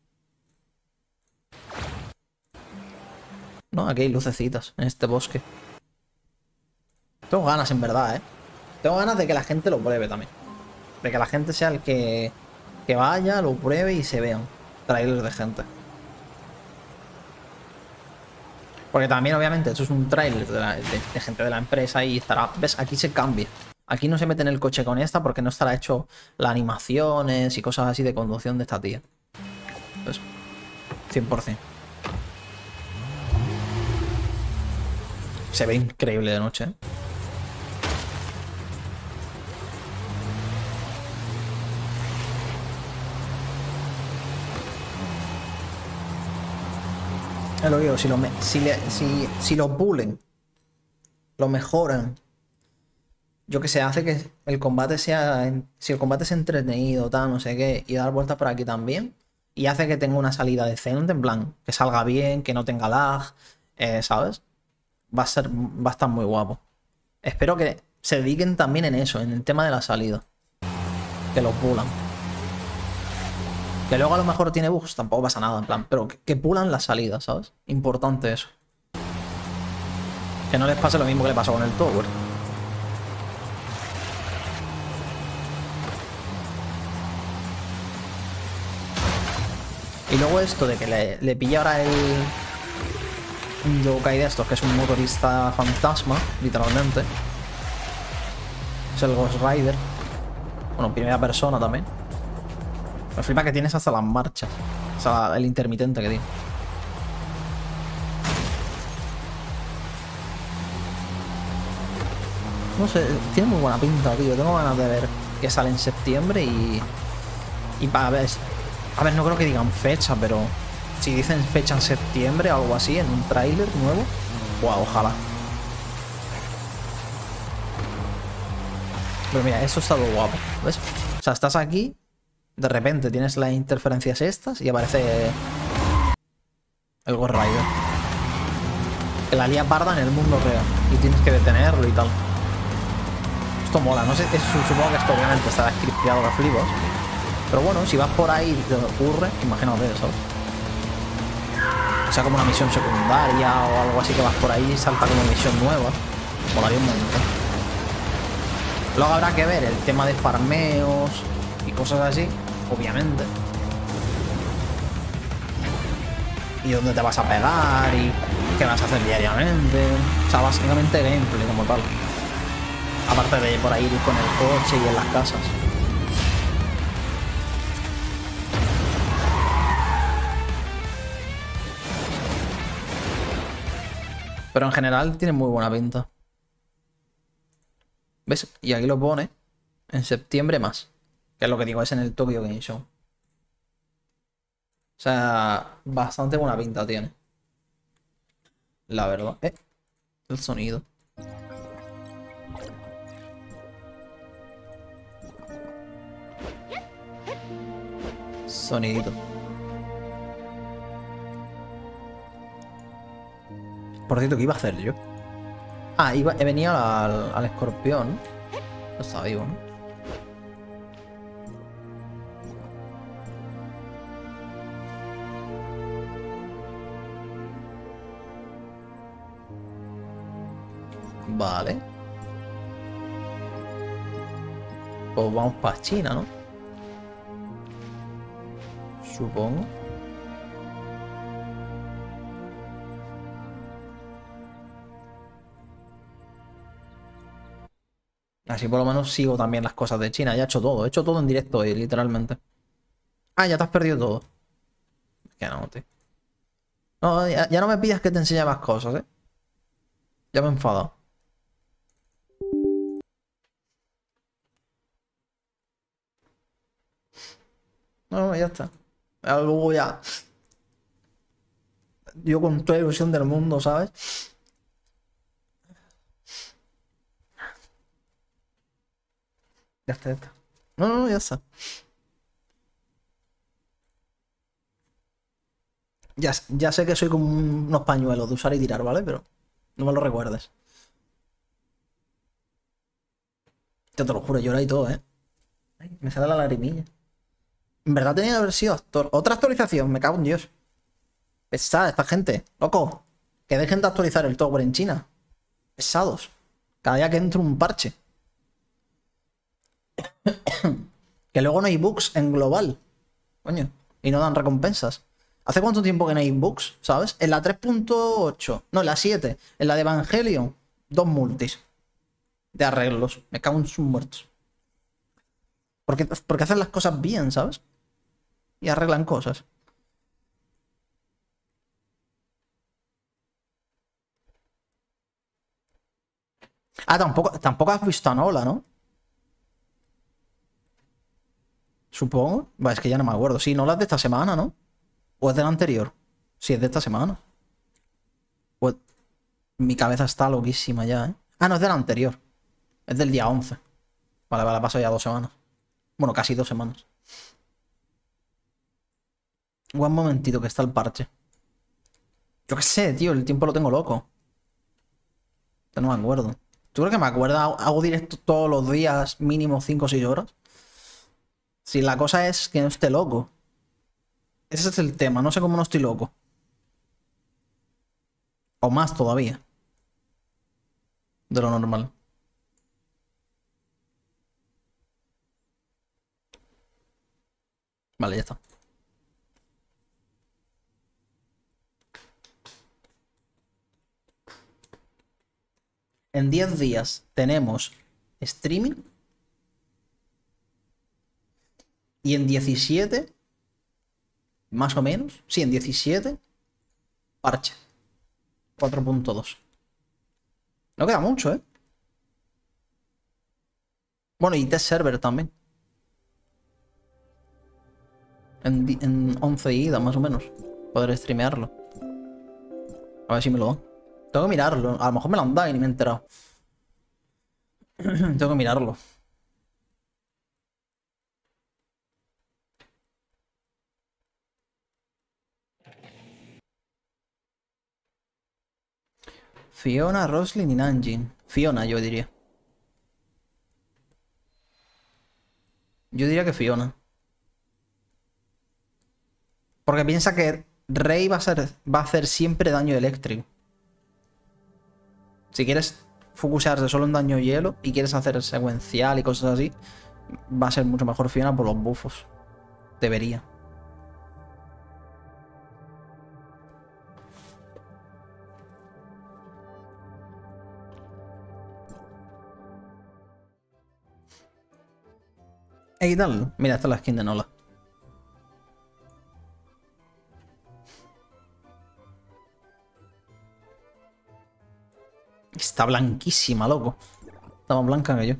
Speaker 1: No, aquí hay lucecitas en este bosque. Tengo ganas, en verdad, ¿eh? Tengo ganas de que la gente lo pruebe también. De que la gente sea el que, que vaya, lo pruebe y se vean trailers de gente. Porque también, obviamente, esto es un trailer de, la, de, de gente de la empresa y estará... ¿Ves? Aquí se cambia. Aquí no se mete en el coche con esta porque no estará hecho las animaciones y cosas así de conducción de esta tía. Pues, cien por cien. Se ve increíble de noche, ¿eh? Es lo digo, si lo, me, si, le, si, si lo pulen, lo mejoran, yo que sé, hace que el combate sea, si el combate es entretenido, tal, no sé qué, y dar vueltas por aquí también, y hace que tenga una salida decente, en plan, que salga bien, que no tenga lag, eh, ¿sabes? Va a ser, va a estar muy guapo. Espero que se dediquen también en eso, en el tema de la salida, que lo pulan. Que luego a lo mejor tiene bugs, tampoco pasa nada, en plan, pero que, que pulan la salida, ¿sabes? Importante eso. Que no les pase lo mismo que le pasó con el tower. Y luego esto de que le, le pilla ahora el... un yokai de estos, que es un motorista fantasma, literalmente. Es el Ghost Rider. Bueno, primera persona también. Me flipa que tienes hasta las marchas. O sea, el intermitente que tiene. No sé, tiene muy buena pinta, tío. Tengo ganas de ver que sale en septiembre y... Y para ver... A ver, no creo que digan fecha, pero si dicen fecha en septiembre o algo así, en un tráiler nuevo, wow, ojalá. Pero mira, eso está todo guapo, ¿ves? O sea, estás aquí, de repente tienes las interferencias estas y aparece el Ghost Rider. Que la lía parda en el mundo real y tienes que detenerlo y tal. Esto mola, no sé, es, supongo que esto obviamente estará scripteado a flipas. Pero bueno, si vas por ahí y te ocurre, imagínate, ¿sabes? O sea, como una misión secundaria o algo así que vas por ahí y salta como misión nueva. Molaría un montón. Luego habrá que ver el tema de farmeos y cosas así, obviamente. Y dónde te vas a pegar y qué vas a hacer diariamente. O sea, básicamente gameplay como tal. Aparte de por ahí ir con el coche y en las casas. Pero en general tiene muy buena pinta. ¿Ves? Y aquí lo pone en septiembre más. Que es lo que digo, es en el Tokyo Game Show. O sea, bastante buena pinta tiene. La verdad. Eh, el sonido. Sonidito. Por cierto, ¿qué iba a hacer yo? Ah, iba, he venido al, al escorpión. No estaba vivo, ¿no? Vale. Pues vamos para China, ¿no? Supongo. Así por lo menos sigo también las cosas de China. Ya he hecho todo. He hecho todo en directo hoy, literalmente. Ah, ya te has perdido todo. Es que no, tío. No, ya, ya no me pidas que te enseñe más cosas, ¿eh? Ya me he enfadado. No, no, ya está. Ahora luego ya. Yo con toda la ilusión del mundo, ¿sabes? Ya está, ya está. No, no, no, ya está. Ya, ya sé que soy como unos pañuelos de usar y tirar, ¿vale? Pero no me lo recuerdes. Yo te lo juro, llora y todo, ¿eh? Ay, me sale la lagrimilla. En verdad tenía que haber sido actor. Otra actualización, me cago en Dios. Pesada esta gente, loco. Que dejen de actualizar el software en China. Pesados. Cada día que entre un parche. Que luego no hay bugs en global. Coño. Y no dan recompensas. ¿Hace cuánto tiempo que no hay bugs? ¿Sabes? En la tres punto ocho. No, en la siete. En la de Evangelion. Dos multis. De arreglos. Me cago en sus muertos. Porque, porque hacen las cosas bien, ¿sabes? Y arreglan cosas. Ah, tampoco, tampoco has visto a Nola, ¿no? Supongo. Va, es que ya no me acuerdo. Sí, Nola es de esta semana, ¿no? ¿O es de la anterior? Sí, es de esta semana. Pues mi cabeza está loquísima ya, ¿eh? Ah, no, es de la anterior. Es del día once. Vale, vale, pasó ya dos semanas. Bueno, casi dos semanas. Buen momentito que está el parche. Yo qué sé, tío, el tiempo lo tengo loco. Ya no me acuerdo. ¿Tú crees que me acuerdo? Hago directo todos los días, mínimo cinco o seis horas. Si la cosa es que no esté loco. Ese es el tema, no sé cómo no estoy loco. O más todavía. De lo normal. Vale, ya está. En diez días tenemos streaming. Y en diecisiete, más o menos, sí, en diecisiete, parche. cuatro punto dos. No queda mucho, ¿eh? Bueno, y test server también. En, en once idas, más o menos. Poder streamearlo. A ver si me lo dan. Tengo que mirarlo. A lo mejor me lo han dado y ni me he enterado. Tengo que mirarlo. Fiona, Roslyn y Nanjing. Fiona, yo diría. Yo diría que Fiona. Porque piensa que Rey va a, ser, va a hacer siempre daño eléctrico. Si quieres focusarse solo en daño hielo y quieres hacer secuencial y cosas así, va a ser mucho mejor Fiona por los buffos. Debería. ¿Qué tal? Mira, esta es la skin de Nola. Está blanquísima, loco. Está más blanca que yo.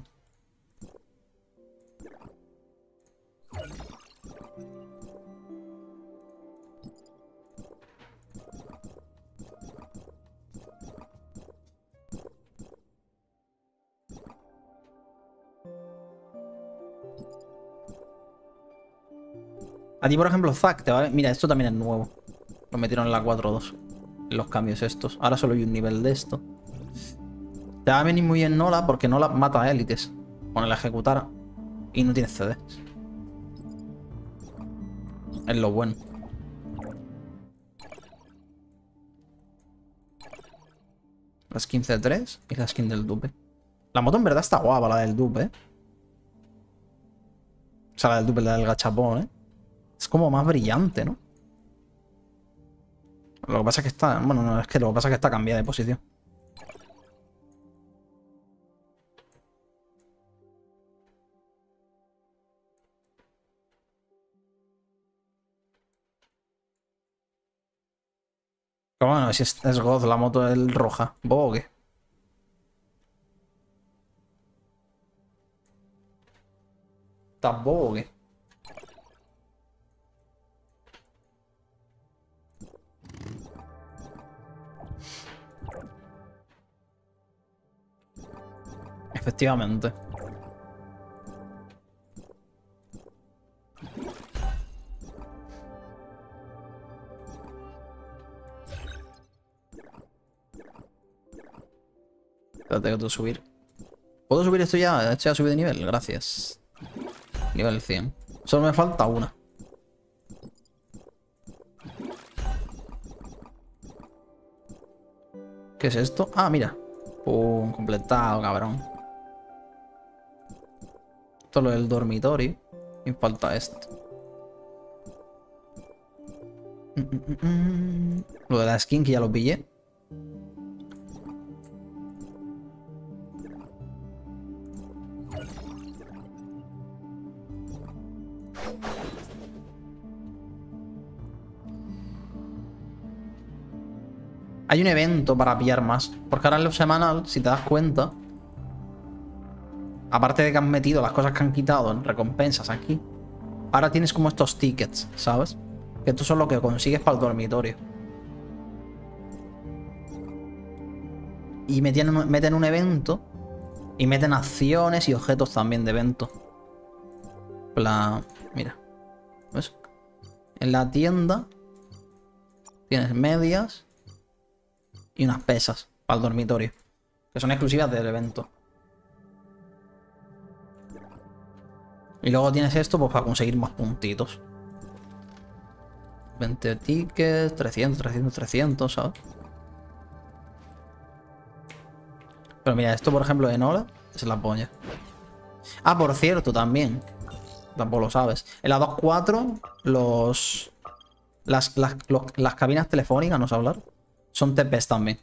Speaker 1: A ti, por ejemplo, Zack, te va a... Mira, esto también es nuevo. Lo metieron en la cuatro punto dos. Los cambios estos. Ahora solo hay un nivel de esto. Te va a venir muy bien Nola porque Nola mata a élites con el ejecutar y no tiene C D. Es lo bueno. La skin C tres y la skin del dupe. La moto en verdad está guapa, la del dupe, ¿eh? O sea, la del dupe, la del gachapón, ¿eh? Es como más brillante, ¿no? Lo que pasa es que está... Bueno, no, es que lo que pasa es que está cambiada de posición. Pero bueno, si es, es God, la moto es roja. Bogue. Está bogue. Efectivamente. Espérate que tengo que subir. ¿Puedo subir esto ya? Esto ya ha subido de nivel, gracias. Nivel cien. Solo me falta una. ¿Qué es esto? Ah, mira. Pum, completado, cabrón. Esto es lo del dormitorio. Y me falta esto. Mm, mm, mm. Lo de la skin que ya lo pillé. Hay un evento para pillar más. Porque ahora en lo semanal, si te das cuenta, aparte de que han metido las cosas que han quitado en recompensas aquí, ahora tienes como estos tickets, ¿sabes? Que estos son lo que consigues para el dormitorio. Y meten, meten un evento y meten acciones y objetos también de evento. La... Mira. ¿Ves? En la tienda tienes medias y unas pesas para el dormitorio, que son exclusivas del evento. Y luego tienes esto pues para conseguir más puntitos. veinte tickets, trescientos, trescientos, trescientos, ¿sabes? Pero mira, esto por ejemplo de Nola es la polla. Ah, por cierto, también. Tampoco lo sabes. En la dos punto cuatro los las, las, los, las cabinas telefónicas, no sé hablar, son T Ps también.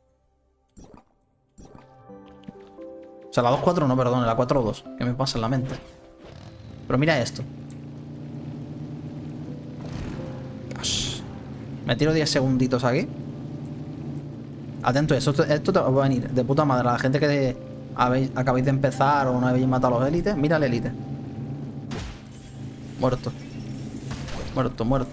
Speaker 1: O sea, la dos punto cuatro no, perdón, la cuatro punto dos. Que me pasa en la mente. Pero mira esto. Dios. Me tiro diez segunditos aquí. Atento, esto, esto te va a venir de puta madre. La gente que habéis, acabáis de empezar o no habéis matado a los élites. Mira el élite. Muerto. Muerto, muerto.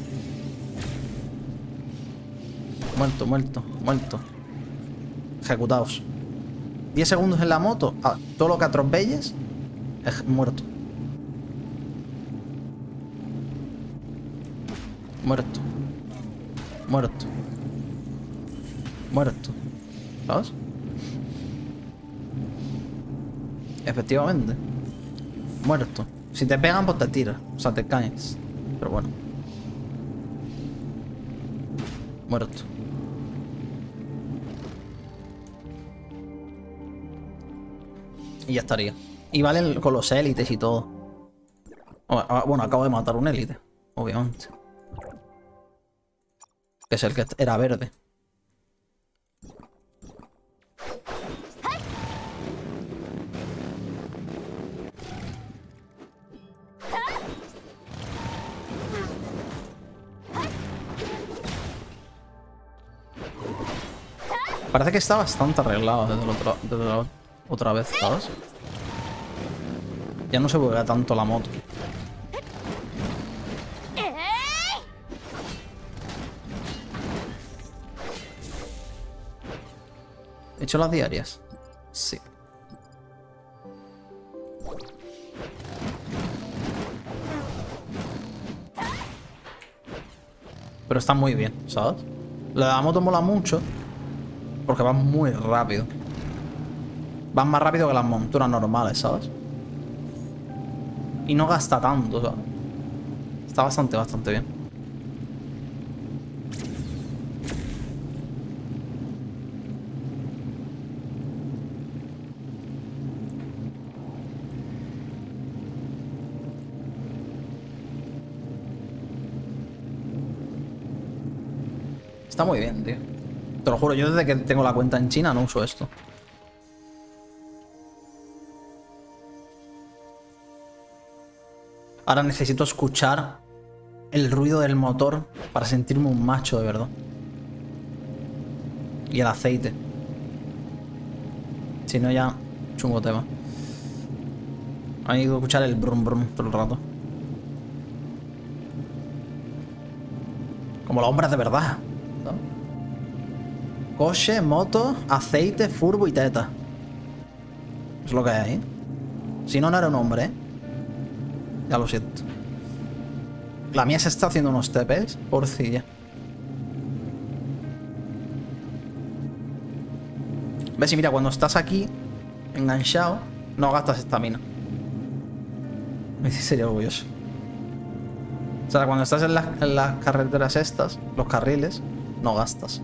Speaker 1: Muerto, muerto, muerto. Ejecutados. diez segundos en la moto. Ah, todo lo que atropelles es muerto. Muerto. Muerto. Muerto. ¿Sabes? Efectivamente. Muerto. Si te pegan, pues te tiras. O sea, te caes. Pero bueno. Muerto. Y ya estaría. Y valen con los élites y todo. Bueno, acabo de matar un élite. Obviamente. Que es el que era verde. Parece que está bastante arreglado desde, el otro, desde la otra vez, ¿sabes? Ya no se buguea tanto la moto. ¿He hecho las diarias? Sí. Pero está muy bien, ¿sabes? La de la moto mola mucho porque va muy rápido. Van más rápido que las monturas normales, ¿sabes? Y no gasta tanto, ¿sabes? Está bastante, bastante bien. Está muy bien, tío. Te lo juro, yo desde que tengo la cuenta en China no uso esto. Ahora necesito escuchar el ruido del motor para sentirme un macho de verdad. Y el aceite. Si no ya, chungo tema. Hay que escuchar el brum brum todo el rato. Como los hombres de verdad, ¿no? Coche, moto, aceite, furbo y teta. Es lo que hay, ¿eh? Si no, no era un hombre, ¿eh? Ya lo siento. La mía se está haciendo unos tepes, porcilla. ¿Ves? Y mira, cuando estás aquí, enganchado, no gastas estamina. Me sería orgulloso. O sea, cuando estás en, la, en las carreteras estas, los carriles, no gastas.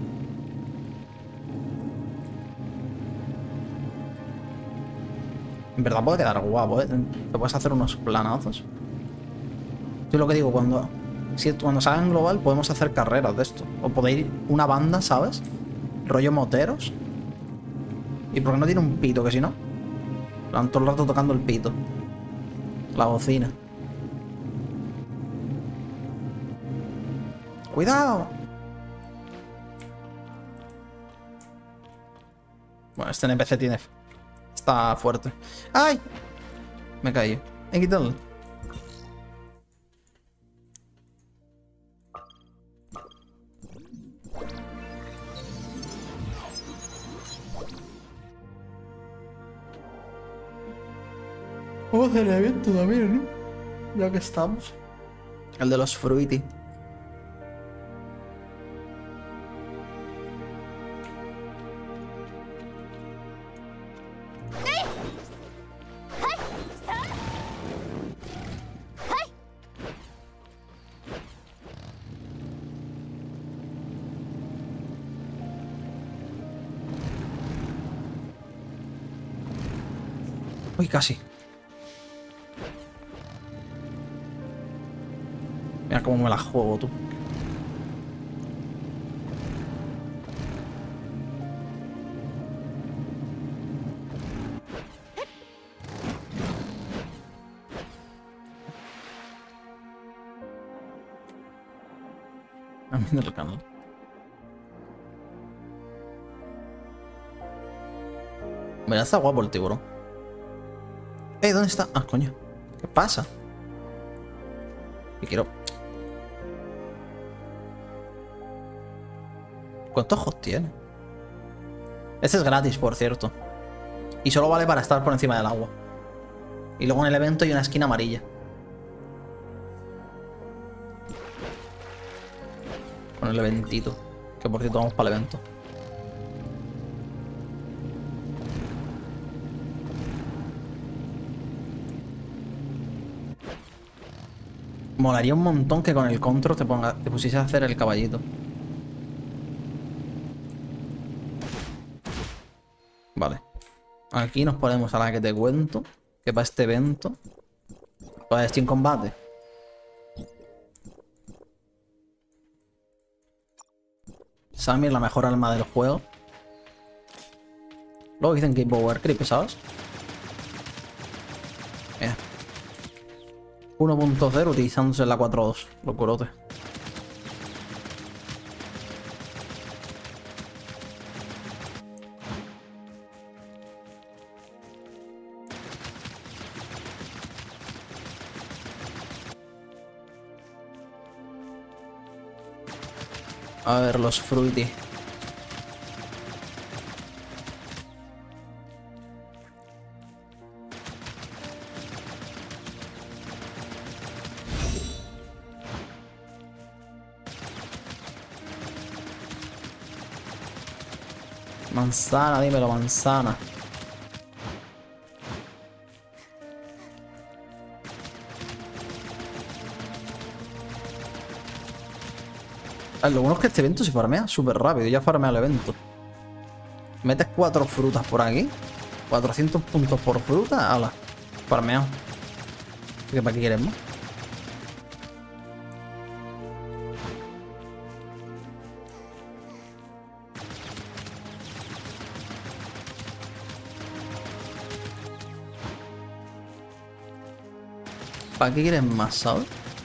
Speaker 1: En verdad puede quedar guapo, ¿eh? Te puedes hacer unos planazos. Yo lo que digo, cuando si, cuando salga en global podemos hacer carreras de esto. O podéis ir una banda, ¿sabes? Rollo moteros. ¿Y por qué no tiene un pito? Que si no, van todo el rato tocando el pito. La bocina. ¡Cuidado! Bueno, este N P C tiene... Está fuerte. ¡Ay! Me caí. Hay que quitarlo. Vamos a hacer evento también, ¿no? Ya que estamos. El de los fruity. Uy, casi. Mira cómo me la juego, tú. A mí no el canal. Mira, está guapo el tiburón. ¡Eh! ¿Dónde está? Ah, coño. ¿Qué pasa? Que quiero... ¿Cuántos ojos tiene? Este es gratis, por cierto. Y solo vale para estar por encima del agua. Y luego en el evento hay una esquina amarilla. Con el eventito. Que por cierto vamos para el evento. Molaría un montón que con el control te, ponga, te pusiese a hacer el caballito. Vale. Aquí nos ponemos a la que te cuento. Que para este evento. Pues estoy en combate. Sammy es la mejor alma del juego. Luego dicen que Power Creep, ¿sabes? Mira. uno punto cero utilizándose la cuatro punto dos. Locurote. A ver, los Fruity. Manzana, dímelo, manzana. Ah, lo bueno es que este evento se farmea súper rápido. Ya farmea el evento. Metes cuatro frutas por aquí. cuatrocientos puntos por fruta. Ala. Farmeado. ¿Qué para qué quieres más? ¿Para qué quieres más, sabes?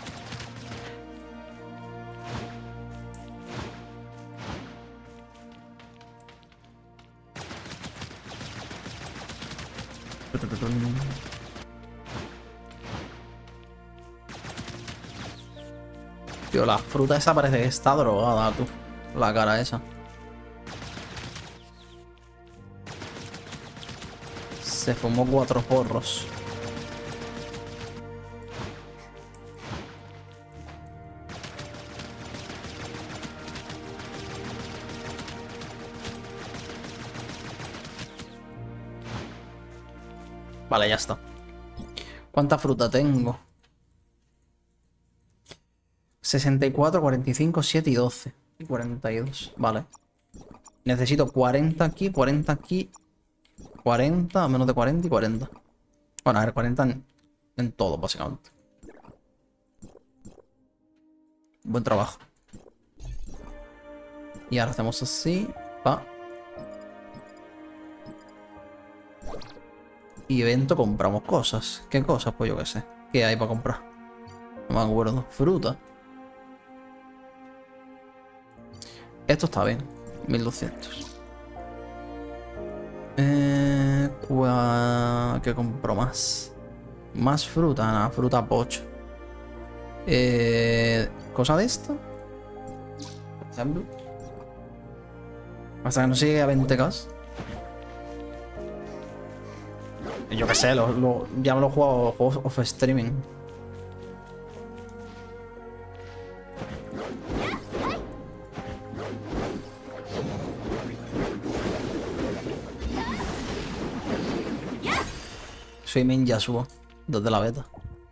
Speaker 1: Tío, la fruta esa parece que está drogada, tú. La cara esa. Se fumó cuatro porros. Vale, ya está. ¿Cuánta fruta tengo? sesenta y cuatro, cuarenta y cinco, siete y doce. Y cuarenta y dos. Vale. Necesito cuarenta aquí, cuarenta aquí. cuarenta, menos de cuarenta y cuarenta. Bueno, a ver, cuarenta en, en todo, básicamente. Buen trabajo. Y ahora hacemos así. Pa. Y evento compramos cosas. ¿Qué cosas? Pues yo qué sé. ¿Qué hay para comprar? No me acuerdo. Fruta. Esto está bien. mil doscientos. Eh, ¿Qué compro más? Más fruta. Nada, fruta pocho. Eh, ¿Cosa de esto? Por ejemplo. Hasta que no llegue a veinte K. Yo qué sé, lo, lo, ya me lo he jugado juegos off streaming. Soy main Yasuo desde la beta.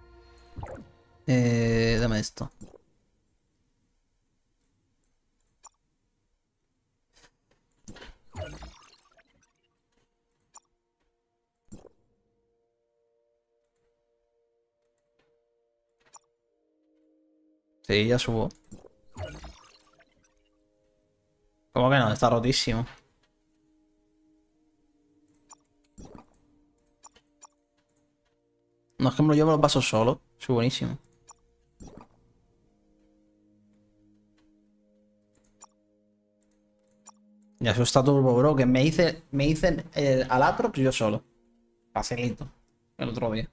Speaker 1: Eh, dame esto. Sí, ya subo. ¿Cómo que no? Está rotísimo. No es que me lo llevo los vasos solo. Soy buenísimo. Ya eso está turbo, bro. Que me hice, me hice el, al Atrox yo solo. Facilito. El otro día.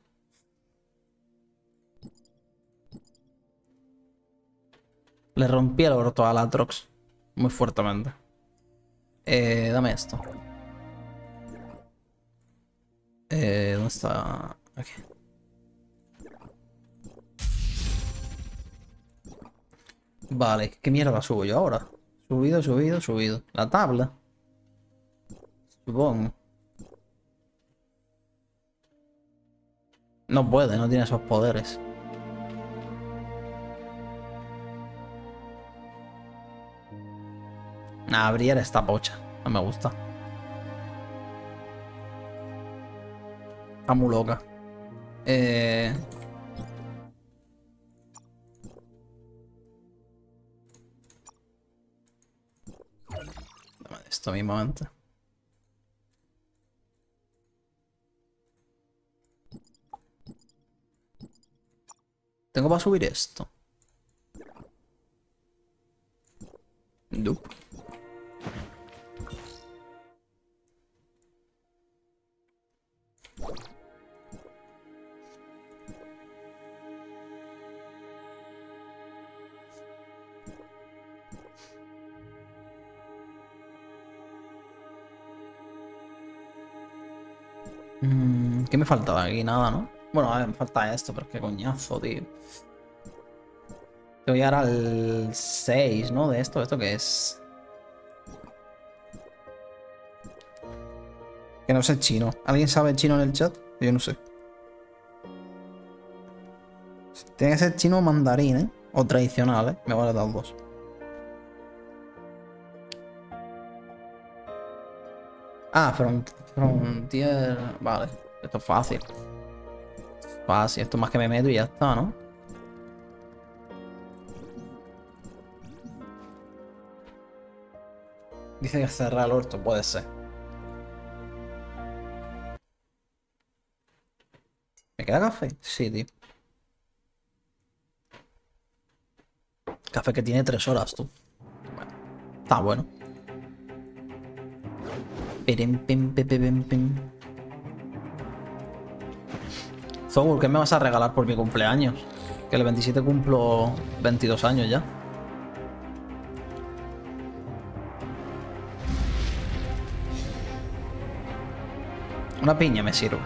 Speaker 1: Le rompí el orto al Atrox. Muy fuertemente. Eh, dame esto. Eh, ¿dónde está? Aquí. Vale, ¿qué mierda subo yo ahora? Subido, subido, subido. La tabla. Supongo. No puede, no tiene esos poderes. Nah, abrir esta pocha. No me gusta. Está muy loca. Eh... Dame esto mismamente. Tengo para subir esto. Nope. Mm, ¿qué me faltaba aquí? Nada, ¿no? Bueno, a ver, me falta esto, pero qué coñazo, tío. Te voy a dar al seis, ¿no? De esto, ¿esto qué es? Que no sé chino. ¿Alguien sabe chino en el chat? Yo no sé. Tiene que ser chino o mandarín, ¿eh? O tradicional, ¿eh? Me vale dar dos. Ah, front, Frontier... Vale. Esto es fácil. Fácil. Esto más que me meto y ya está, ¿no? Dice que cerrar el orto. Puede ser. ¿Me queda café? Sí, tío. Café que tiene tres horas, tú. Bueno, está bueno. Pim, pim, pim, pim, pim. Zogur, ¿qué me vas a regalar por mi cumpleaños? Que el veintisiete cumplo veintidós años ya. Una piña me sirve.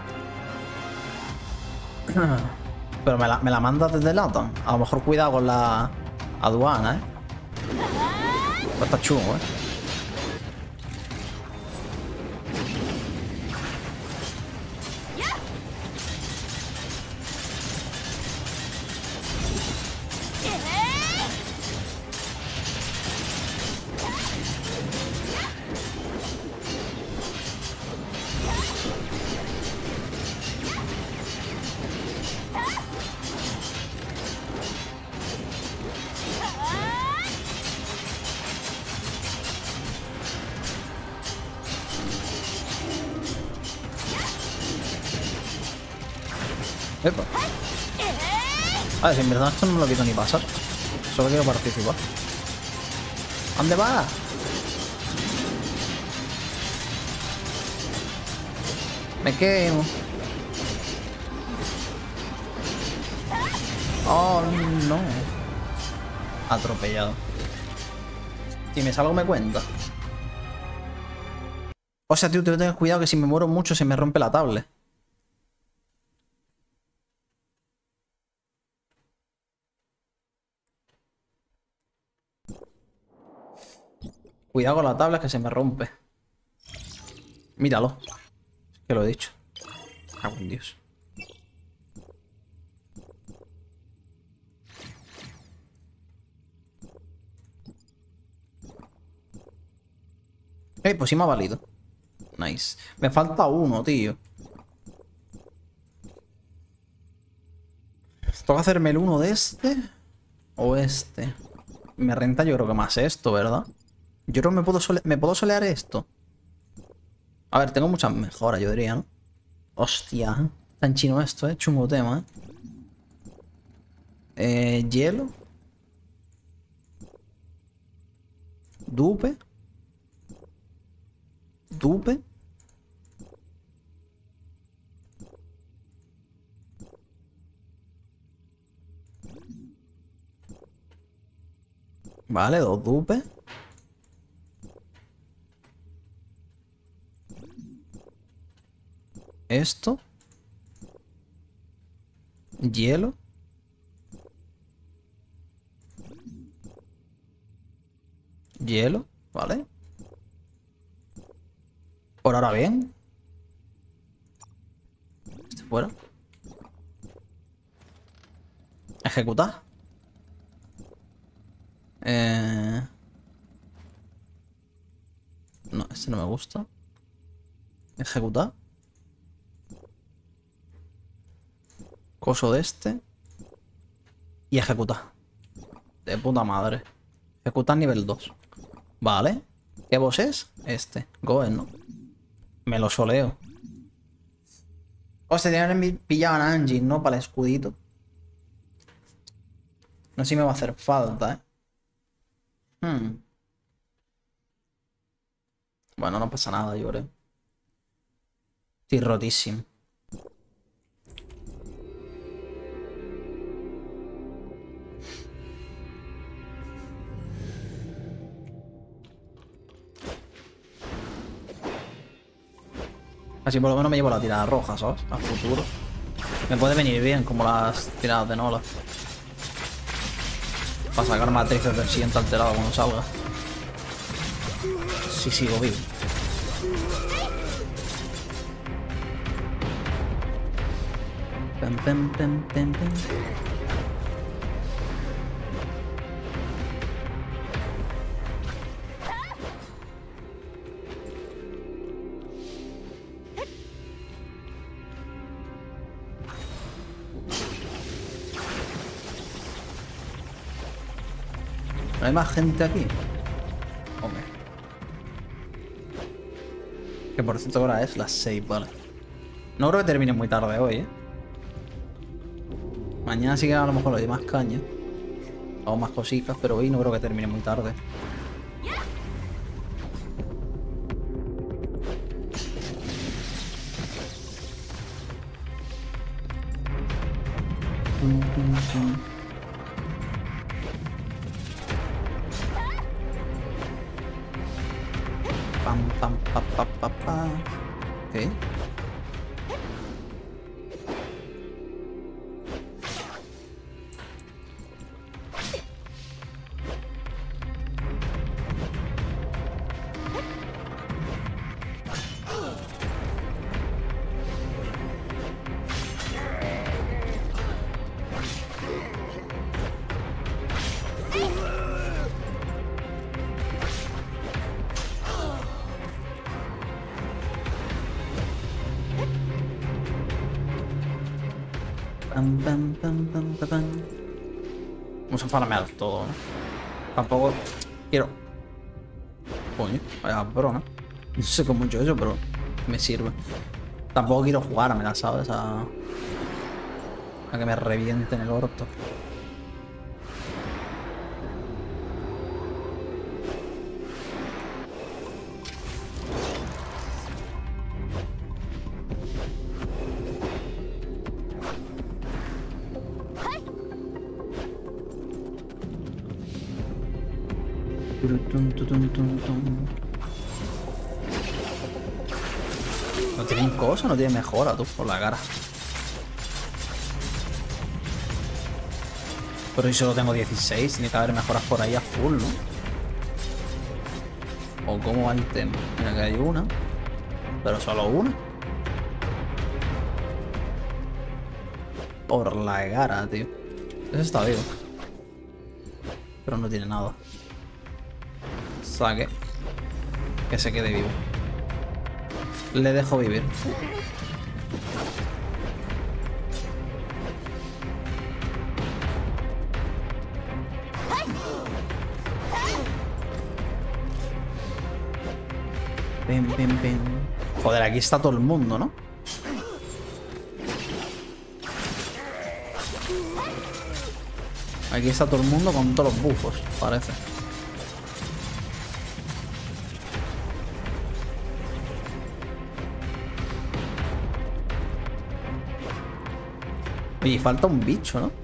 Speaker 1: Pero me la, me la mandas desde Latam. A lo mejor cuidado con la aduana, ¿eh? Pues está chungo, ¿eh? Epa. A ver, si en verdad esto no me lo quiero ni pasar. Solo quiero participar. ¿Dónde va? Me quemo. Oh, no. Atropellado. Si me salgo me cuenta. O sea, tío, tengo que tener cuidado que si me muero mucho se me rompe la tablet. Cuidado con la tabla que se me rompe. Míralo. Que lo he dicho. Cago en Dios. Eh, pues sí me ha valido. Nice. Me falta uno, tío. ¿Tengo que hacerme el uno de este? ¿O este? Me renta yo creo que más esto, ¿verdad? Yo creo que me puedo, sole me puedo solear esto. A ver, tengo muchas mejoras, yo diría, ¿no? Hostia. Tan chino esto, ¿eh? Chungo tema, ¿eh? Eh, hielo. Dupe. Dupe. Vale, dos dupes. Esto. Hielo. Hielo, ¿vale? Por ahora bien. Este fuera. Ejecutar. Eh... No, este no me gusta. Ejecutar. Coso de este. Y ejecutar. De puta madre. Ejecutar nivel dos. Vale. ¿Qué boss es? Este. Goen, ¿no? Me lo soleo. O se tienen que pillar a Angie, ¿no? Para el escudito. No sé si me va a hacer falta, ¿eh? Hmm. Bueno, no pasa nada, yo creo. Estoy rotísimo. Así por lo menos me llevo la tirada roja, ¿sabes? A futuro. Me puede venir bien como las tiradas de Nola. Para sacar matrices del siguiente alterado cuando salga. Si sigo vivo. Pem, pem, pem, pem, pem. ¿No hay más gente aquí? Hombre. Que por cierto ahora es las seis, vale. No creo que termine muy tarde hoy, ¿eh? Mañana sí que a lo mejor le doy más caña. Hago más cositas, pero hoy no creo que termine muy tarde. Pam, pam, pa, pa, pa, pa. Ok. Pam, pam, pam, pam, pam, pam. Vamos a farmear todo, ¿no? Tampoco quiero... Coño, vaya broma. No sé cómo he hecho eso, pero me sirve. Tampoco quiero jugármela, ¿sabes? A... a que me revienten el orto. No tienen cosa, no tiene mejora, tú, por la cara. Pero yo solo tengo dieciséis, tiene que haber mejoras por ahí a full, ¿no? ¿O cómo va el tema? Mira que hay una, pero solo una. Por la cara, tío. Ese está vivo. Pero no tiene nada. Saque. Que se quede vivo. Le dejo vivir. Pim, pim, pim. Joder, aquí está todo el mundo, ¿no? Aquí está todo el mundo con todos los bufos, parece. Oye, falta un bicho, ¿no?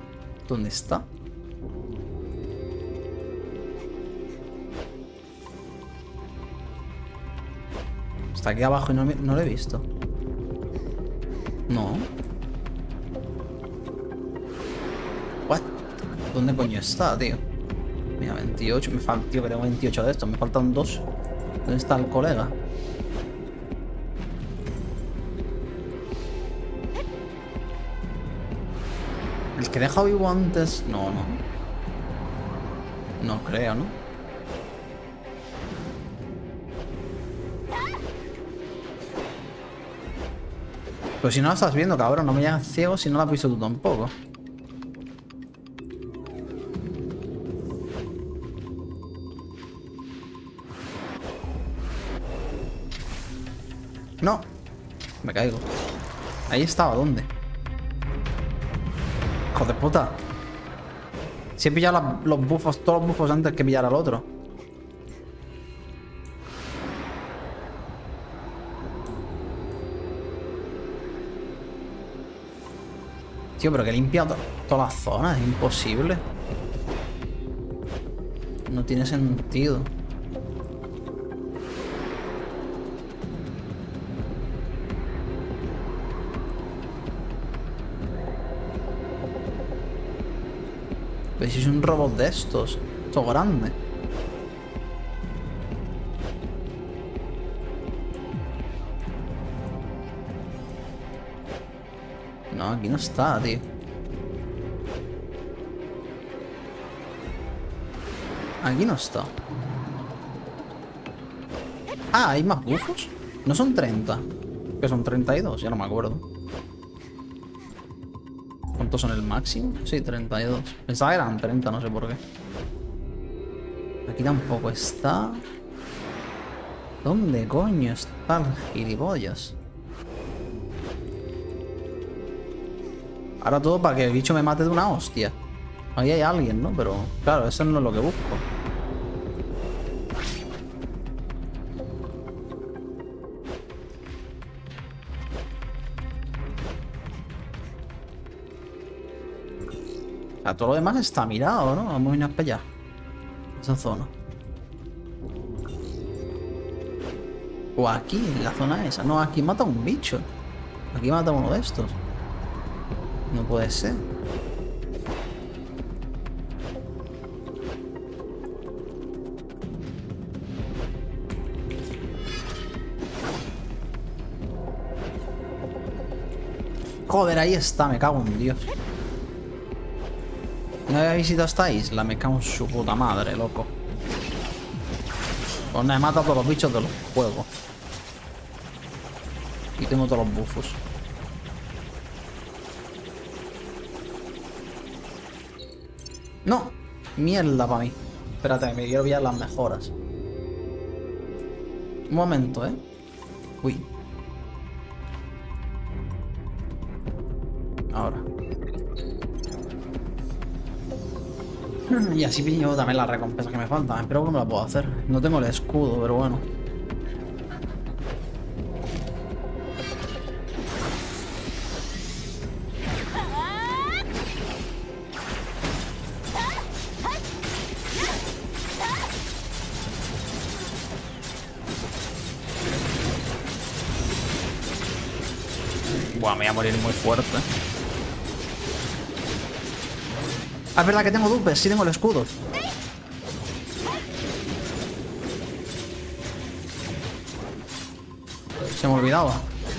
Speaker 1: ¿Dónde está? Está aquí abajo y no, no lo he visto. No. What? ¿Dónde coño está, tío? Mira, veintiocho. Me falta, tío, que tengo veintiocho de estos. Me faltan dos. ¿Dónde está el colega? ¿El que deja vivo antes? No, no. No creo, ¿no? Pues si no la estás viendo, cabrón, no me llamas ciego si no la has visto tú tampoco. No. Me caigo. Ahí estaba, ¿dónde? Hijo de puta. Si he pillado la, los bufos, todos los bufos antes que pillar al otro. Tío, pero que he limpiado to toda la zona, es imposible. No tiene sentido. ¿Veis? Es un robot de estos. Esto grande. No, aquí no está, tío. Aquí no está. Ah, ¿hay más bufos? No son treinta. Que son treinta y dos, ya no me acuerdo. ¿Cuántos son el máximo? Sí, treinta y dos. Pensaba que eran treinta, no sé por qué. Aquí tampoco está. ¿Dónde coño está el gilipollas? Ahora todo para que el bicho me mate de una hostia. Ahí hay alguien, ¿no? Pero claro, eso no es lo que busco. O sea, todo lo demás está mirado, ¿no? Vamos a ir para allá. Esa zona. O aquí, en la zona esa. No, aquí mata un bicho. Aquí mata uno de estos. No puede ser. Joder, ahí está, me cago en Dios. ¿No había visitado esta isla? Me cago en su puta madre, loco. Pues me he matado a todos los bichos de los juegos. Y tengo todos los bufos. No, mierda para mí. Espérate, me quiero pillar las mejoras. Un momento, ¿eh? Uy. Ahora. Y así pillo también las recompensas que me faltan. Espero que me la puedo hacer. No tengo el escudo, pero bueno. Buah, me voy a morir muy fuerte. Ah, es verdad que tengo dupes, sí tengo el escudo. Se me olvidaba.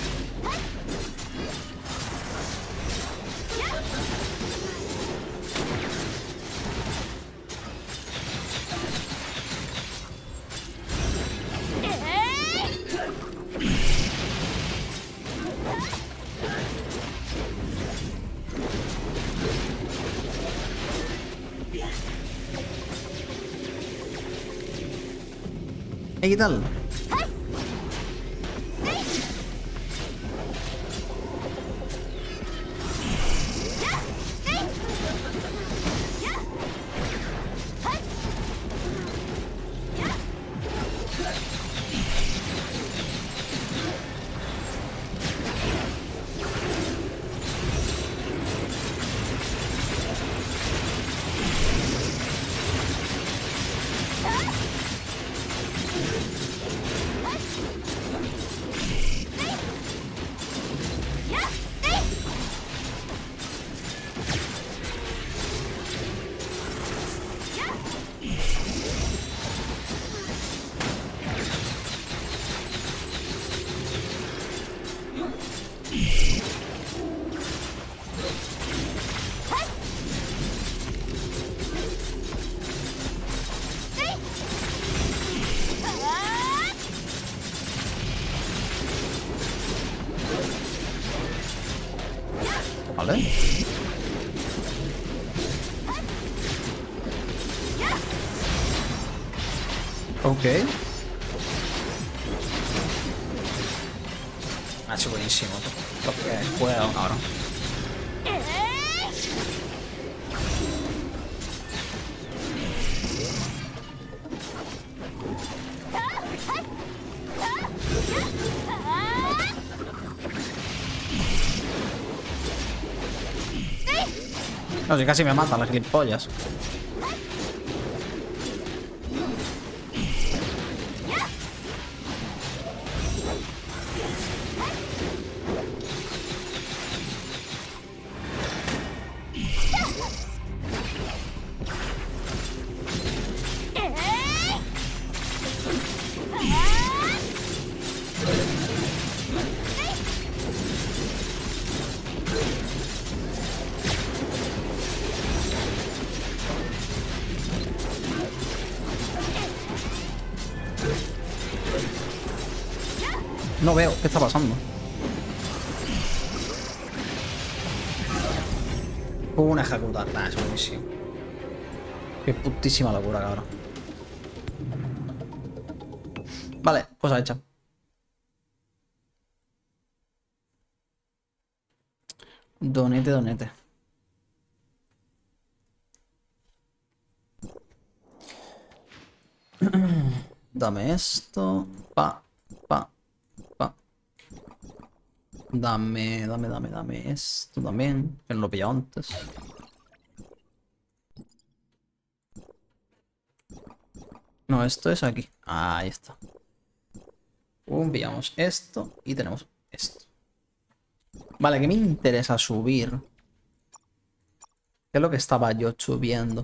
Speaker 1: ¿Qué tal? Vale. Ok. Ha hecho buenísimo. Lo que juega ahora. No, si casi me matan las gilipollas. No veo qué está pasando. Una ejecutar. Nah, es buenísimo. Qué putísima locura, cabrón. Vale, cosa hecha. Donete, donete. Dame esto. Pa, pa, pa. Dame, dame, dame, dame esto también. Que no lo he pillado antes. No, esto es aquí. Ah, ahí está. Pum, pillamos esto y tenemos esto. Vale, que me interesa subir. ¿Qué es lo que estaba yo subiendo?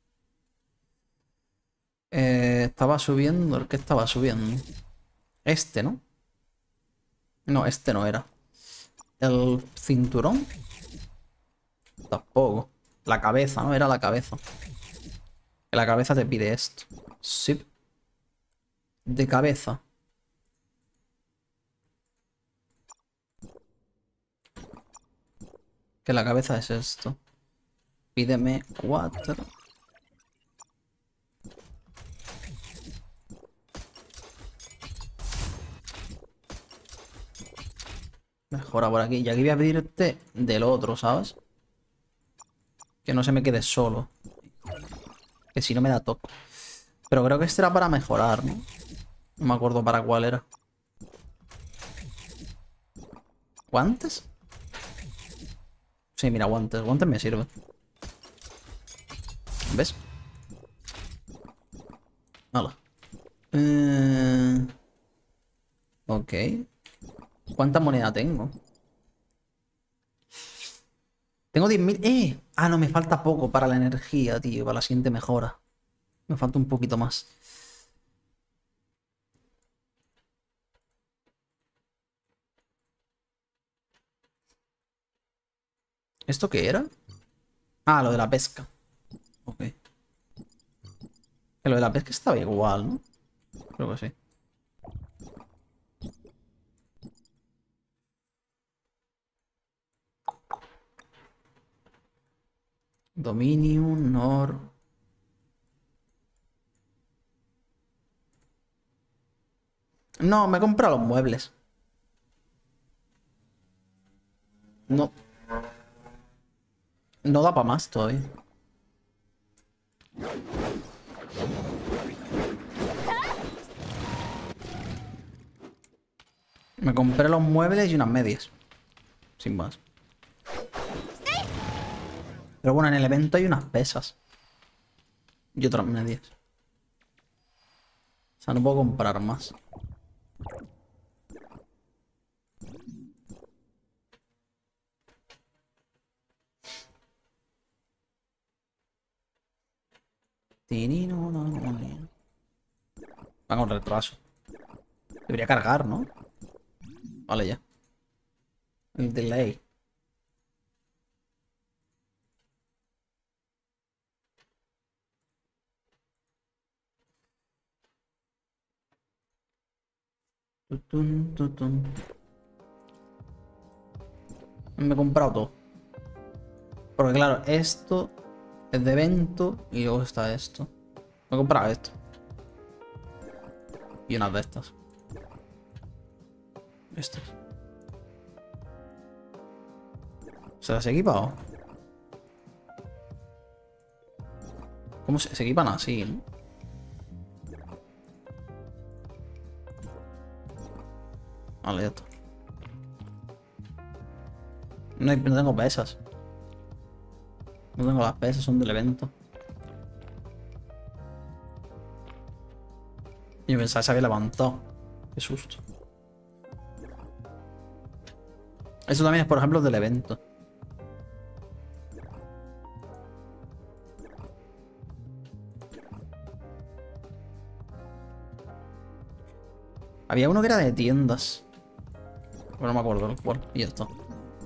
Speaker 1: Eh, estaba subiendo... ¿El que estaba subiendo? Este, ¿no? No, este no era. ¿El cinturón? Tampoco. La cabeza, ¿no? Era la cabeza. La cabeza te pide esto. Sí. De cabeza. Que la cabeza es esto. Pídeme cuatro. Mejora por aquí. Y aquí voy a pedirte del otro, ¿sabes? Que no se me quede solo. Que si no me da toque. Pero creo que este era para mejorar, ¿no? No me acuerdo para cuál era. ¿Guantes? Sí, mira, guantes. Guantes me sirven. ¿Ves? Hola. Eh... Ok. ¿Cuánta moneda tengo? Tengo diez mil... ¡Eh! Ah, no, me falta poco para la energía, tío. Para la siguiente mejora. Me falta un poquito más. ¿Esto qué era? Ah, lo de la pesca. Ok. Que lo de la pesca estaba igual, ¿no? Creo que sí. Dominium, Nor... No, me he comprado los muebles. No. No da para más todavía. Me compré los muebles y unas medias. Sin más. Pero bueno, en el evento hay unas pesas. Y otras medias. O sea, no puedo comprar más. Va con retraso. Debería cargar, ¿no? Vale, ya. El delay. Tutun, tutun. Me he comprado todo. Porque claro, esto es de evento y luego está esto. Me he comprado esto. Y unas de estas. Estas. ¿Se las he equipado? ¿Cómo se, se equipan así, no? Vale, ya está. No, hay- no tengo pesas. No tengo las pesas, son del evento. Yo pensaba que se había levantado. Qué susto. Eso también es, por ejemplo, del evento. Había uno que era de tiendas. Pero no me acuerdo cuál. Y ya está.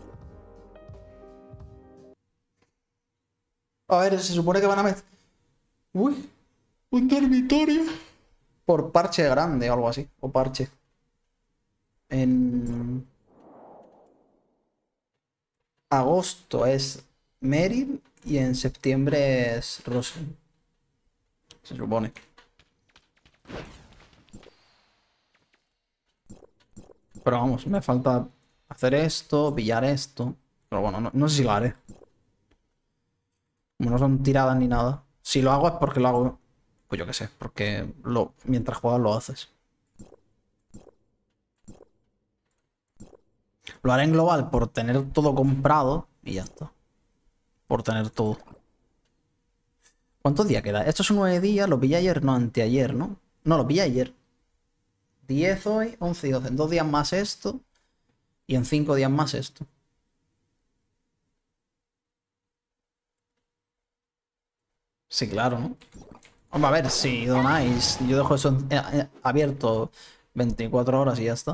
Speaker 1: A ver, se supone que van a meter... Uy. Un dormitorio. Por parche grande o algo así. O parche. En... agosto es Meryl y en septiembre es Rosen. Se supone. Pero vamos, me falta hacer esto, pillar esto. Pero bueno, no, no sé si lo haré. Como no son tiradas ni nada. Si lo hago es porque lo hago, pues yo qué sé, porque lo, mientras juegas lo haces. Lo haré en global por tener todo comprado y ya está. Por tener todo. ¿Cuántos días queda? Estos son nueve días, lo pillé ayer, no, anteayer, ¿no? No, lo pillé ayer. diez hoy, once y doce. En dos días más esto. Y en cinco días más esto. Sí, claro, ¿no? Vamos a ver, si donáis, yo dejo eso en- eh, eh, abierto veinticuatro horas y ya está.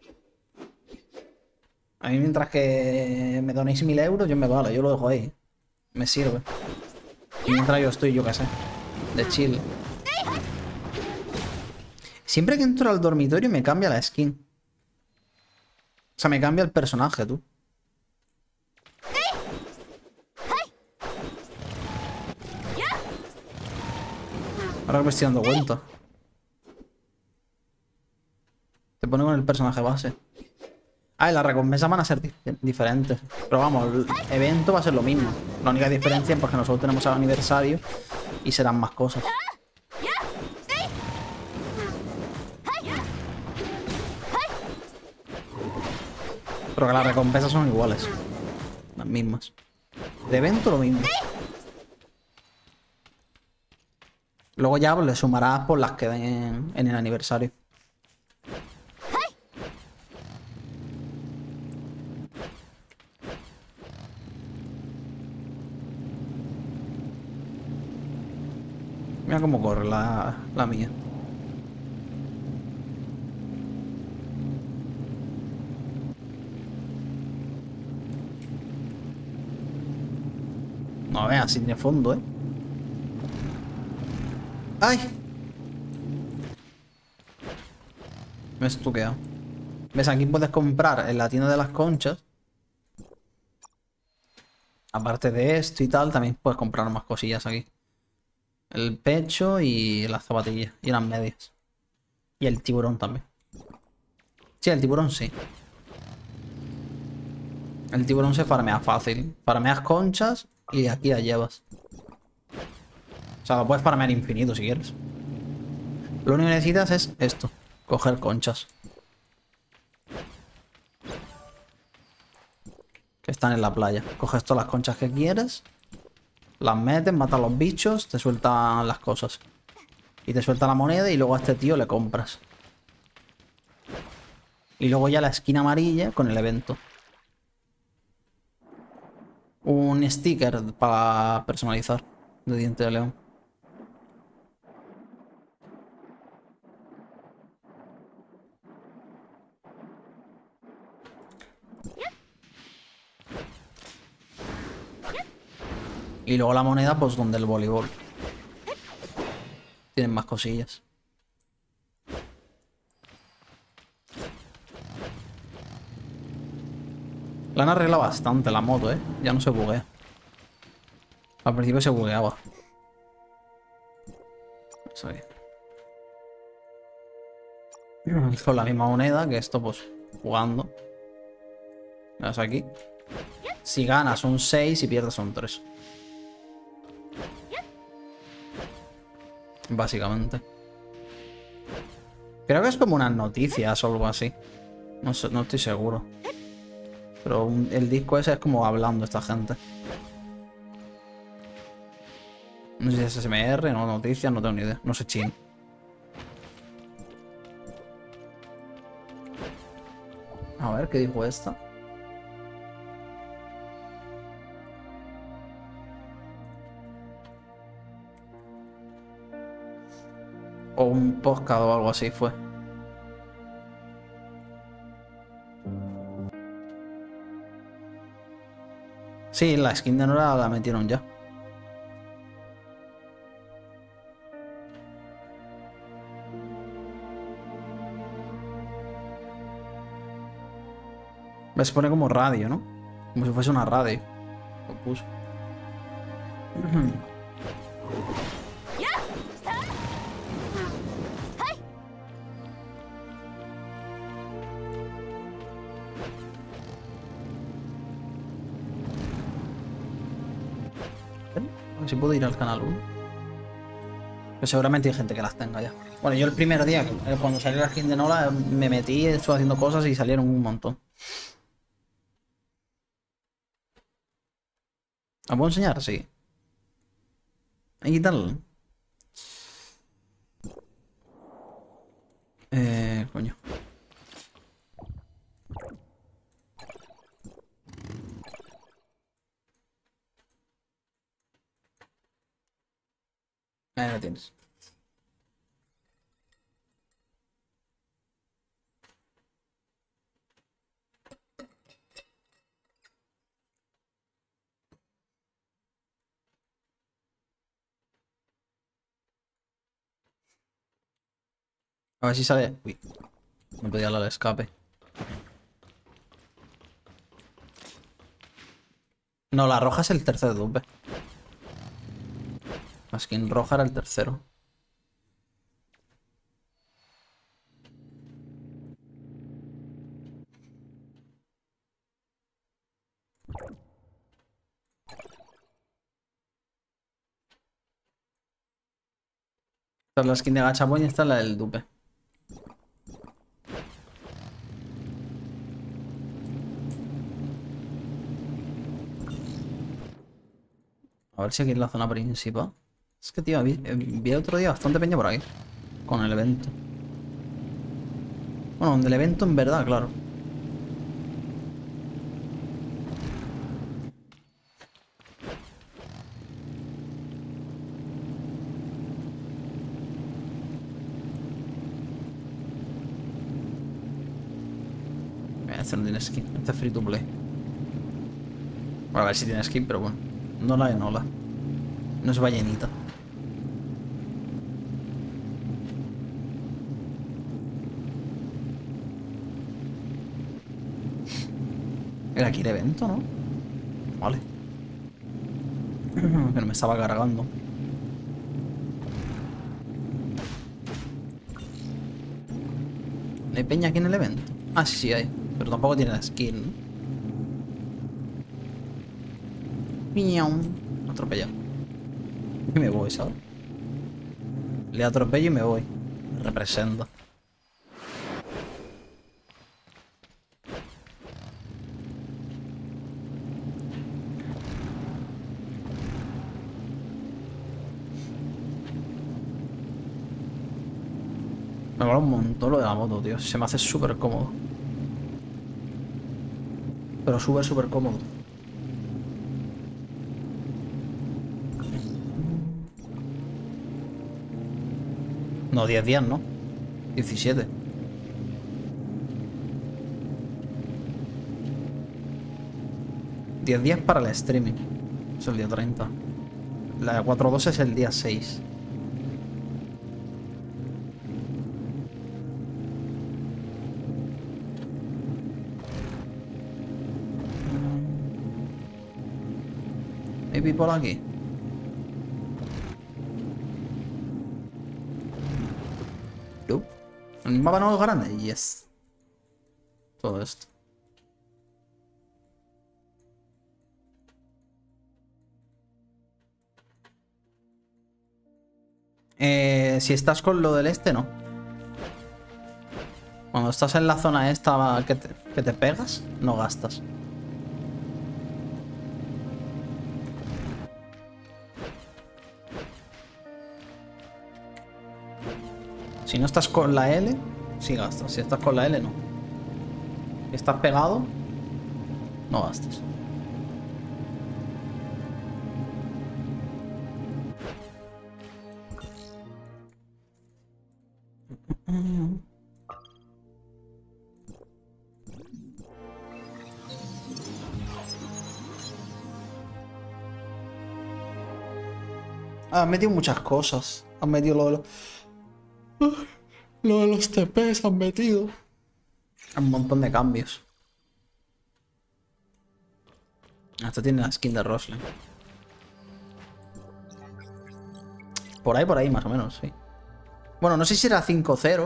Speaker 1: A mí mientras que me donéis mil euros, yo me vale, yo lo dejo ahí. Me sirve. Y mientras yo estoy, yo qué sé, de chill. Siempre que entro al dormitorio me cambia la skin. O sea, me cambia el personaje, tú. Ahora que me estoy dando cuenta. Te pone con el personaje base. Ah, y las recompensas van a ser dif diferentes. Pero vamos, el evento va a ser lo mismo. La única diferencia es porque nosotros tenemos el aniversario y serán más cosas. Pero que las recompensas son iguales. Las mismas. De evento lo mismo. Luego ya pues, le sumarás por las que den en, en el aniversario. Mira cómo corre la, la mía. No veas, sin de fondo, ¿eh? ¡Ay! Me he estuqueado. ¿Ves? Aquí puedes comprar en la tienda de las conchas. Aparte de esto y tal, también puedes comprar más cosillas aquí. El pecho y las zapatillas. Y las medias. Y el tiburón también. Sí, el tiburón sí. El tiburón se farmea fácil. Farmeas conchas y aquí las llevas. O sea, lo puedes farmear infinito si quieres. Lo único que necesitas es esto. Coger conchas. Que están en la playa. Coges todas las conchas que quieres. Las metes, matas a los bichos, te sueltan las cosas. Y te suelta la moneda y luego a este tío le compras. Y luego ya la esquina amarilla con el evento. Un sticker para personalizar de diente de león. Y luego la moneda, pues donde el voleibol. Tienen más cosillas. La han arreglado bastante la moto, ¿eh? Ya no se buguea. Al principio se bugueaba. Eso ahí. Con la misma moneda que esto, pues, jugando. Le das aquí. Si ganas son seis y pierdes son tres. Básicamente. Creo que es como unas noticias o algo así. No sé, no estoy seguro. Pero un- el disco ese es como hablando esta gente. No sé si es S M R, no noticias, no tengo ni idea. No sé chino. A ver, ¿qué dijo esta? O un podcast o algo así fue. Sí, la skin de Nora la metieron ya. Se pone como radio, ¿no? Como si fuese una radio. Lo puso. A ver si puedo ir al canal uno. Que seguramente hay gente que las tenga ya. Bueno, yo el primer día, eh, cuando salió la skin de Nola, me metí, estuve haciendo cosas y salieron un montón. ¿La puedo enseñar? Sí. ¿Hay que quitarla? Eh, coño. Ahí lo tienes. A ver si sale... Uy, no podía darle al escape. No, la roja es el tercer dupe. La skin roja era el tercero. Esta es la skin de Gachapon y esta es la del dupe. A ver si aquí en la zona principal. Es que, tío, vi, eh, vi otro día bastante peña por ahí. Con el evento. Bueno, del evento en verdad, claro. Este no tiene skin, este es free to play. Bueno, a ver si tiene skin, pero bueno. No la de Nola. No es ballenita. Era aquí el evento, ¿no? Vale. Que no me estaba cargando. ¿No hay peña aquí en el evento? Ah, sí, sí hay. Pero tampoco tiene la skin, ¿no? Miau. Atropellado. Y me voy, ¿sabes? Le atropello y me voy. Me representa. Me mola un montón lo de la moto, tío. Se me hace súper cómodo. Pero súper, súper cómodo. No, diez días, ¿no? diecisiete. diez días para el streaming. Es el día treinta. La de cuatro dos es el día seis. ¿Hay people aquí? No. El mapa no es grande. Yes. Todo esto. Eh, si estás con lo del este, no. Cuando estás en la zona esta que te, que te pegas, no gastas. Si no estás con la L, sí gastas. Si estás con la L, no. Si estás pegado, no gastas. Ah, han metido muchas cosas. Han metido lo de los... Lo de los T Ps han metido. Un montón de cambios. Hasta tiene la skin de Rosling. Por ahí, por ahí, más o menos, sí. Bueno, no sé si será cinco cero.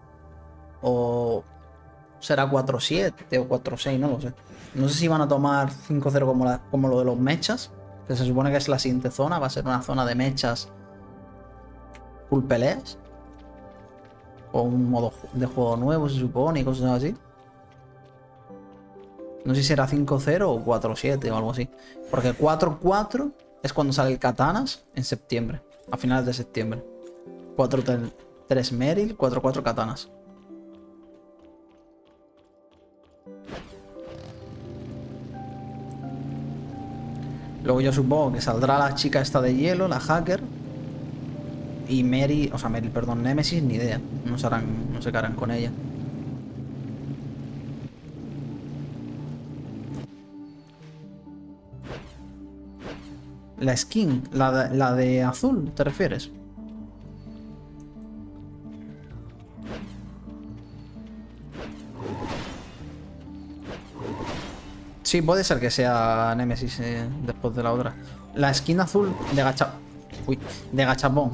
Speaker 1: O será cuatro siete o cuatro seis, no lo sé. No sé si van a tomar cinco cero como, la, como lo de los mechas. Que se supone que es la siguiente zona. Va a ser una zona de mechas full peleas. O un modo de juego nuevo, se supone, y cosas así. No sé si será cinco cero o cuatro siete o algo así. Porque cuatro cuatro es cuando sale el Katanas en septiembre. A finales de septiembre. cuatro tres Meryl, cuatro cuatro Katanas. Luego yo supongo que saldrá la chica esta de hielo, la hacker. Y Mary, o sea, Meryl, perdón, Nemesis, ni idea. No se harán, no se qué harán con ella. La skin, la de, la de azul, ¿te refieres? Sí, puede ser que sea Nemesis eh, después de la otra. La skin azul de gacha... Uy, de gachapón.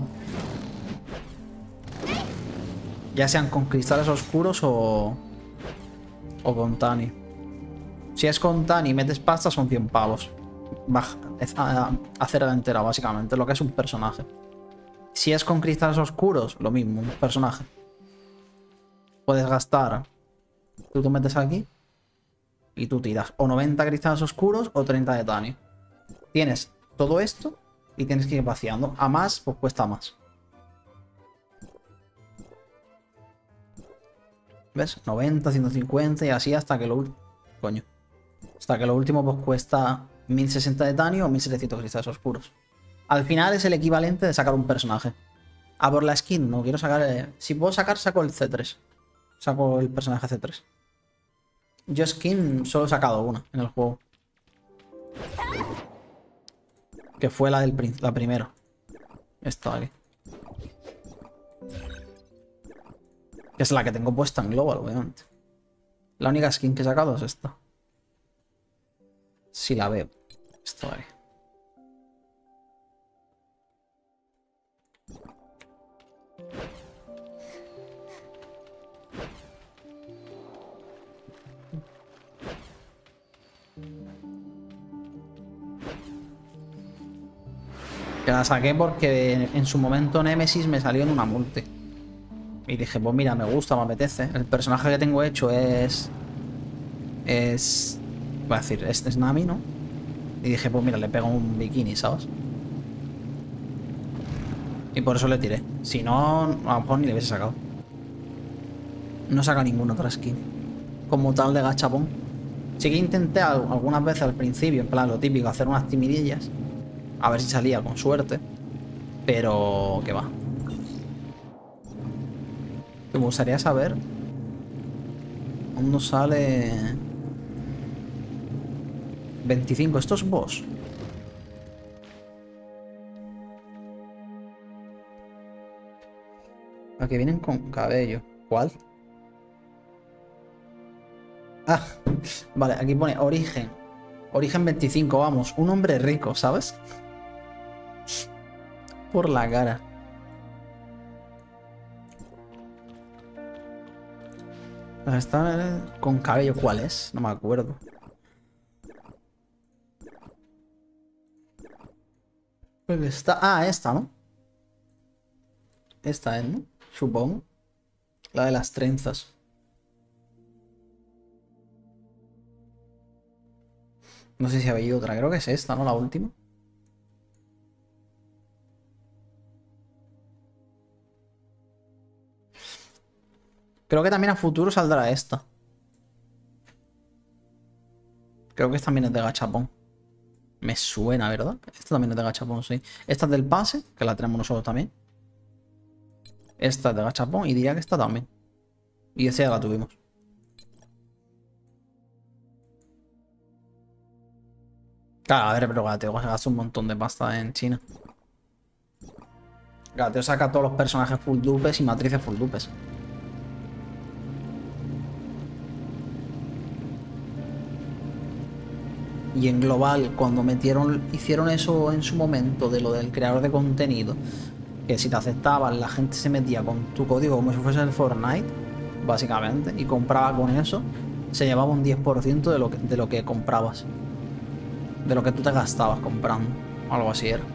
Speaker 1: Ya sean con cristales oscuros o... O con Tani. Si es con Tani y metes pasta son cien pavos. Baja, a, a cera entera, básicamente, lo que es un personaje. Si es con cristales oscuros, lo mismo, un personaje. Puedes gastar... Tú te metes aquí y tú tiras o noventa cristales oscuros o treinta de Tani. Tienes todo esto y tienes que ir vaciando. A más, pues cuesta más. ¿Ves? noventa, ciento cincuenta y así hasta que lo... Coño. Hasta que lo último pues cuesta mil sesenta de Tani o mil setecientos cristales oscuros. Al final es el equivalente de sacar un personaje. A por la skin, no quiero sacar... Eh... Si puedo sacar, saco el C tres. Saco el personaje C tres. Yo skin solo he sacado una en el juego. Que fue la del la primera. Esta de aquí. Que es la que tengo puesta en Global, obviamente. La única skin que he sacado es esta. Si la veo. Esta de aquí. Que la saqué porque en su momento Nemesis me salió en una multi. Y dije, pues mira, me gusta, me apetece. El personaje que tengo hecho es... Es... Voy a decir, es, es Nami, ¿no? Y dije, pues mira, le pego un bikini, ¿sabes? Y por eso le tiré. Si no, a lo mejor ni le hubiese sacado. No saca ninguna otra skin como tal de gachapón. Sí que intenté algunas veces al principio, en plan lo típico, hacer unas timidillas. A ver si salía con suerte. Pero... ¿qué va? Me gustaría saber... ¿Cuándo sale...? veinticinco. ¿Esto es boss? A que vienen con cabello. ¿Cuál? Ah, vale, aquí pone origen. Origen veinticinco, vamos. Un hombre rico, ¿sabes? Por la cara. Está con cabello, ¿cuál es? No me acuerdo. Pues está... Ah, esta, ¿no? Esta es, ¿no? Supongo. La de las trenzas. No sé si había otra. Creo que es esta, ¿no? La última. Creo que también a futuro saldrá esta. Creo que esta también es de gachapón. Me suena, ¿verdad? Esta también es de gachapón, sí. Esta es del pase, que la tenemos nosotros también. Esta es de gachapón y diría que esta también. Y esa ya la tuvimos. Claro, a ver, pero Gateo gasta un montón de pasta en China. Gateo saca a todos los personajes full dupes y matrices full dupes. Y en global, cuando metieron, hicieron eso en su momento de lo del creador de contenido, que si te aceptaban, la gente se metía con tu código como si fuese el Fortnite, básicamente, y compraba con eso, se llevaba un diez por ciento de lo que, de lo que comprabas. De lo que tú te gastabas comprando. Algo así era.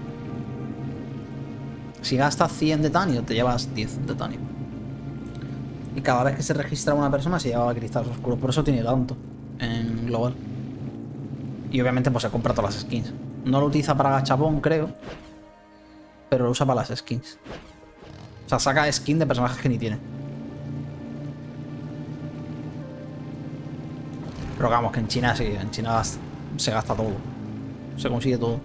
Speaker 1: Si gastas cien de tanio, te llevas diez de tanio. Y cada vez que se registraba una persona se llevaba cristales oscuros. Por eso tiene tanto en global. Y obviamente pues se compra todas las skins. No lo utiliza para gachapón, creo. Pero lo usa para las skins. O sea, saca skin de personajes que ni tiene. Pero vamos, que en China sí, en China gasta, se gasta todo. Se consigue todo.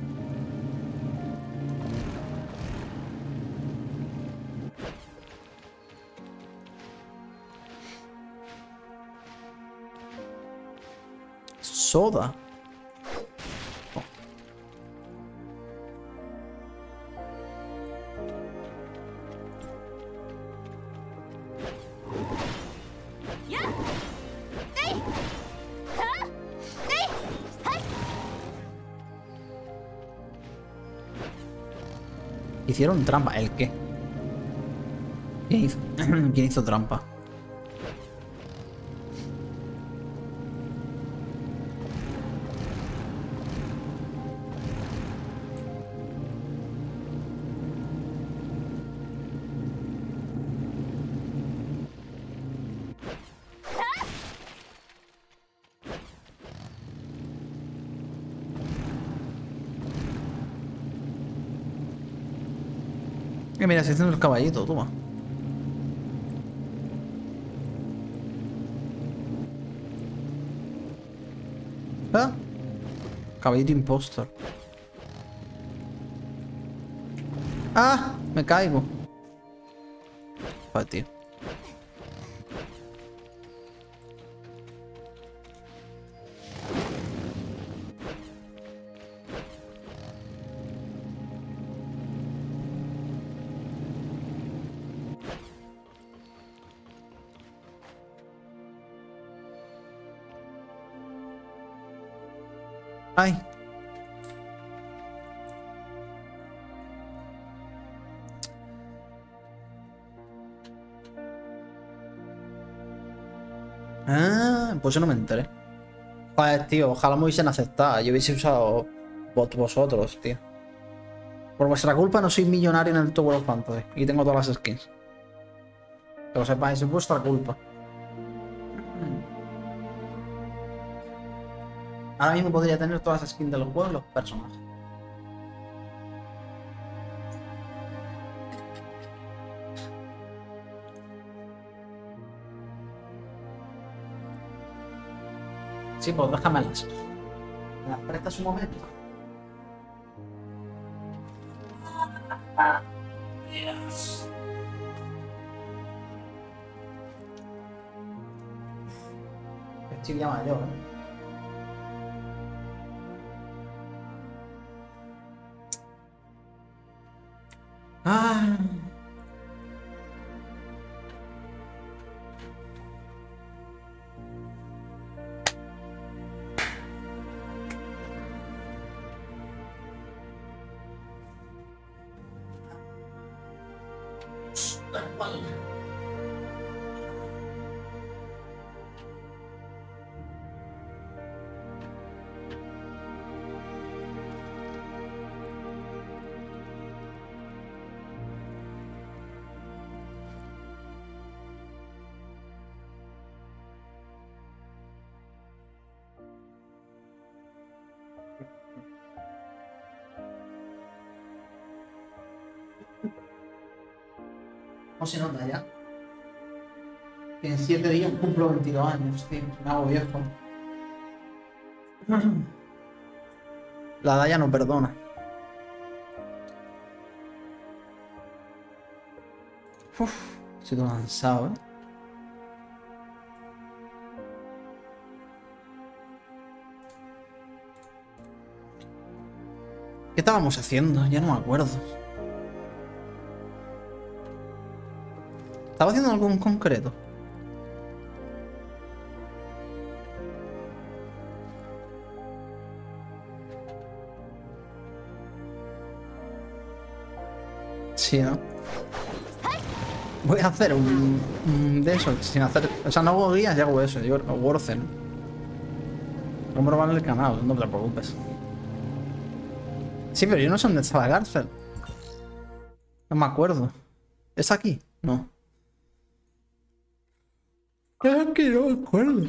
Speaker 1: Soda. Oh. Hicieron trampa. ¿El qué? ¿Quién hizo, ¿Quién hizo trampa? Eh, mira, se está haciendo el caballito, toma. ¿Ah? Caballito impostor. ¡Ah! Me caigo. Joder, tío. Ay. Ah, pues yo no me enteré. Joder, tío, ojalá me hubiesen aceptado. Yo hubiese usado bot vosotros, tío. Por vuestra culpa no soy millonario en el Tower of Fantasy. Y tengo todas las skins. Que lo sepáis, es vuestra culpa. Ahora mismo podría tener todas las skins del juego y los personajes. Sí, pues déjamelas. ¿Me las prestas un momento? Dios. Estoy ya mayor, ¿eh? Ah. ¿Cómo se nota ya? Que en siete días cumplo veintidós años, tío. Me hago viejo. La Daya no perdona. Uf, estoy todo cansado, ¿eh? ¿Qué estábamos haciendo? Ya no me acuerdo. ¿Estaba haciendo algo en concreto? Sí, ¿no? Voy a hacer un, un de eso, sin hacer... O sea, no hago guías y hago eso. Yo Worzen. ¿Cómo lo van en el canal? No te preocupes. Sí, pero yo no sé dónde está la cárcel. No me acuerdo. ¿Es aquí? No. Es que no me acuerdo.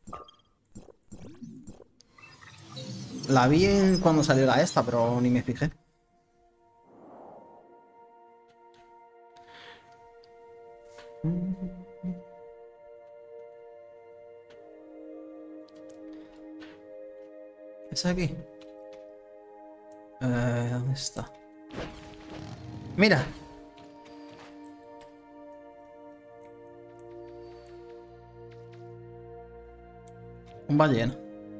Speaker 1: La vi en cuando salió la esta, pero ni me fijé. ¿Es aquí? Eh, ¿dónde está? ¡Mira! Un ballena.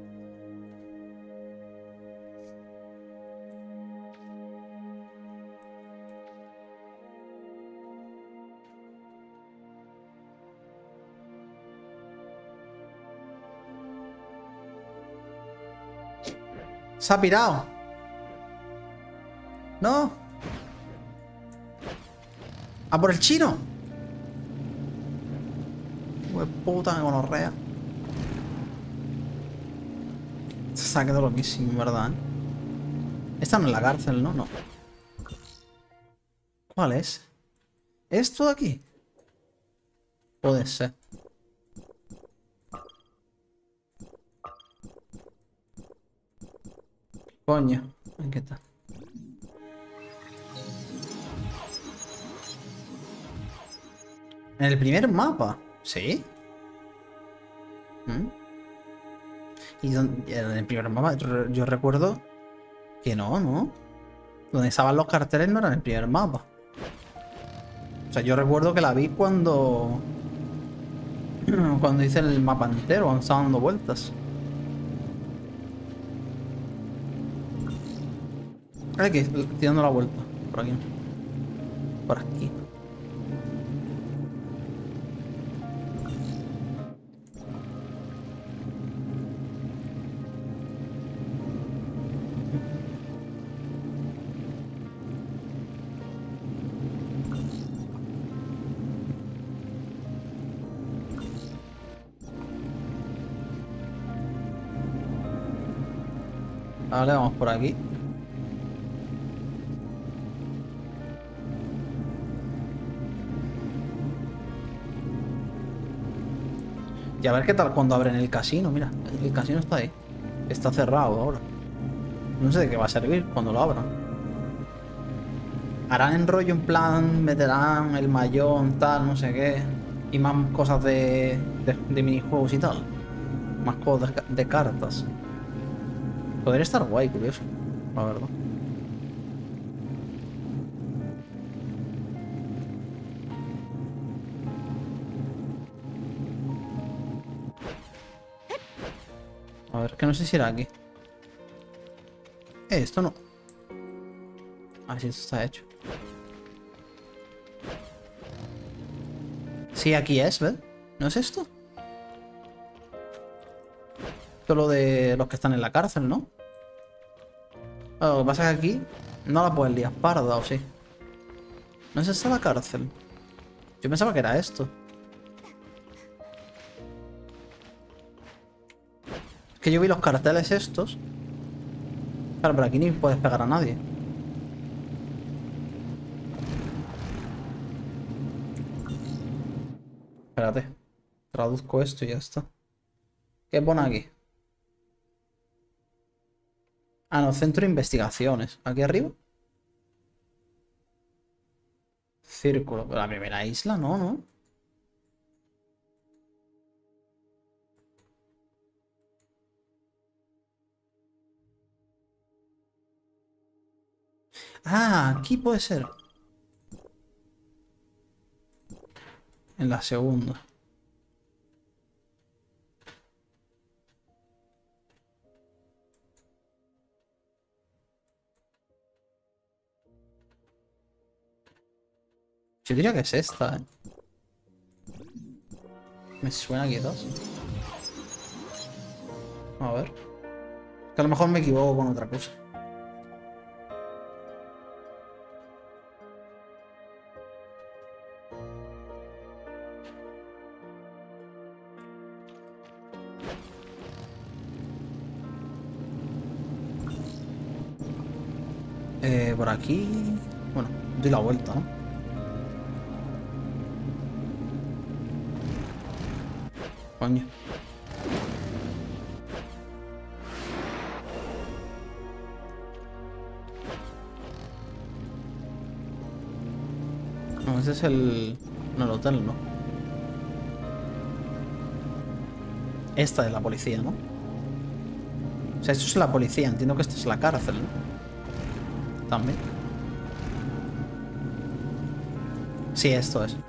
Speaker 1: Se ha pirado. No. A por el chino. Hue puta, gonorrea. Se ha quedado loquísimo, ¿verdad? Esta no es la cárcel, ¿no? No. ¿Cuál es? ¿Esto de aquí? Puede ser. Coño, aquí está. En el primer mapa, ¿sí? ¿Mm? Y donde, en el primer mapa yo, yo recuerdo que no, ¿no? Donde estaban los carteles no era en el primer mapa. O sea, yo recuerdo que la vi cuando... Cuando hice el mapa entero, cuando estaba dando vueltas. Aquí, estoy dando la vuelta. Por aquí. Por aquí. Vale, vamos por aquí. Y a ver qué tal cuando abren el casino. Mira, el casino está ahí. Está cerrado ahora. No sé de qué va a servir cuando lo abran. Harán enrollo en plan, meterán el mayón, tal, no sé qué. Y más cosas de, de, de minijuegos y tal. Más cosas de, de cartas. Podría estar guay, curioso, la verdad. A ver, que no sé si era aquí. Eh, esto no. A ver si esto está hecho. Sí, aquí es, ¿ves? ¿No es esto? Esto es lo de los que están en la cárcel, ¿no? Bueno, lo que pasa es que aquí no la puedes liar parda, ¿o sí? ¿No es esta la cárcel? Yo pensaba que era esto. Es que yo vi los carteles estos. Claro, pero aquí ni puedes pegar a nadie. Espérate. Traduzco esto y ya está. ¿Qué pone aquí? Ah, no, centro de investigaciones. ¿Aquí arriba? Círculo. Pero la primera isla no, ¿no? Ah, aquí puede ser. En la segunda. Yo diría que es esta, ¿eh? Me suena quizás. A ver. Que a lo mejor me equivoco con otra cosa. Eh, por aquí... Bueno, doy la vuelta, ¿no? Coño. No, ese es el... No, el hotel, ¿no? Esta es la policía, ¿no? O sea, esto es la policía. Entiendo que esta es la cárcel, ¿no? También. Sí, esto es.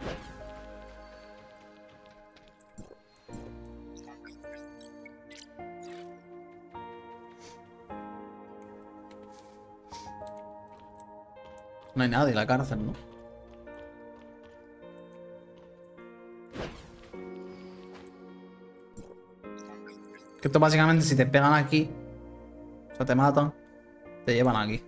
Speaker 1: No hay nadie en la cárcel, ¿no? Que esto básicamente si te pegan aquí, o sea, te matan, te llevan aquí.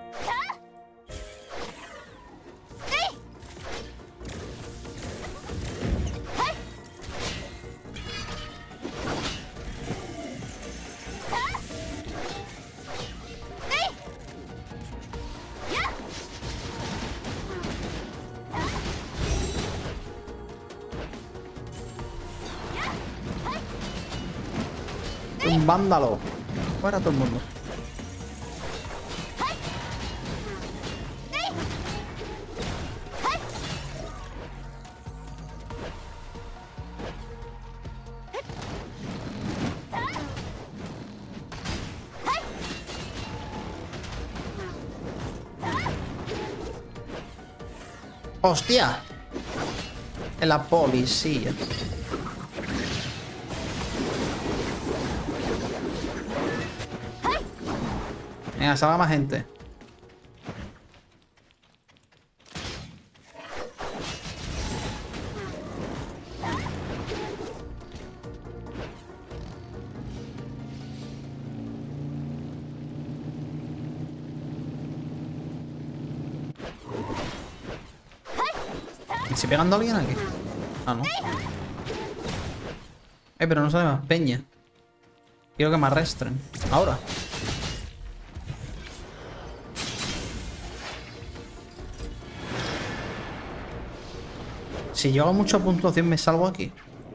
Speaker 1: Un vándalo. Fuera todo el mundo. ¡Hostia! En la policía. Venga, salga más gente. ¿Me estoy pegando a alguien aquí? Ah, no. Eh, pero no sale más peña. Quiero que me arrestren. Ahora. Si yo hago mucha puntuación, me salgo aquí.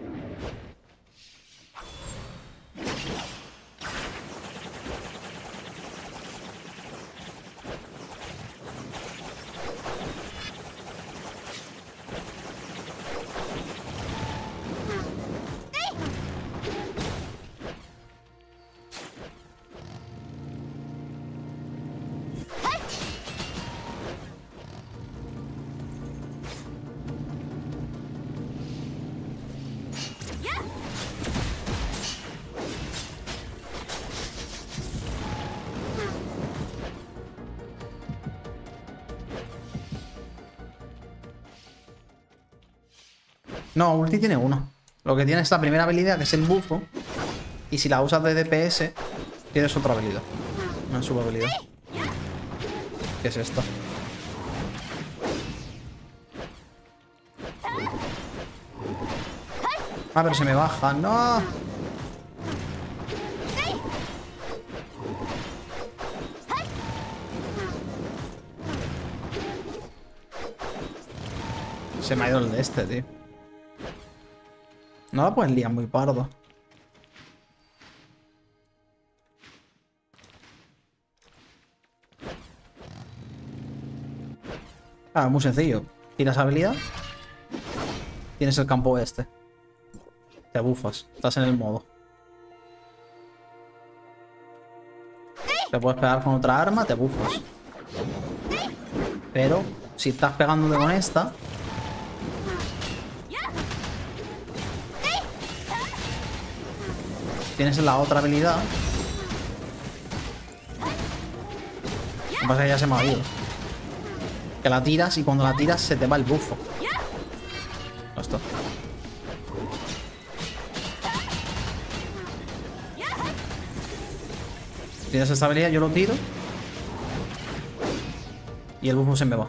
Speaker 1: No, ulti tiene uno. Lo que tiene es la primera habilidad, que es el bufo. Y si la usas de D P S, tienes otra habilidad. Una subhabilidad. ¿Qué es esta? Ah, pero se me baja. ¡No! Se me ha ido el de este, tío. No la pueden liar muy pardo. Ah, muy sencillo. Tiras habilidad. Tienes el campo este. Te bufas. Estás en el modo. Te puedes pegar con otra arma, te bufas. Pero si estás pegándote con esta, tienes la otra habilidad. Lo que pasa es que ya se me ha ido. Que la tiras y cuando la tiras se te va el bufo. Esto. Tienes esta habilidad, yo lo tiro. Y el bufo se me va.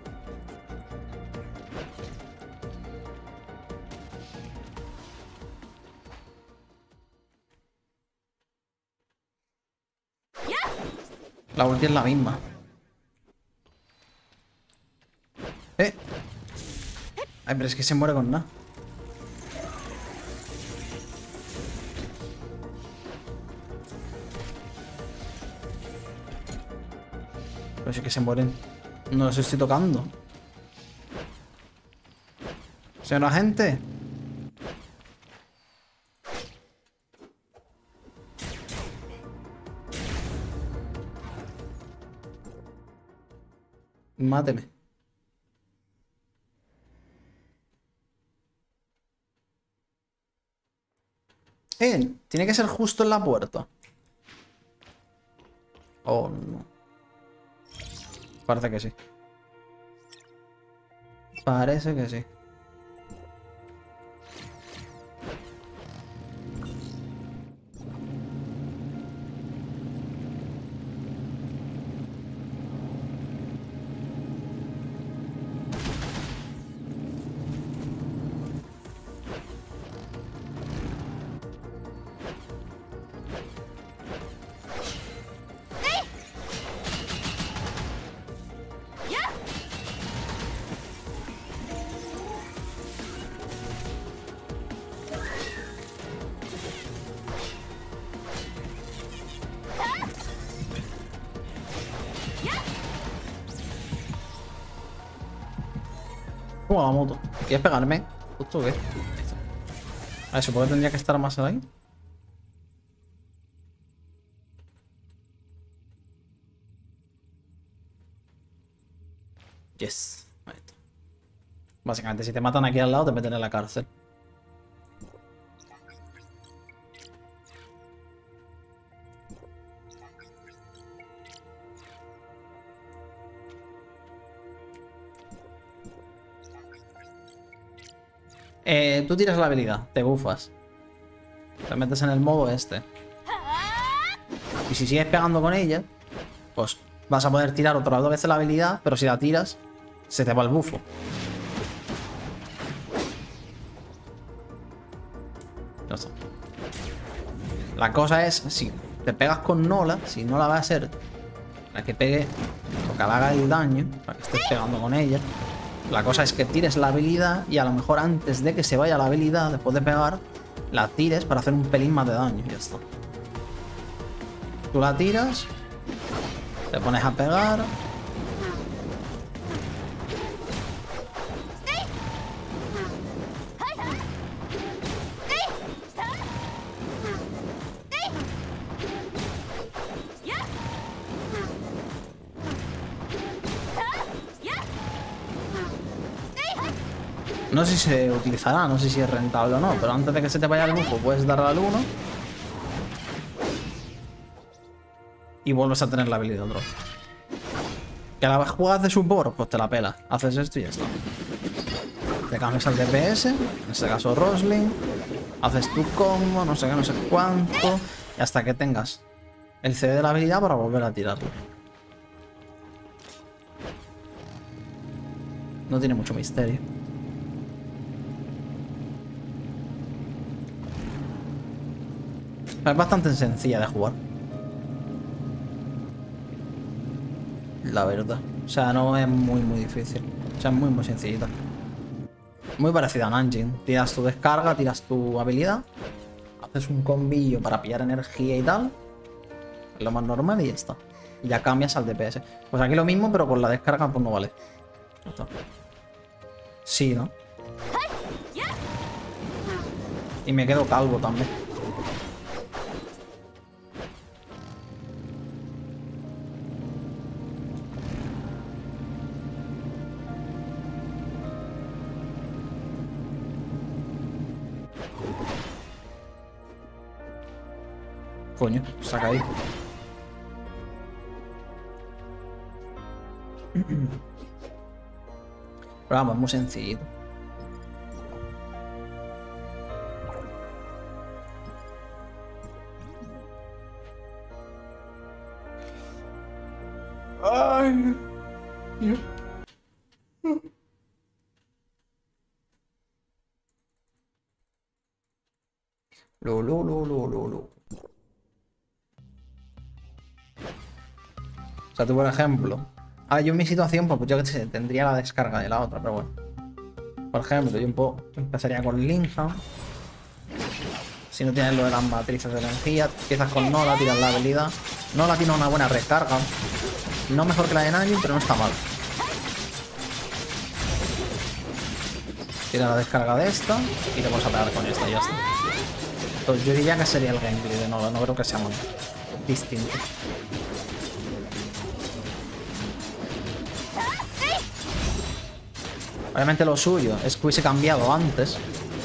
Speaker 1: La ulti es la misma. Eh. Ay, pero es que se muere con nada. Pero sí que se mueren. No los estoy tocando. Señor agente. Máteme. Eh, tiene que ser justo en la puerta. Oh, no. Parece que sí. Parece que sí. ¿Cómo la moto? ¿Quieres pegarme? ¿Justo o qué? A ver, supongo que tendría que estar más ahí. Yes. Ahí está. Básicamente, si te matan aquí al lado, te meten en la cárcel. Eh, tú tiras la habilidad, te bufas. Te metes en el modo este. Y si sigues pegando con ella, pues vas a poder tirar otra vez la habilidad, pero si la tiras, se te va el bufo. Ya está. La cosa es, si te pegas con Nola, si Nola va a ser la que pegue, o que haga el daño, para que estés pegando con ella. La cosa es que tires la habilidad y a lo mejor antes de que se vaya la habilidad, después de pegar, la tires para hacer un pelín más de daño. Y ya está. Tú la tiras, te pones a pegar. No sé si se utilizará, no sé si es rentable o no, pero antes de que se te vaya el bufo puedes darle al uno y vuelves a tener la habilidad otra vez. ¿Que la juegas de support? Pues te la pelas. Haces esto y ya está. Te cambias al D P S, en este caso Rosling, haces tu combo, no sé qué, no sé cuánto, y hasta que tengas el C D de la habilidad para volver a tirarlo. No tiene mucho misterio. Es bastante sencilla de jugar. La verdad. O sea, no es muy muy difícil. O sea, es muy muy sencillita. Muy parecida a Nanjing. Tiras tu descarga, tiras tu habilidad. Haces un combillo para pillar energía y tal. Es lo más normal y ya está. Y ya cambias al D P S. Pues aquí lo mismo, pero con la descarga pues no vale. Ya está. Sí, ¿no? Y me quedo calvo también. Coño, se ha caído. Pero vamos, muy sencillito. Ay. Lo, lo, lo, lo, lo, lo. O sea, tú, por ejemplo... Ahora, yo en mi situación, pues yo que sé, tendría la descarga de la otra, pero bueno. Por ejemplo, yo un poco empezaría con Linja. Si no tienes lo de las matrices de energía, empiezas con Nola, tiras la habilidad. Nola tiene una buena recarga. No mejor que la de Najin, pero no está mal. Tira la descarga de esta y te vas a pegar con esta y ya está. Entonces, yo diría que sería el gameplay de Nola, no creo que sea muy distinto. Obviamente lo suyo es que hubiese cambiado antes.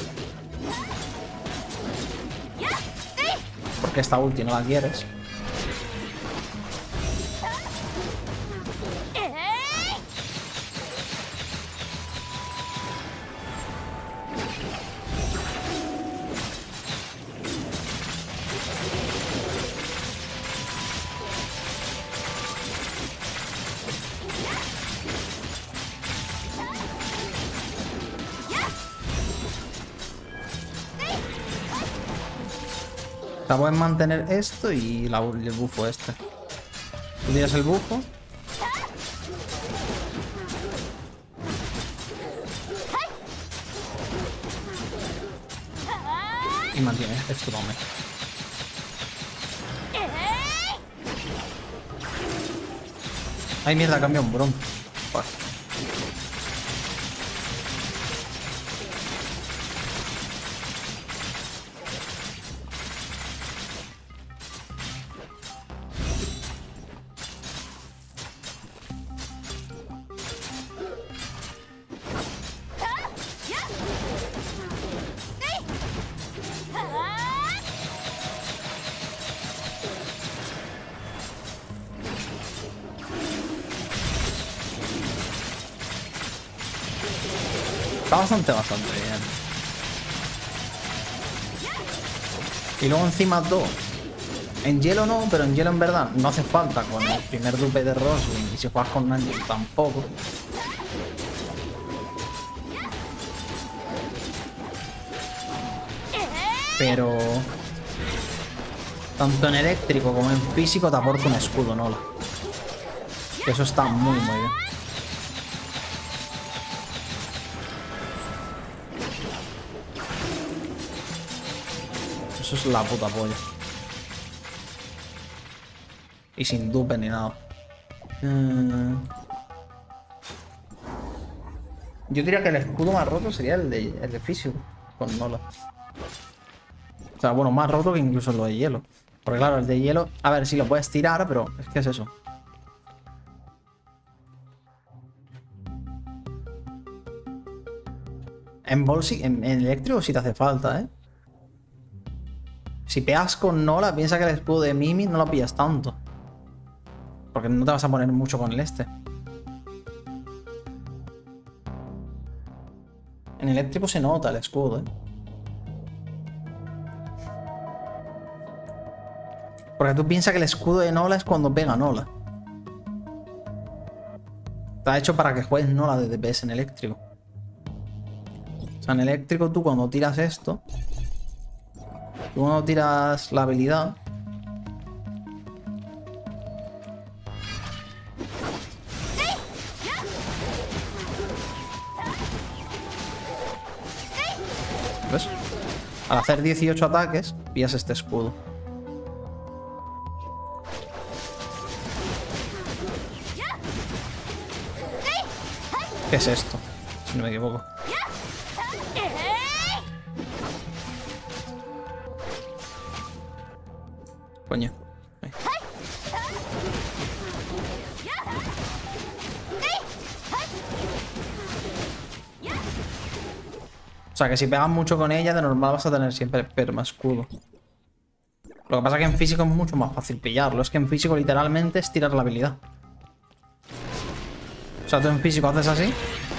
Speaker 1: Porque esta ulti no la quieres. O sea, puedes mantener esto y, la, y el bufo este. Tú tiras el bufo. Y mantienes esto también. Ay, mierda, cambia un bron. Vale. Está bastante, bastante bien. Y luego encima dos. En hielo no, pero en hielo en verdad no hace falta con el primer dupe de Rosling. Y si juegas con Najin tampoco. Pero... tanto en eléctrico como en físico te aporta un escudo, Nola. Que eso está muy, muy bien. Eso es la puta polla. Y sin dupe ni nada. Mm. Yo diría que el escudo más roto sería el de, el de físico. Con Nola. O sea, bueno, más roto que incluso lo de hielo. Porque claro, el de hielo... A ver, sí lo puedes tirar, pero es que es eso. En bolsi, en, en eléctrico sí te hace falta, ¿eh? Si pegas con Nola, piensa que el escudo de Mimi no lo pillas tanto. Porque no te vas a poner mucho con el este. En eléctrico se nota el escudo, ¿eh? Porque tú piensas que el escudo de Nola es cuando pega Nola. Está hecho para que juegues Nola de D P S en eléctrico. O sea, en eléctrico tú cuando tiras esto... Tú cuando tiras la habilidad... ¿Ves? Al hacer dieciocho ataques, pillas este escudo. ¿Qué es esto? Si no me equivoco. Coño. Ahí. O sea que si pegas mucho con ella, de normal vas a tener siempre perma escudo. Lo que pasa es que en físico es mucho más fácil pillarlo. Es que en físico literalmente es tirar la habilidad. O sea, tú en físico haces así.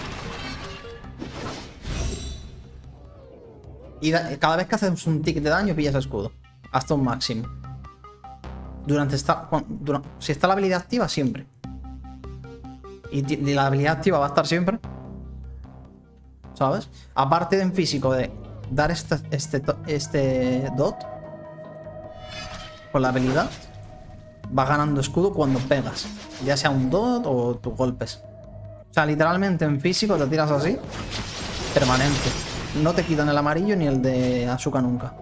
Speaker 1: Y cada vez que haces un tick de daño pillas escudo. Hasta un máximo. Durante esta... Durante, si está la habilidad activa, siempre. Y, y la habilidad activa va a estar siempre. ¿Sabes? Aparte de en físico de dar este, este, este dot con la habilidad, vas ganando escudo cuando pegas. Ya sea un dot o tus golpes. O sea, literalmente en físico te tiras así. Permanente. No te quitan el amarillo ni el de Asuka nunca.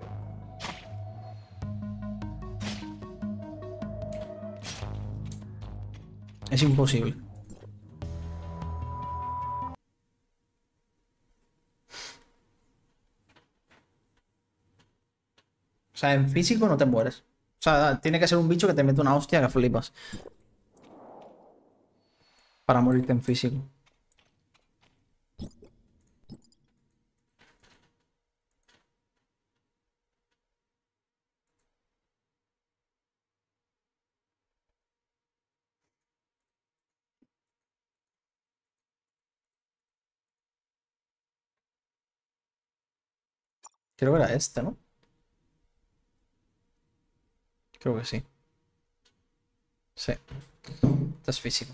Speaker 1: Es imposible. O sea, en físico no te mueres. O sea, tiene que ser un bicho que te mete una hostia que flipas. Para morirte en físico. Creo que era este, ¿no? Creo que sí. Sí. Este es físico.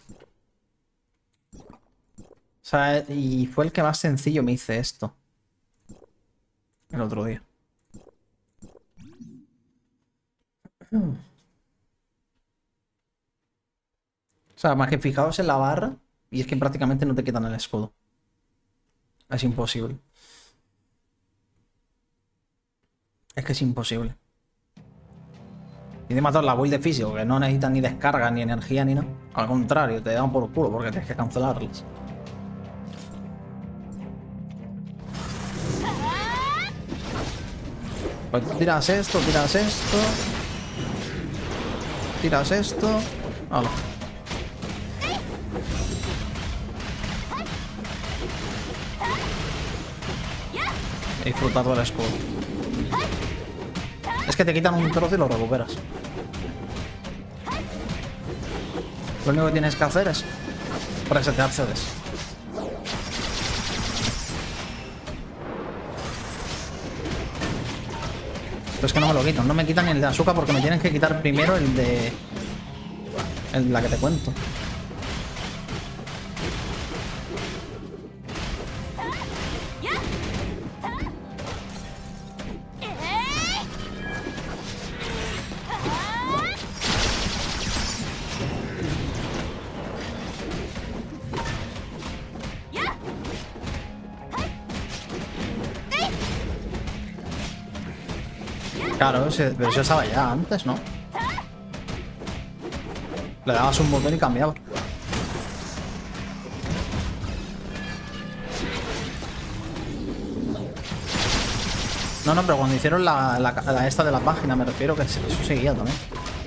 Speaker 1: O sea, y fue el que más sencillo me hice esto. El otro día. O sea, más que fijaos en la barra. Y es que prácticamente no te quitan el escudo. Es imposible. Es que es imposible. Y de matar la build de físico, que no necesitan ni descarga, ni energía, ni nada. Al contrario, te dan por culo porque tienes que cancelarlas. Pues tiras esto, tiras esto. Tiras esto. Hola. Y disfrutar del escudo. Es que te quitan un trozo y lo recuperas. Lo único que tienes que hacer es resetear C Ds. Pero es que no me lo quitan. No me quitan ni el de Asuka porque me tienen que quitar primero el de... El de la que te cuento. Claro, pero eso estaba ya antes, ¿no? Le dabas un botón y cambiaba. No, no, pero cuando hicieron la, la, la esta de la página, me refiero que eso seguía también.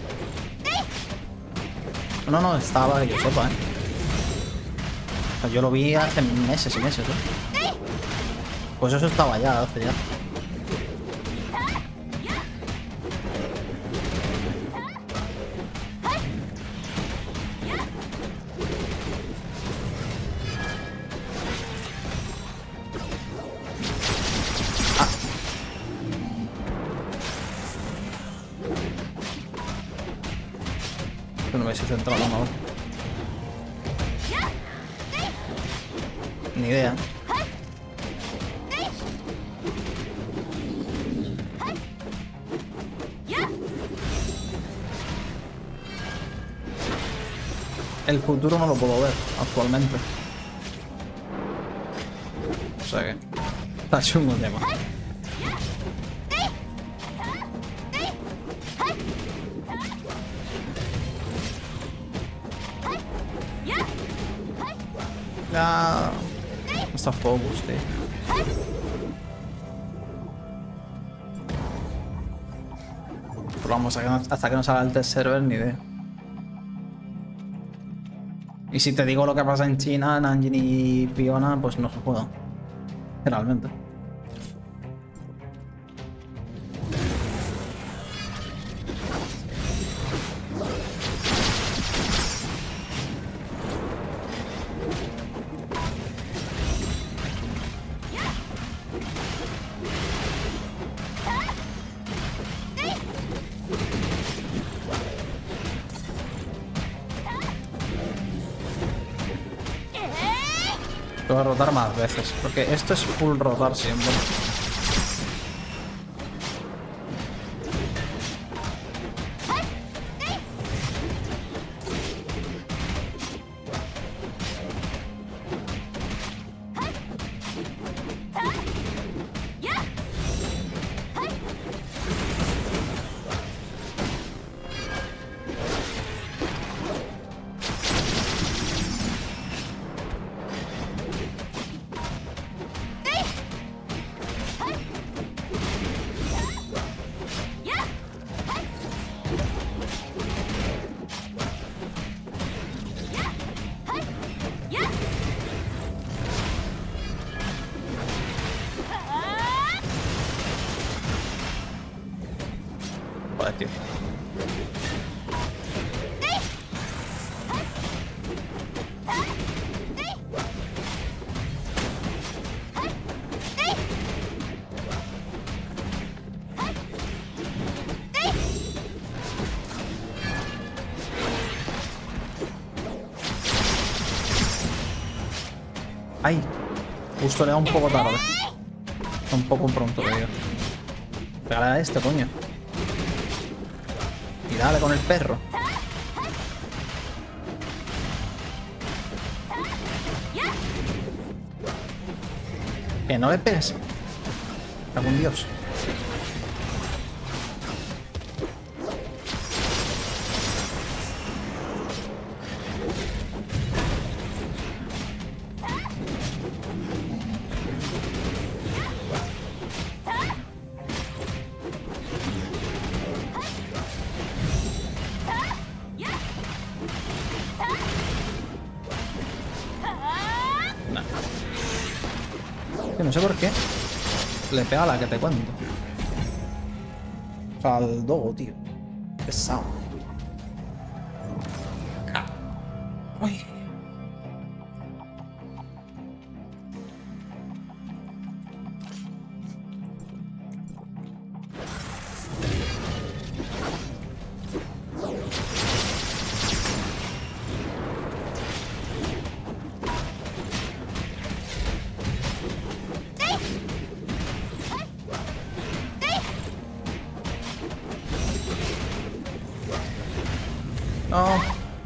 Speaker 1: No, no, estaba, yo sepa, ¿eh? O sea, yo lo vi hace meses y meses, ¿eh? Pues eso estaba ya, hace ya. No me hubiese centrado, no. Ni idea. El futuro no lo puedo ver actualmente. O sea que... Está chungo el tema. Ya... Está focus, tío. Pero vamos, hasta que no, hasta que no salga el test server, ni idea. Y si te digo lo que pasa en China, Nanjing y Fiona, pues no se juega. Generalmente. Tengo que rotar más veces, porque esto es full rotar siempre. Joder, tío. Ay, justo le da un poco tarde. Un poco pronto, le digo. Pégale a este, coño. Y dale con el perro. Que no le pegues. Algún dios. Que no sé por qué le pega a la que te cuento. O sea, al dogo, tío. Pesado. Ay. No.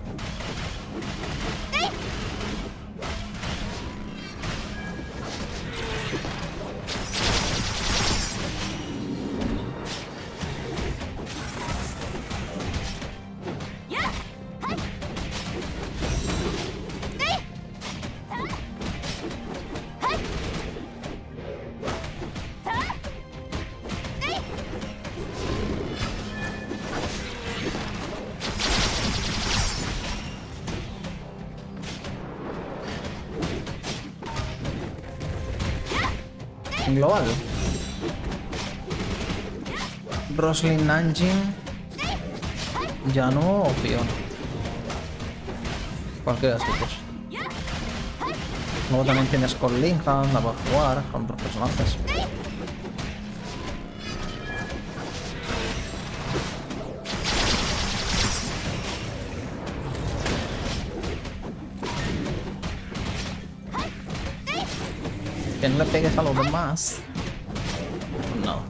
Speaker 1: En global. Roslyn, Nanjing, Yano o Fiona. Cualquiera de estos dos. Luego también tienes con Linhan, la para jugar con otros personajes. Que no le pegues a los demás. No.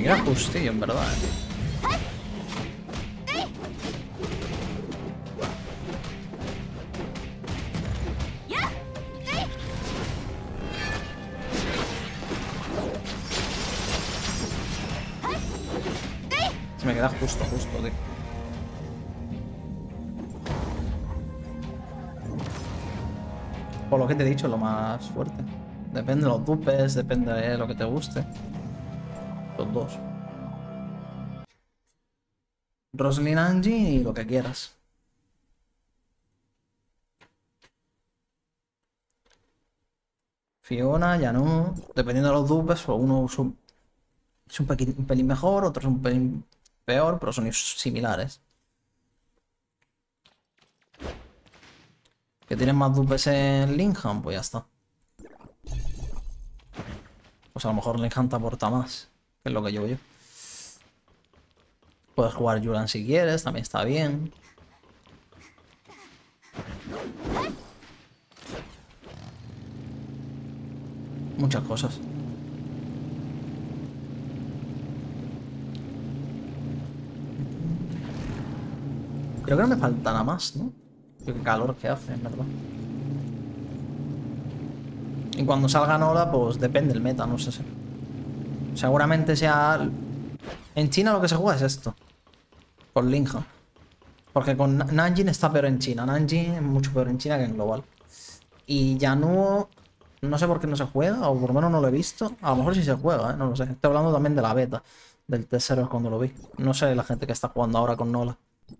Speaker 1: Mira justillo, en verdad, eh. Se me queda justo, justo, tío. Por lo que te he dicho, lo más fuerte. Depende de los dupes, depende de lo que te guste. Los dos. Roslyn, Angie y lo que quieras. Fiona, ya no. Dependiendo de los dupes, pues uno es un, es un, pequi- un pelín mejor, otro es un pelín peor, pero son similares. Que tienen más dupes en Linham, pues ya está. Pues a lo mejor Linham te aporta más, que es lo que llevo yo. Puedes jugar Yulan si quieres, también está bien. Muchas cosas. Creo que no me falta nada más, ¿no? Qué calor que hace, en verdad. Y cuando salga Nola, pues depende del meta, no sé si. Seguramente sea... En China lo que se juega es esto. Con Linham. Porque con Nanjing está peor en China. Nanjing es mucho peor en China que en global. Y Yanuo... No sé por qué no se juega, o por lo menos no lo he visto. A lo mejor sí se juega, ¿eh? No lo sé. Estoy hablando también de la beta. Del T cero cuando lo vi. No sé la gente que está jugando ahora con Nola.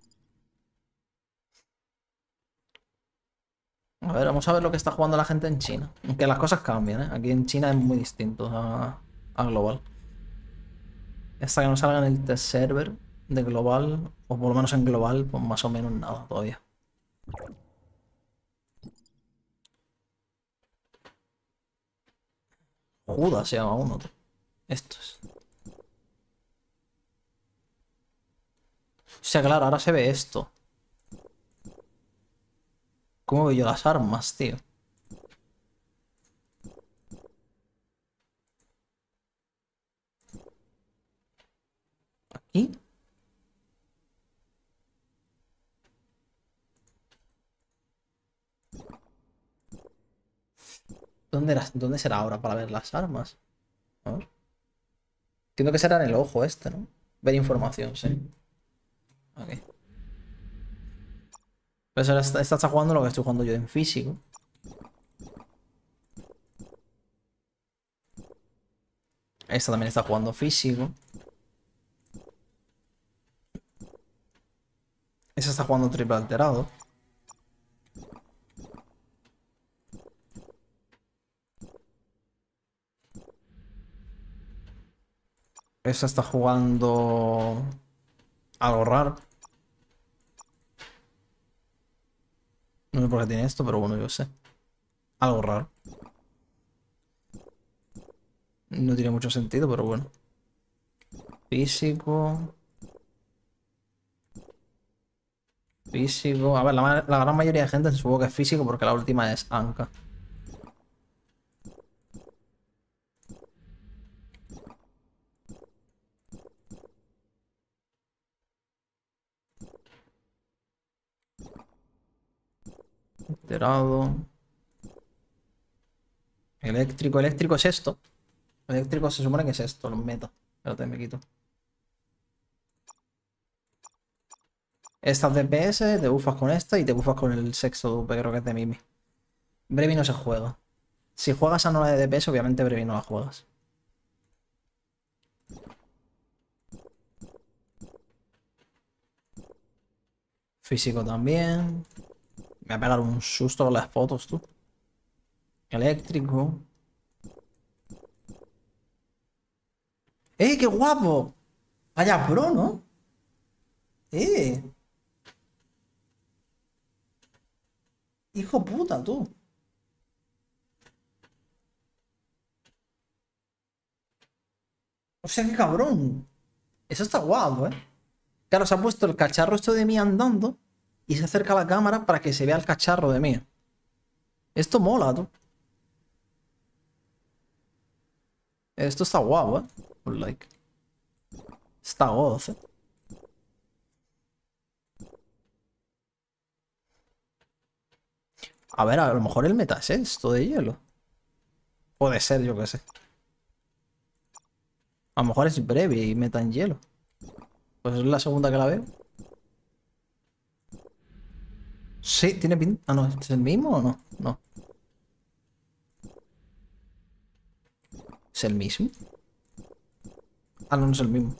Speaker 1: A ver, vamos a ver lo que está jugando la gente en China. Aunque las cosas cambian, ¿eh? Aquí en China es muy distinto a, a global. Hasta que no salga en el test server de global, o por lo menos en global, pues más o menos nada todavía. Judas se llama uno, tío. Estos. O sea, claro, ahora se ve esto. ¿Cómo veo yo las armas, tío? ¿Aquí? ¿Dónde, era- ¿Dónde será ahora para ver las armas? A ver. Entiendo que será en el ojo este, ¿no? Ver información, sí. Ok. Pues ahora esta, esta está jugando lo que estoy jugando yo en físico. Esta también está jugando físico. Esa está jugando triple alterado. Esa está jugando algo raro. No sé por qué tiene esto, pero bueno, yo sé. Algo raro. No tiene mucho sentido, pero bueno. Físico. Físico. A ver, la, ma- la gran mayoría de gente supongo que es físico porque la última es Anka. Alterado. Eléctrico. Eléctrico es esto. Eléctrico se supone que es esto, los meta. Espérate, me quito. Esta es D P S, te buffas con esta y te buffas con el sexto dupe, creo que es de Mimi. Brevi no se juega. Si juegas a Nola de D P S, obviamente Brevi no la juegas. Físico también. Me voy a pegar un susto con las fotos, tú. Eléctrico. ¡Eh, qué guapo! Vaya pro, ¿no? ¡Eh! Hijo puta, tú. O sea, qué cabrón. Eso está guapo, ¿eh? Claro, se ha puesto el cacharro esto de mí andando y se acerca a la cámara para que se vea el cacharro de mí. Esto mola, tú. Esto está guapo, ¿eh? Un like. Está goz, ¿eh? A ver, a lo mejor el meta es esto de hielo. Puede ser, yo qué sé. A lo mejor es breve y meta en hielo. Pues es la segunda que la veo. Sí, tiene pinta. Ah, no, ¿es el mismo o no? No. ¿Es el mismo? Ah, no, no es el mismo.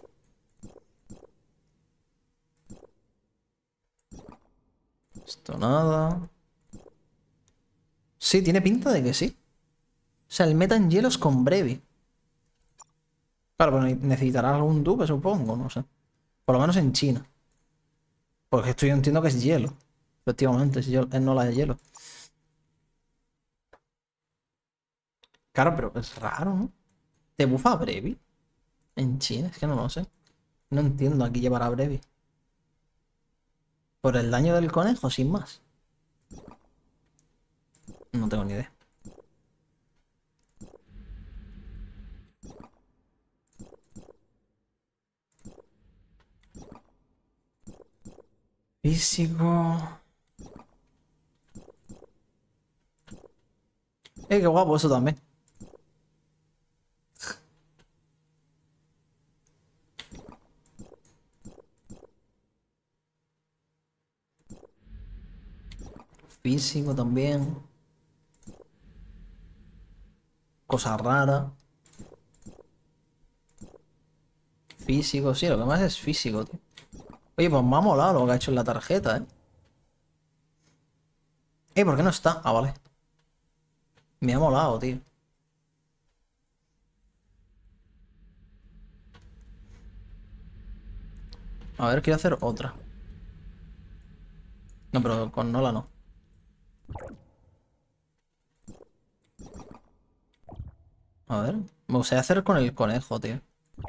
Speaker 1: Esto nada. Sí, tiene pinta de que sí. O sea, el meta en hielo es con Brevi. Claro, pero necesitará algún dupe, supongo, no sé. Por lo menos en China. Porque esto yo entiendo que es hielo. Efectivamente, es, hielo, es no la de hielo. Claro, pero es raro, ¿no? ¿Te bufa a Brevi? En China, es que no lo sé. No entiendo aquí llevar a Brevi. Por el daño del conejo, sin más. No tengo ni idea. Físico. Eh, qué guapo eso también. Físico también. Cosa rara. Físico, sí, lo que más es físico, tío. Oye, pues me ha molado lo que ha hecho en la tarjeta, ¿eh? Eh, ¿por qué no está? Ah, vale. Me ha molado, tío. A ver, quiero hacer otra. No, pero con Nola no. A ver. Me gustaría hacer con el conejo, tío.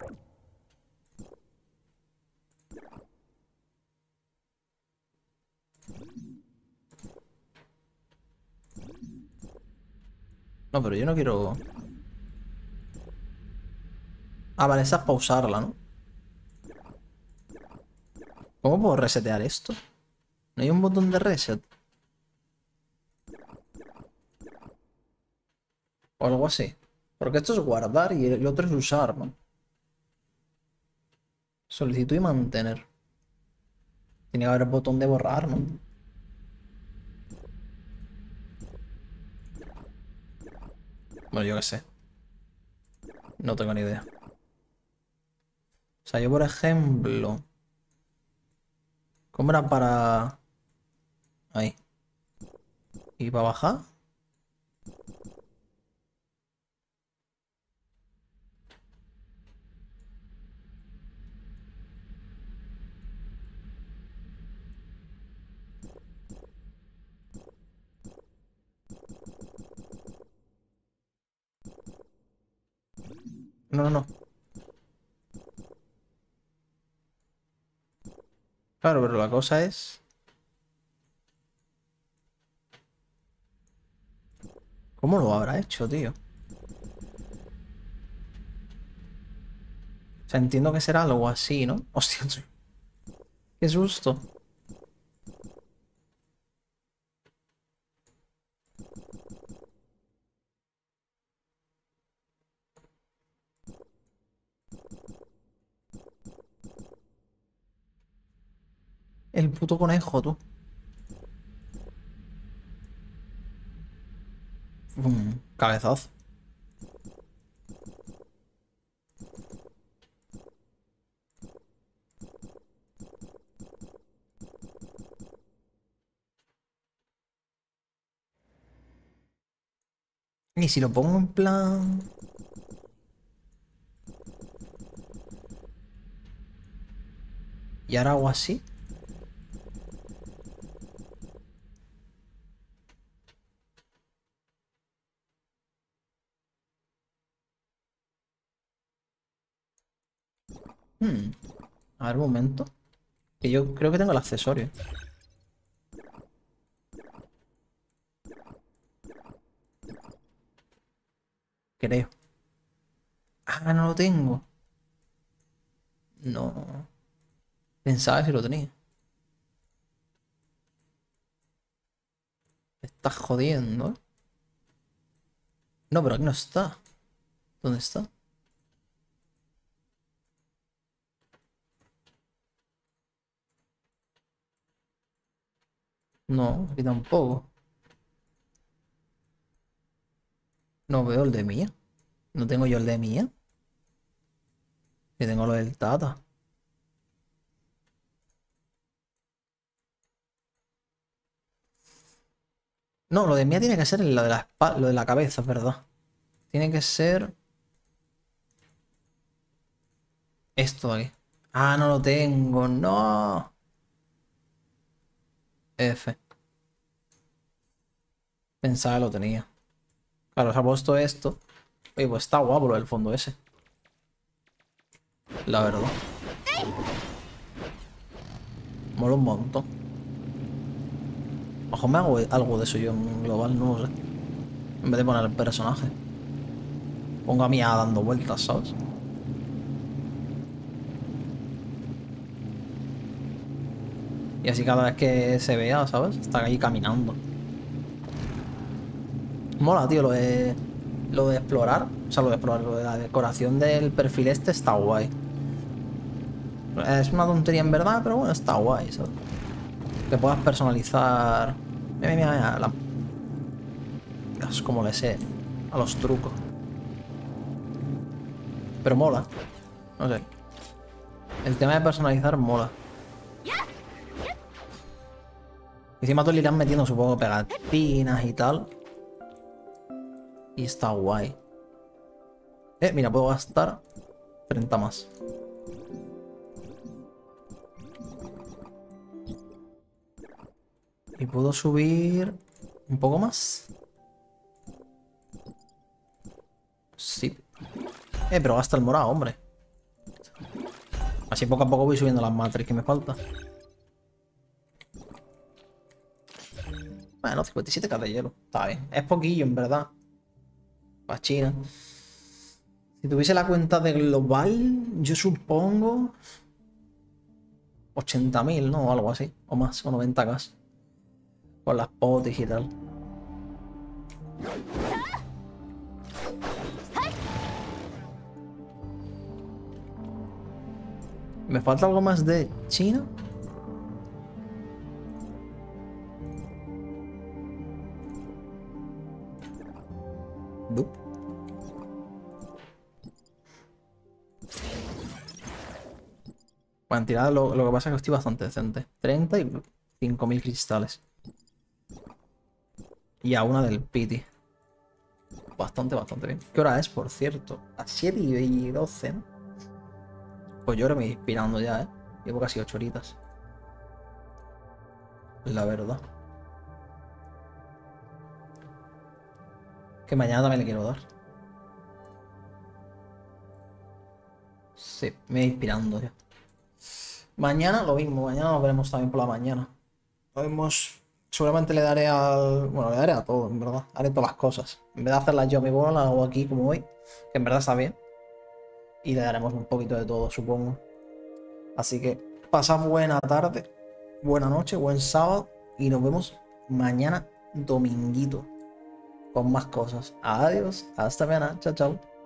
Speaker 1: No, pero yo no quiero... Ah, vale, esa es pausarla, ¿no? ¿Cómo puedo resetear esto? ¿No hay un botón de reset? O algo así. Porque esto es guardar y el otro es usar, ¿no? Solicitud y mantener. Tiene que haber el botón de borrar, ¿no? Bueno, yo qué sé. No tengo ni idea. O sea, yo por ejemplo... ¿Cómo era para...? Ahí. ¿Y para bajar? No, no, no. Claro, pero la cosa es... ¿Cómo lo habrá hecho, tío? O sea, entiendo que será algo así, ¿no? Hostia, tío. Qué susto. El puto conejo, tú. Bum, cabezazo. Y si lo pongo en plan... Y ahora hago así. Hmm. A ver, un momento. Que yo creo que tengo el accesorio. Creo. Ah, no lo tengo. No. Pensaba que lo tenía. Me estás jodiendo, ¿eh? No, pero aquí no está. ¿Dónde está? No, aquí tampoco. No veo el de mía. No tengo yo el de mía. Yo tengo lo del Tata. No, lo de mía tiene que ser lo de la espalda, lo de la cabeza, es verdad. Tiene que ser esto de aquí. Ah, no lo tengo, no. F. Pensaba que lo tenía. Claro, se ha puesto esto. Oye, pues está guapo lo del fondo ese. La verdad. Mola un montón. Ojo, me hago algo de eso yo en global, no lo sé. En vez de poner el personaje. Pongo a Mía dando vueltas, ¿sabes? Y así cada vez que se vea, ¿sabes? Está ahí caminando. Mola, tío, lo de... Lo de explorar. O sea, lo de explorar, lo de la decoración del perfil este está guay. Es una tontería en verdad, pero bueno, está guay, ¿sabes? Que puedas personalizar... Mira, mira, mira, la... Es como le sé a los trucos. Pero mola. No sé. El tema de personalizar mola. Encima todos le irán metiendo, supongo, pegatinas y tal. Y está guay. Eh, mira, puedo gastar treinta más. Y puedo subir un poco más. Sí. Eh, pero gasta el morado, hombre. Así poco a poco voy subiendo las matrix que me falta. Bueno, cincuenta y siete K de hielo. Está bien. Es poquillo, en verdad. Para China. Si tuviese la cuenta de global, yo supongo... ochenta mil, ¿no? O algo así. O más, o noventa K. Con las potis y tal. ¿Me falta algo más de China? Dup. Bueno, en tirada lo, lo que pasa es que estoy bastante decente. treinta y cinco mil cristales. Y a una del Pity. Bastante, bastante bien. ¿Qué hora es, por cierto? A siete y doce, ¿no? Pues yo ahora me voy inspirando ya, ¿eh? Llevo casi ocho horitas. La verdad. Que mañana también le quiero dar. Sí, me voy inspirando ya. Mañana lo mismo, mañana nos veremos también por la mañana. Lo vemos... Seguramente le daré al... Bueno, le daré a todo, en verdad. Haré todas las cosas. En vez de hacerlas yo a mi bola, las hago aquí como hoy. Que en verdad está bien. Y le daremos un poquito de todo, supongo. Así que pasad buena tarde, buena noche, buen sábado. Y nos vemos mañana dominguito. Con más cosas. Adiós. Hasta mañana. Chao, chao.